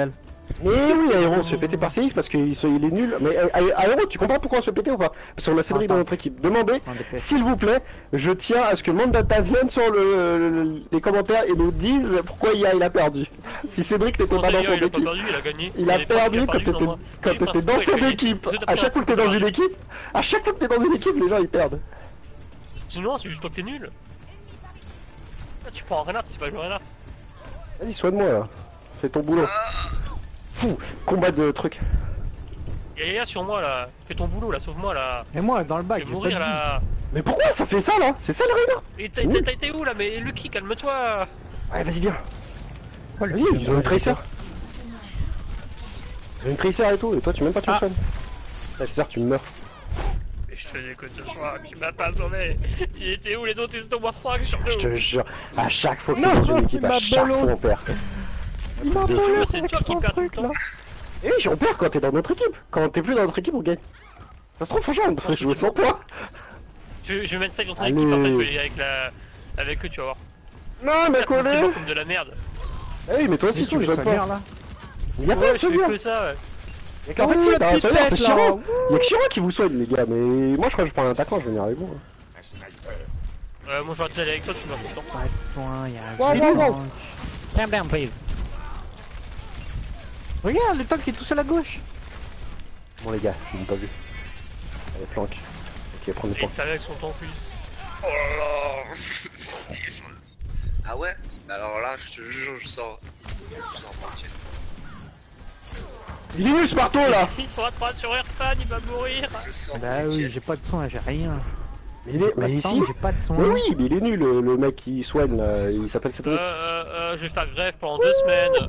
Mais oui, Aéron se fait péter par C X parce qu'il se- il est nul. Mais euh, Aé- Aéron, tu comprends pourquoi on se fait péter ou pas? Parce qu'on a Cédric dans notre équipe. Demandez, Un D P S. s'il vous plaît, je tiens à ce que Mandata vienne sur le, le- les commentaires et nous dise pourquoi il a, il a perdu. Si Cédric n'était Non, pas dans d'ailleurs, son il a pas équipe, perdu, il a gagné. il a est pas- perdu il a quand perdu, t'étais non, moi. quand Il est t'étais pas- dans il a cette gagné. équipe. Vous êtes À chaque fois que t'es dans une perdu. équipe, à chaque fois que t'es dans une équipe, les gens ils perdent. Sinon, c'est juste toi que t'es nul. Ah, tu prends un renard, c'est pas jouer un renard. Vas-y, soigne-moi là. Fais ton boulot. Fou, combat de trucs. Y'a Yaya sur moi là, fais ton boulot là, sauve-moi là. Et moi, dans le Je bac, vais j'ai pas de mourir vie. là. Mais pourquoi ça fait ça là? C'est ça le raid? Et t'as t'as- t'as été où là? Mais Lucky, calme-toi. Ouais, vas-y, viens. Oh, le Vas-y, petit- ils ont une tracer. Ils ont une tracer et tout, et toi tu même pas tu me Ah. soignes. Ouais, c'est-à-dire tu meurs. Mais je faisais que ce soir, tu m'as pas sauvé. Il était où les autres? Ils étaient au moins cinq sur Je te deux. jure, à chaque fois que t'es Non, dans une équipe, il à m'a chaque bolo. fois on perd. Il m'a De- volé c'est avec toi qui son perds tout le truc là. temps. Et oui, on perd quand t'es dans notre équipe. Quand t'es plus dans notre équipe, on gagne. Ça se trouve, franchement, on devrait jouer sans toi. Je, je vais mettre ça contre Allez. l'équipe, après je vais aller avec la... avec eux, tu vas voir. Non, mais Certes, on se collé. débat comme de la merde. Eh oui, mais toi aussi, Mais tu tu ne veux joues sa pas. mère là. Il y a pas Ouais, de je fais soigneur. que ça, ouais. Et qu'en fait, Ouh, si, la t'as un petite soigneur, c'est tête, là. Chiro. Y'a que Chiro qui vous soigne, les gars. Mais moi, je crois que je prends un attaquant, je vais venir avec vous. Euh, moi je vais aller avec toi, tu meurs tout le temps. Pas de soin, y'a un Wow, vide wow, wow. manque. Calm down, please. Regarde, le tank qui est tout seul à gauche. Bon, les gars, je l'ai pas vu. Allez, flanque. Ok, prenez Et point. ça avec son temps plus. Oh là là. Défense. Ah ouais? Alors là, je te jure, je sors. Je sors partir. Il est nul ce marteau là. Ils sont à trois sur Airfan, il va mourir. Je sors Bah oui, partir. j'ai pas de soin, j'ai rien. Mais il est. Pas Mais de ici. tank, j'ai pas de soin. Mais oui, mais il est nul le, le mec qui soigne là. Il s'appelle Euh, Cédric. euh, euh, je vais faire grève pendant deux semaines.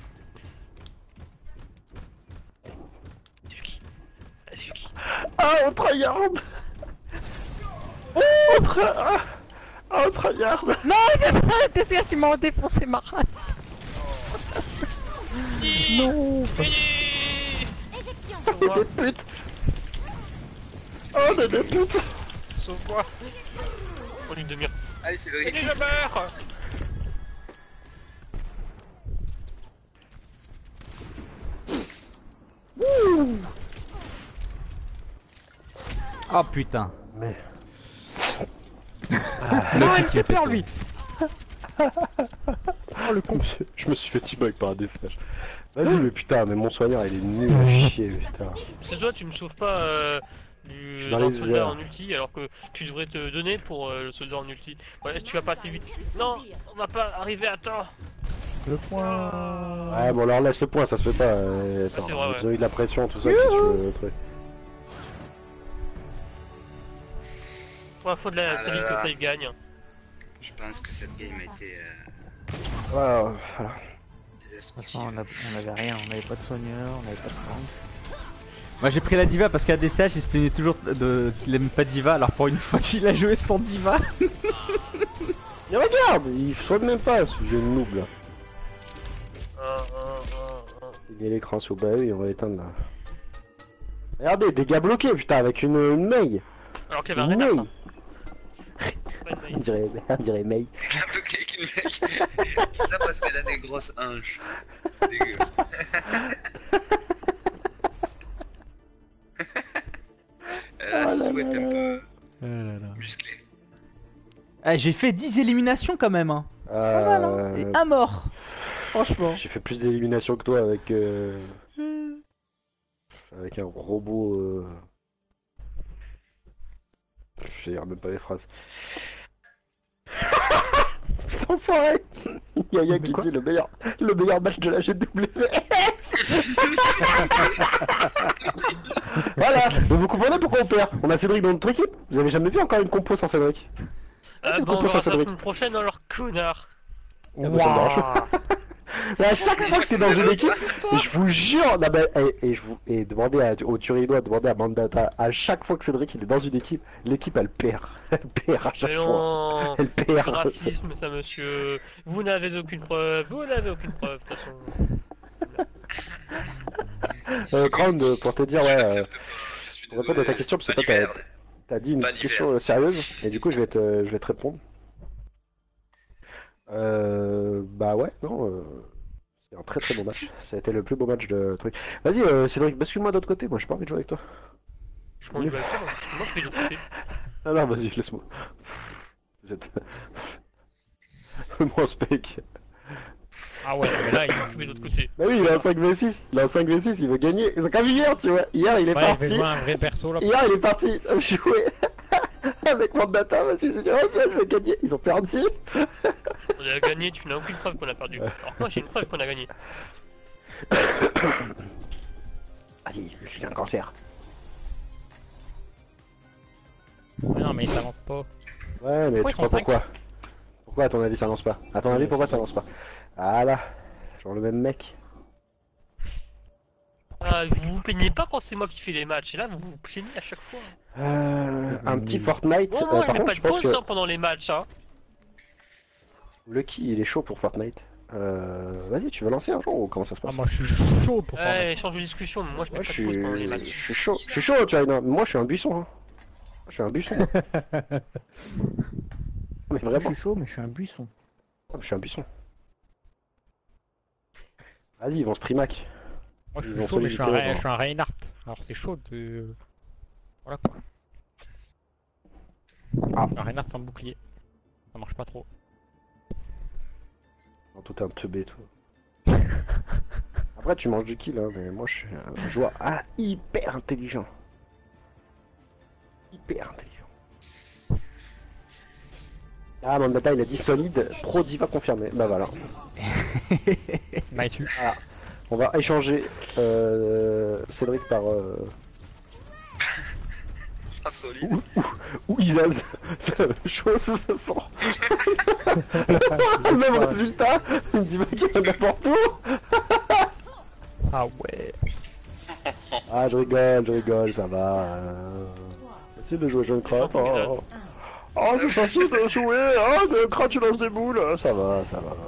Suki. Ah, Suki. Ah, on tryhard. Oh, on tra... Ah, ah, on tryhard. Non, t'es sûr, tu m'as défoncé ma race. Non. Éjection. On est des putes. Oh, on est des putes. Sauve-moi. En une demi-heure. Allez, Cédric. Allez, je meurs. Oh putain. Mais. Non, Le il me kick fait qui peur fait lui. Oh le con. Je me suis fait team par un dessage. Vas-y, mais putain, mais mon soigneur il est nul à chier, putain. C'est toi, tu me sauves pas euh, Je du suis dans d'un les soldat airs. en ulti alors que tu devrais te donner pour euh, le soldat en ulti. Ouais, tu vas pas assez vite. Non, on va pas arriver à temps. Le point. Ouais, bon, alors laisse le point, ça se fait pas. euh, Attends, c'est vrai, ouais. ils ont eu de la pression, tout ça, si tu veux, le truc. Ouais, faut de la Ah là stabilité, là. ça il gagne. Je pense que cette game a été euh, Voilà, voilà. De toute désastreuse. façon, on, a- on avait rien, on avait pas de soigneur, on avait pas de tank. Moi j'ai pris la diva parce qu'à D C H il se plaignait toujours de... qu'il aime pas diva alors pour une fois qu'il a joué sans diva. Mais regarde, il soigne même pas ce jeu de noob là. Un, un, un, un. Il y a l'écran sous, bah oui, on va éteindre là. Regardez, dégâts bloqués, putain, avec une, une mail. Alors qu'il y avait un Une renard. mail. On dirait, on dirait mail. Un peu avec une mec. Tout ça parce qu'elle a des grosses hanches. Dégueu. Elle a la silhouette un peu musclée. Ah, j'ai fait dix éliminations quand même. Hein. Pas mal, hein. Et Euh, un mort. Franchement. J'ai fait plus d'éliminations que toi avec euh, avec un robot. Euh... Je sais même pas les phrases. Cet enfoiré. Yaya qui dit le meilleur, le meilleur match de la G W. Voilà. Mais vous comprenez pourquoi on perd? On a Cédric dans notre équipe. Vous avez jamais vu encore une compo sans Cédric? Ah C'est bon, on compo verra sans ça la Cédric. semaine prochaine alors connard. Ah bah, ça marche. Mais à chaque fois que c'est dans une équipe, je vous jure, non, mais, et, et je vous et demandez à, au Turinois, demandez à Mandata, à chaque fois que Cédric il est dans une équipe, l'équipe elle perd, elle perd à chaque Mais fois, non. elle perd. Racisme ça monsieur. Vous n'avez aucune preuve, vous n'avez aucune preuve de toute façon. Euh, Crown, euh, pour te dire, Je ouais, euh, l'accepte pas, je suis pour répondre désolé. à ta question, parce que Pas toi, du t'as- vert. t'as dit une Pas d'hiver. question euh, sérieuse, et du coup je vais te, je vais te répondre. Euh, bah ouais, non, euh, C'est un très très bon match. Ça a été le plus beau match de truc. Vas-y, euh, Cédric, bascule-moi de l'autre côté. Moi, j'ai pas envie de jouer avec toi. Je prends une jouer avec toi, parce que moi je fais de l'autre côté. Ah non, vas-y, laisse-moi. Vous êtes. Mon spec. Ah ouais, mais là il est occupé de l'autre côté. Bah oui, il est en cinq v six. Il est en cinq v six, il veut gagner. C'est comme hier, tu vois. Hier, il est Ouais, il parti. fait jouer un vrai perso là. Hier, il est parti jouer avec mon data. Vas-y, j'ai dit, oh, tiens, je vais gagner. Ils ont perdu. On a gagné, tu n'as aucune preuve qu'on a perdu. Alors moi j'ai une preuve qu'on a gagné. Vas-y, je suis un cancer. Ouais, non, mais il s'avance pas. Ouais, mais Pourquoi tu ils sont crois pourquoi Pourquoi à ton avis ça lance pas À ton avis pourquoi ça lance pas Voilà, genre le même mec. Ah, vous vous plaignez pas quand c'est moi qui fais les matchs, et là vous vous plaignez à chaque fois. Euh, un petit Fortnite. Bon, euh, moi par je mets contre, pas je de pense pause que hein, pendant les matchs, hein. Lucky il est chaud pour Fortnite. Euh, vas-y, tu veux lancer un jour ou comment ça se passe Ah, moi je suis chaud pour faire. Ouais, change de discussion, mais moi je mets Moi pas je de pause suis, pendant les je matchs. suis chaud, je suis chaud, tu vois. Non, moi je suis un buisson. Hein. Je suis un buisson. Mais Je vraiment, suis chaud, mais je suis un buisson. je suis un buisson. Vas-y, ils vont streamac. Moi je Ils suis vont chaud, mais je suis un, solliciter, Re- hein. je suis un Reinhardt. Alors c'est chaud de. Voilà quoi. Ah. Un Reinhardt sans bouclier. Ça marche pas trop. En tout un teubé tout. Après tu manges du kill, hein, mais moi je suis un joueur ah, hyper intelligent. Hyper intelligent. Ah, mon data il a dit solide, pro diva confirmé. Bah voilà. Nice. Voilà. On va échanger euh, Cédric par euh, Ah, solide. ou, ou, ou Isaz. C'est la même chose de toute façon. Le même résultat. Il me dit mec il va n'importe où. Ah ouais. Ah je rigole, je rigole, ça va. Euh... Essaye de jouer jeune crotte. Oh, oh c'est facile de jouer. Oh de crotte tu lances des boules. Ça va, ça va.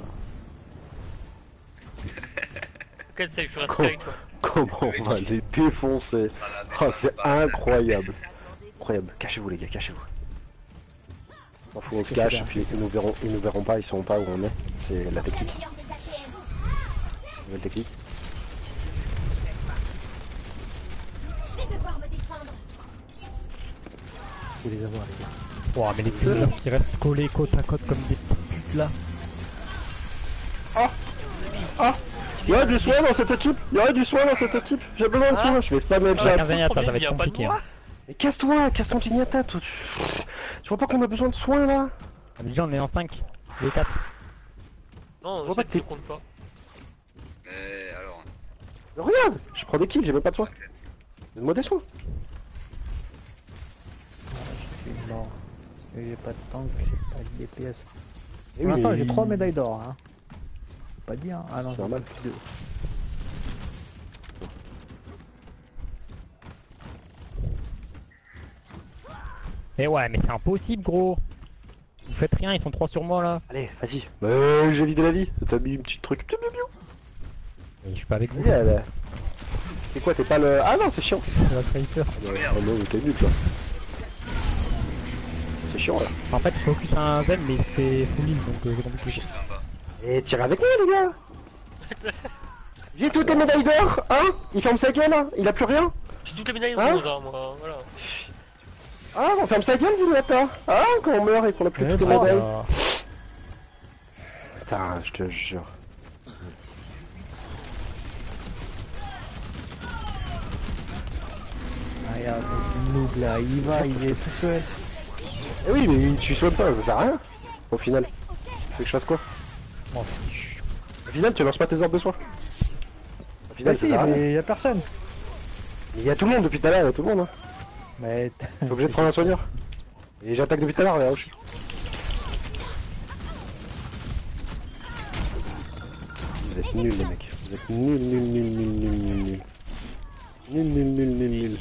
Quel save, je reste Con- avec toi. Comment on va les défoncer. Oh c'est incroyable. Incroyable. Cachez-vous les gars, cachez-vous. On fout, on se cache, puis ils nous verront, ils nous verront pas, ils sauront pas où on est. C'est la technique. Nouvelle technique. Faut les avoir, les gars. Ouah, mais les pingers qui restent collés côte à côte comme des petites putes là. Il y a du soin dans cette équipe. Il y a du soin dans cette équipe. J'ai besoin de soin. Je vais spammer le Ah, chat. Un Zenyatta, ça va il y a être pas de compliqué. moi. Hein. Mais casse-toi, casse ton tignata, toi. Tu... tu vois pas qu'on a besoin de soins là? Ah, mais déjà on est en cinq. Les quatre. Non, Faut ça pas ne que compte pas. Mais alors, Mais regarde, je prends des kills, j'ai même pas de soins. peut-être. Donne-moi des soins. Je suis mort. J'ai pas de tank, j'ai pas de D P S. Eh Pour l'instant, mais- j'ai trois médailles d'or. Hein. Faut pas dire. Ah non, C'est normal. deux. Mais ouais, mais c'est impossible gros. Vous faites rien, ils sont trois sur moi là. Allez, vas-y. Bah, j'ai vidé la vie. T'as mis un petit truc. Piou, piou, piou. Mais je suis pas avec vous. Vas-y, allez. C'est quoi, t'es pas le. Ah non, c'est chiant. La trahisseur. Oh non, mais t'es nul toi. C'est chiant là. En fait, je focus un Zen, mais il se fait full heal donc euh, c'est compliqué. Shield en bas. Et tire avec moi les gars. J'ai toutes les médailles d'or, hein. Il ferme sa gueule, hein. Il a plus rien. J'ai toutes les médailles Hein roses, hein, moi, voilà. Ah, on ferme sa gueule, Zenyatta. Ah, quand on meurt et qu'on a plus Eh, toutes les trois. médailles. Ah, Putain, je te jure. Ah, regarde, le noob là, il y va, il est tout seul. Eh oui, mais tu soignes pas, ça sert à rien. Au final. Tu fais que je fasse quoi? m'en fiche. Au final, tu lances pas tes orbes de soin. Au Bah final, ça si, sert à rien. mais y a personne. Mais il y a tout le monde depuis tout à l'heure, il y a tout le monde. Hein. Mais T'es obligé de prendre un soigneur. Et j'attaque depuis tout à l'heure, là. Vous êtes nuls, les mecs. Vous êtes nuls, nuls, nuls, nuls, nuls, nuls, nuls. Nul, nul, nul, nul, nul.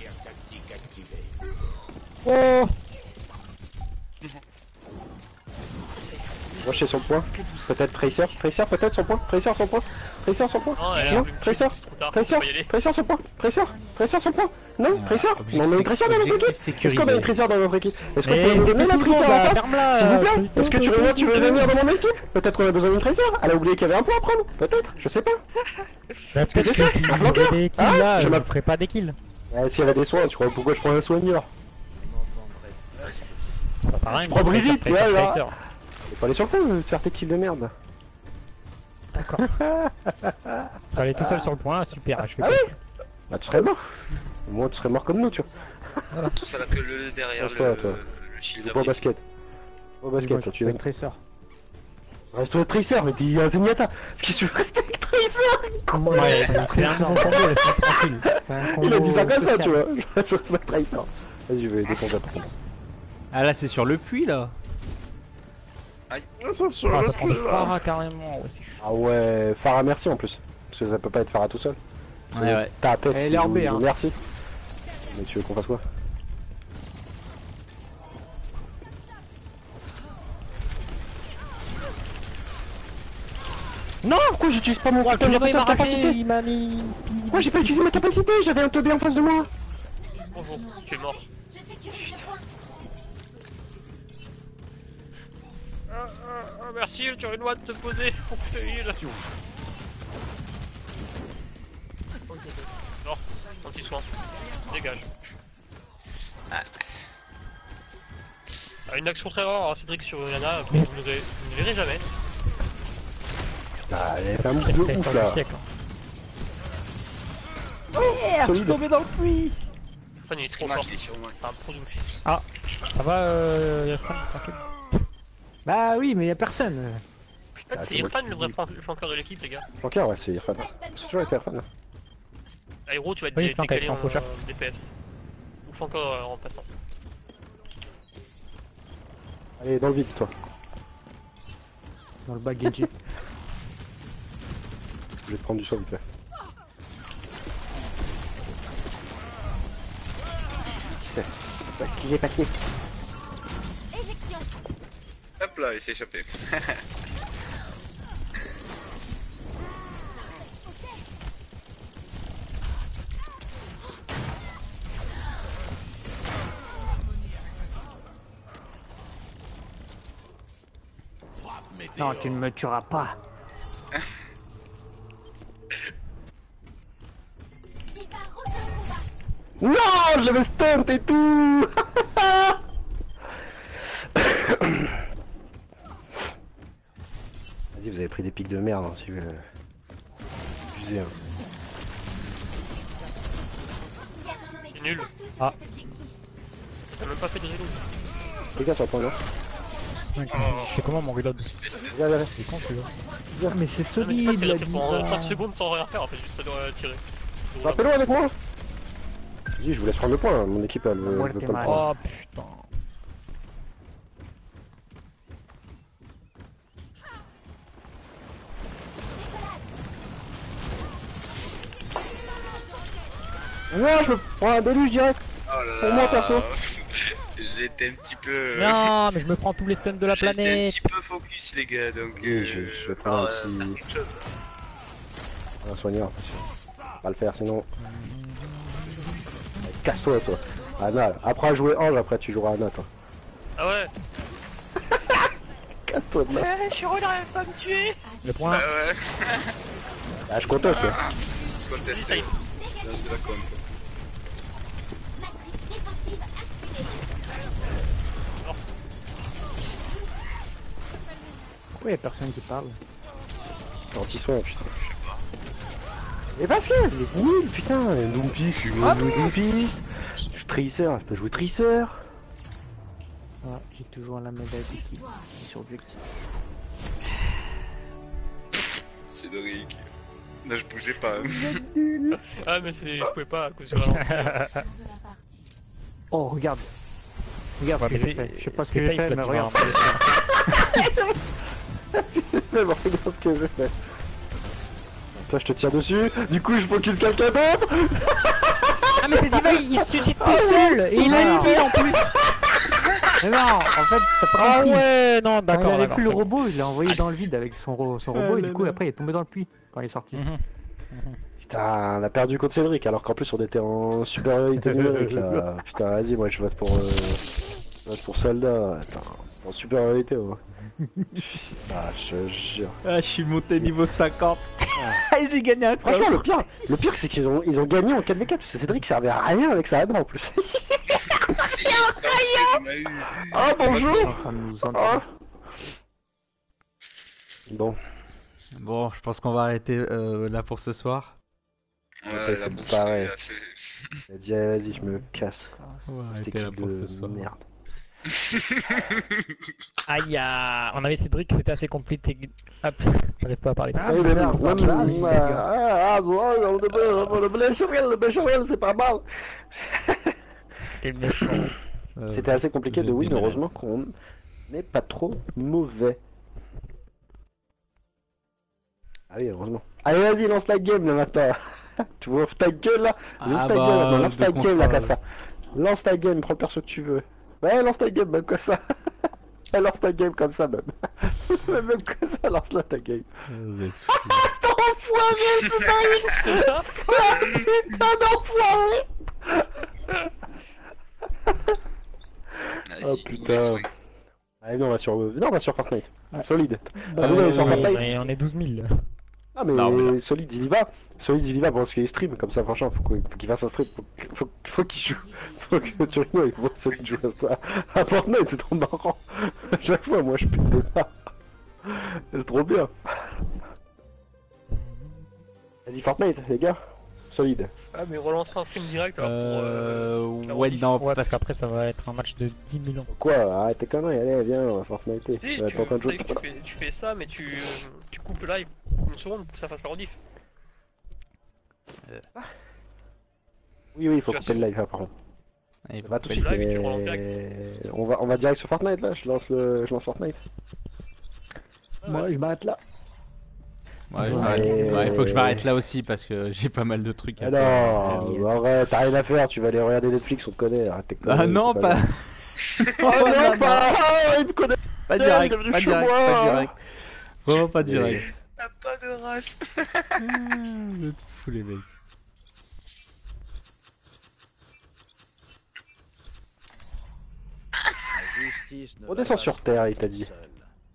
Oh! Moi, je sais son point. Peut-être Tracer. Tracer, peut-être son point. Tracer, son point. Tracer sur le point. Non, elle a Non, une Tracer, c'est trop tard, Tracer, faut pas y aller. Tracer sur le point, Tracer, Tracer sur le point. Non, Ah, Tracer, objectif- non, on a une Tracer dans notre objectif équipe. Est-ce qu'on a une Tracer dans notre équipe? Est-ce qu'on Mais peut nous donner la tout le monde, Tracer là, en face? ferme-la, S'il vous plaît, Christophe, est-ce que tu veux, tu veux venir dans mon équipe? Peut-être qu'on a besoin d'une Tracer. Elle a oublié qu'il y avait un point à prendre. Peut-être, je sais pas. Bah, peut-être c'est ça, que si un vous flanqueur. avez des kills Ah, là, je je m'app- ne ferai pas des kills. Ouais, s'il y avait des soins, tu crois pourquoi je prends un soigneur? Ça sert à rien. prends Brigitte, Tracer, ouais, là. Tracer. Faut pas aller sur le point, de faire tes kills de merde. D'accord. Tu aller tout seul sur le point, super, je fais Ah pas. oui. Bah tu serais mort. Au moins tu serais mort comme nous, tu vois. Tout ça là que le derrière Reste-toi, le, toi. le shield Pas au abri. basket. Pas au basket, toi, tu es es. une Tracer. Reste-toi avec Tracer, mais puis il y a un Zenyatta. Qu'est-ce que tu veux rester avec Tracer? Ouais, c'est un bon combo, laisse-moi tranquille. Il a dit ça comme ça, tu vois. Je reste avec Tracer. Vas-y, je vais défoncer par contre. Ah là, c'est sur le puits là. Ah, ça prend des Pharah carrément, ouais, c'est chaud. Ah ouais, Pharah merci en plus. Parce que ça peut pas être Pharah tout seul. Ouais, ouais. Tapette. Elle est R B, hein. Merci. Mais tu veux qu'on fasse quoi? Non, pourquoi j'utilise pas mon Oh, putain tu de l'as pas capacité? arraché, il m'a mis... Pourquoi j'ai pas utilisé ma capacité? J'avais un teubé en face de moi. Bonjour, tu es mort. Je sécurise le point. Ah, ah, ah, merci, tu aurais le droit de te poser pour que je te heal. Non, anti-soin. Dégage. Ah, une action très rare, hein, Cédric sur Yana, que vous ne verrez, vous ne verrez jamais. Ah, il y avait un move de C'est ouf sur là. le siècle. Merde, je suis tombé dans le puits. Enfin, il est trop Trima fort. qui est sur moi. C'est un pro Doomfist. Ça va, euh, Yafran, tranquille. Bah oui, mais y a personne. En fait, c'est Irfan le vrai flan- le flanqueur de l'équipe, les gars. Flanqueur, ouais, c'est Irfan. C'est toujours été Irfan là. Aéro, tu vas être Oui, dé- flanqueur, décalé en sans faucheur. euh, D P S. Ou flanqueur euh, en passant. Allez, dans le vide, toi. Dans le bas Genji. Je vais te prendre du sol, vite fait. Putain, bah, qui j'ai paqué. Éjection. Hop là, il s'est échappé. Non, tu ne me tueras pas. Diva, rejoins le combat. Non, je l'avais stunt et tout. Vas-y, vous avez pris des pics de merde, hein, si vous... euh, abusez, hein. C'est nul. Partout sur Ah. cet objectif. T'as même pas fait de reload. Les gars, sur le point là. C'est comment mon reload? Viens, viens, viens. C'est con celui-là. Ah, mais c'est Non, mais tu peux solide pas la te pendant Diva. cinq secondes sans rien faire en fait, juste ça doit tirer. Rappelez-le avec moi. Dis, je vous laisse prendre le point, hein. Mon équipe elle veut, Moi, elle veut t'es pas le mal. prendre. Oh putain. Moi, je me prends un déluge direct. Oh là Pour là. moi, perso. J'étais un petit peu. Non, mais je me prends tous les stuns de la J'étais un planète. petit peu focus, les gars, donc. Oui, euh, je- je vais prendre un ah, petit- faire quelque chose. Un soigneur. Pas le faire sinon. Casse-toi, toi. Anna, après à jouer Ange, après tu joueras Anna, toi. Ah ouais. Casse-toi de là. Eh, Shiro il arrive pas à me tuer. Le point. Ah ouais. Ah, je conteste, ouais. Contesté. Non, c'est la compte. Matrice défensive activée. Pourquoi y a personne qui parle? Anti-soin, putain. Mais parce que, il est nul, putain. Doompi, je suis Doompi. Je suis Tracer, je peux jouer Tracer. Ah, j'ai toujours la médaille d'équipe sur objectif. Cédric. Là, je bougeais pas. Ah mais c'est, je pouvais pas à cause du ralenti. Oh, regarde. Regarde Ouais, ce que mais j'ai fait. c'est- Je sais pas ce c'est que j'ai safe, fait, là, mais tu vas regarde. Mais bon, regarde ce que j'ai fait. Toi, je te tire dessus. Du coup, je focus quelqu'un d'autre. Ah mais c'est Diva, il se suicide tout seul et il a une kill en plus. Mais non, en fait, t'as pas Ah compris. ouais, non, Quand il d'accord, avait d'accord. plus le c'est bon. robot, je l'ai envoyé dans le vide avec son, ro- son robot Ah et là du coup là. après il est tombé dans le puits quand il est sorti. Mhm. Putain, on a perdu contre Cédric alors qu'en plus on était en supériorité numérique là. Putain, vas-y, moi je vote pour. Euh... Je vote pour soldat. Attends, en supériorité, ouais. Ah, je te jure. Ah, je suis monté niveau cinquante. Et j'ai gagné un Franchement, le coffre. pire, le pire c'est qu'ils ont, ils ont gagné en quatre v quatre parce que Cédric servait à rien avec sa haine en plus. Si, c'est un qu'on a eu. Ah, Il est bonjour! en train de nous Ah. entendre. Bon, Bon, je pense qu'on va arrêter euh, là pour ce soir. Ouais, la c'est bouche pareil. est assez... il a dit, allez, vas-y, je me casse. On va Cette arrêter là équipe pour de ce soir. merde. Aïe, ah, on avait Cédric, c'était assez compliqué. Hop, j'arrive pas à parler. Ah, Ah, mais mais ça, même, ça même, passe, même, les euh, gars. ah, ah, ouais, on est- le Bécherel, le Bécherel, c'est pas mal. Quel méchant. Euh, C'était assez compliqué vous de êtes win, des malades. heureusement qu'on n'est pas trop mauvais. Ah oui, heureusement. Allez, vas-y, lance la game là maintenant. Tu vois ta gueule là? Lance Ah ta bah, gueule, non, lance deux ta game là, contre comme ça. Lance ta game, prends le perso que tu veux. Ouais, lance ta game, même comme ça. Lance ta game comme ça, même. Même même comme ça, lance-la ta game. Vous êtes fous. Putain d'enfoiré, putain, putain d'enfoiré. Vas-y, Oh, putain. oui, oui. Allez, non, on va sur, non, on va sur Fortnite. Ouais. Solide. Bah, Ah, vous allez euh, sur Fortnite? Mais on est douze mille. Ah mais Non, mais là. Solide il y va, Solide il y va parce qu'il stream comme ça franchement faut qu'il faut qu'il fasse un stream, faut, faut, faut qu'il joue, faut que tu rigoles, il faut que Solide joue à ça. À Fortnite c'est trop marrant, à chaque fois moi je pète des barres, c'est trop bien. Vas-y Fortnite les gars, Solide. Ah, mais relancer un stream direct alors pour. Euh, la ouais, rediff. non, Ouais, parce parce qu'après ça va être un match de dix millions. Quoi, arrête tes conneries, allez viens on va Fortnite. Si, Tu tu, vas être en train de jouer. tu, fais, tu fais ça, mais tu, euh, tu coupes le live une seconde pour que ça fasse la rediff. Oui oui il faut Tu couper as le live là par contre. Allez, Ça va tout de couper suite le live et tu mais... relances direct. on va on va direct sur Fortnite là, je lance le je lance Fortnite. Moi je m'arrête là. Ouais, je Ouais. m'arrête- ouais, il faut que je m'arrête là aussi parce que j'ai pas mal de trucs à faire. Alors, bah, arrête, t'as rien à faire, tu vas aller regarder Netflix, on te connaît, arrête tes conneries, Ah non, c'est pas, grave. Oh non, pas, ah, il me connaît, pas direct, bienvenue pas chez direct, moi. pas direct. Vraiment pas direct. T'as pas de race. Ah, vous êtes fous les mecs. La justice ne On va descend pas sur se terre, il t'a régler dit. seule.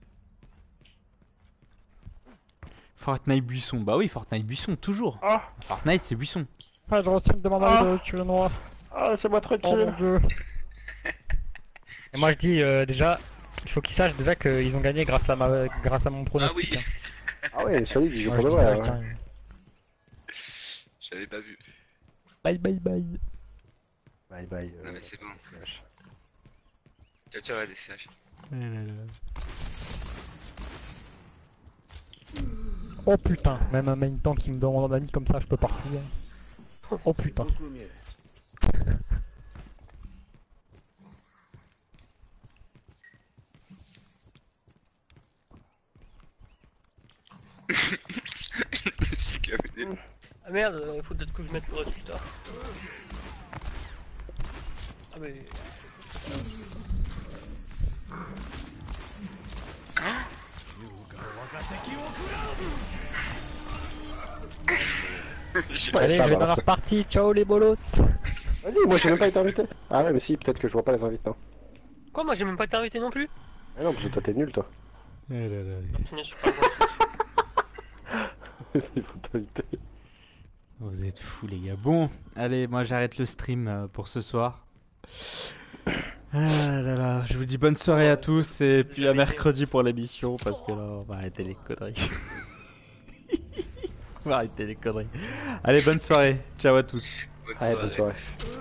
Fortnite buisson, bah oui, Fortnite buisson, toujours. Ah, Fortnite c'est buisson. Ah, j'ai reçu une demande Ah. de tuer le noir. ah, c'est moi Oh tranquille. mon dieu. Et moi je dis euh, déjà, il faut qu'ils sachent déjà qu'ils ont gagné grâce à ma, grâce à mon Ah pronostic. oui, hein. Ah ouais, solide, il joue Moi, pour je de dis vrai. direct, Ouais. hein. j'avais pas vu. Bye bye bye. Bye bye. Non euh, mais c'est bon. Flash. Ciao ciao les C H. Oh putain, même un main tank qui me demande un ami comme ça, je peux pas refuser. Oh C'est putain. beaucoup mieux. Je me suis cavné. Ah merde, il faut peut-être que je mette le résultat. Ah mais. J'ai- Ouais, Allez, ça je vais va, dans leur ça. partie, ciao les bolos. Vas-y, moi j'ai même pas été invité. Ah ouais, mais si, peut-être que je vois pas les invités. Hein. Quoi, moi j'ai même pas été invité non plus? Ah non, parce que toi t'es nul, toi. Bien sûr, pas le Il faut t'inviter. Vous êtes fous les gars. Bon, allez, moi j'arrête le stream euh, pour ce soir. Ah là là, je vous dis bonne soirée à tous et puis à mercredi pour l'émission parce que là on va arrêter les conneries. On va arrêter les conneries. Allez, bonne soirée. Ciao à tous. Bonne Allez, soirée. bonne soirée.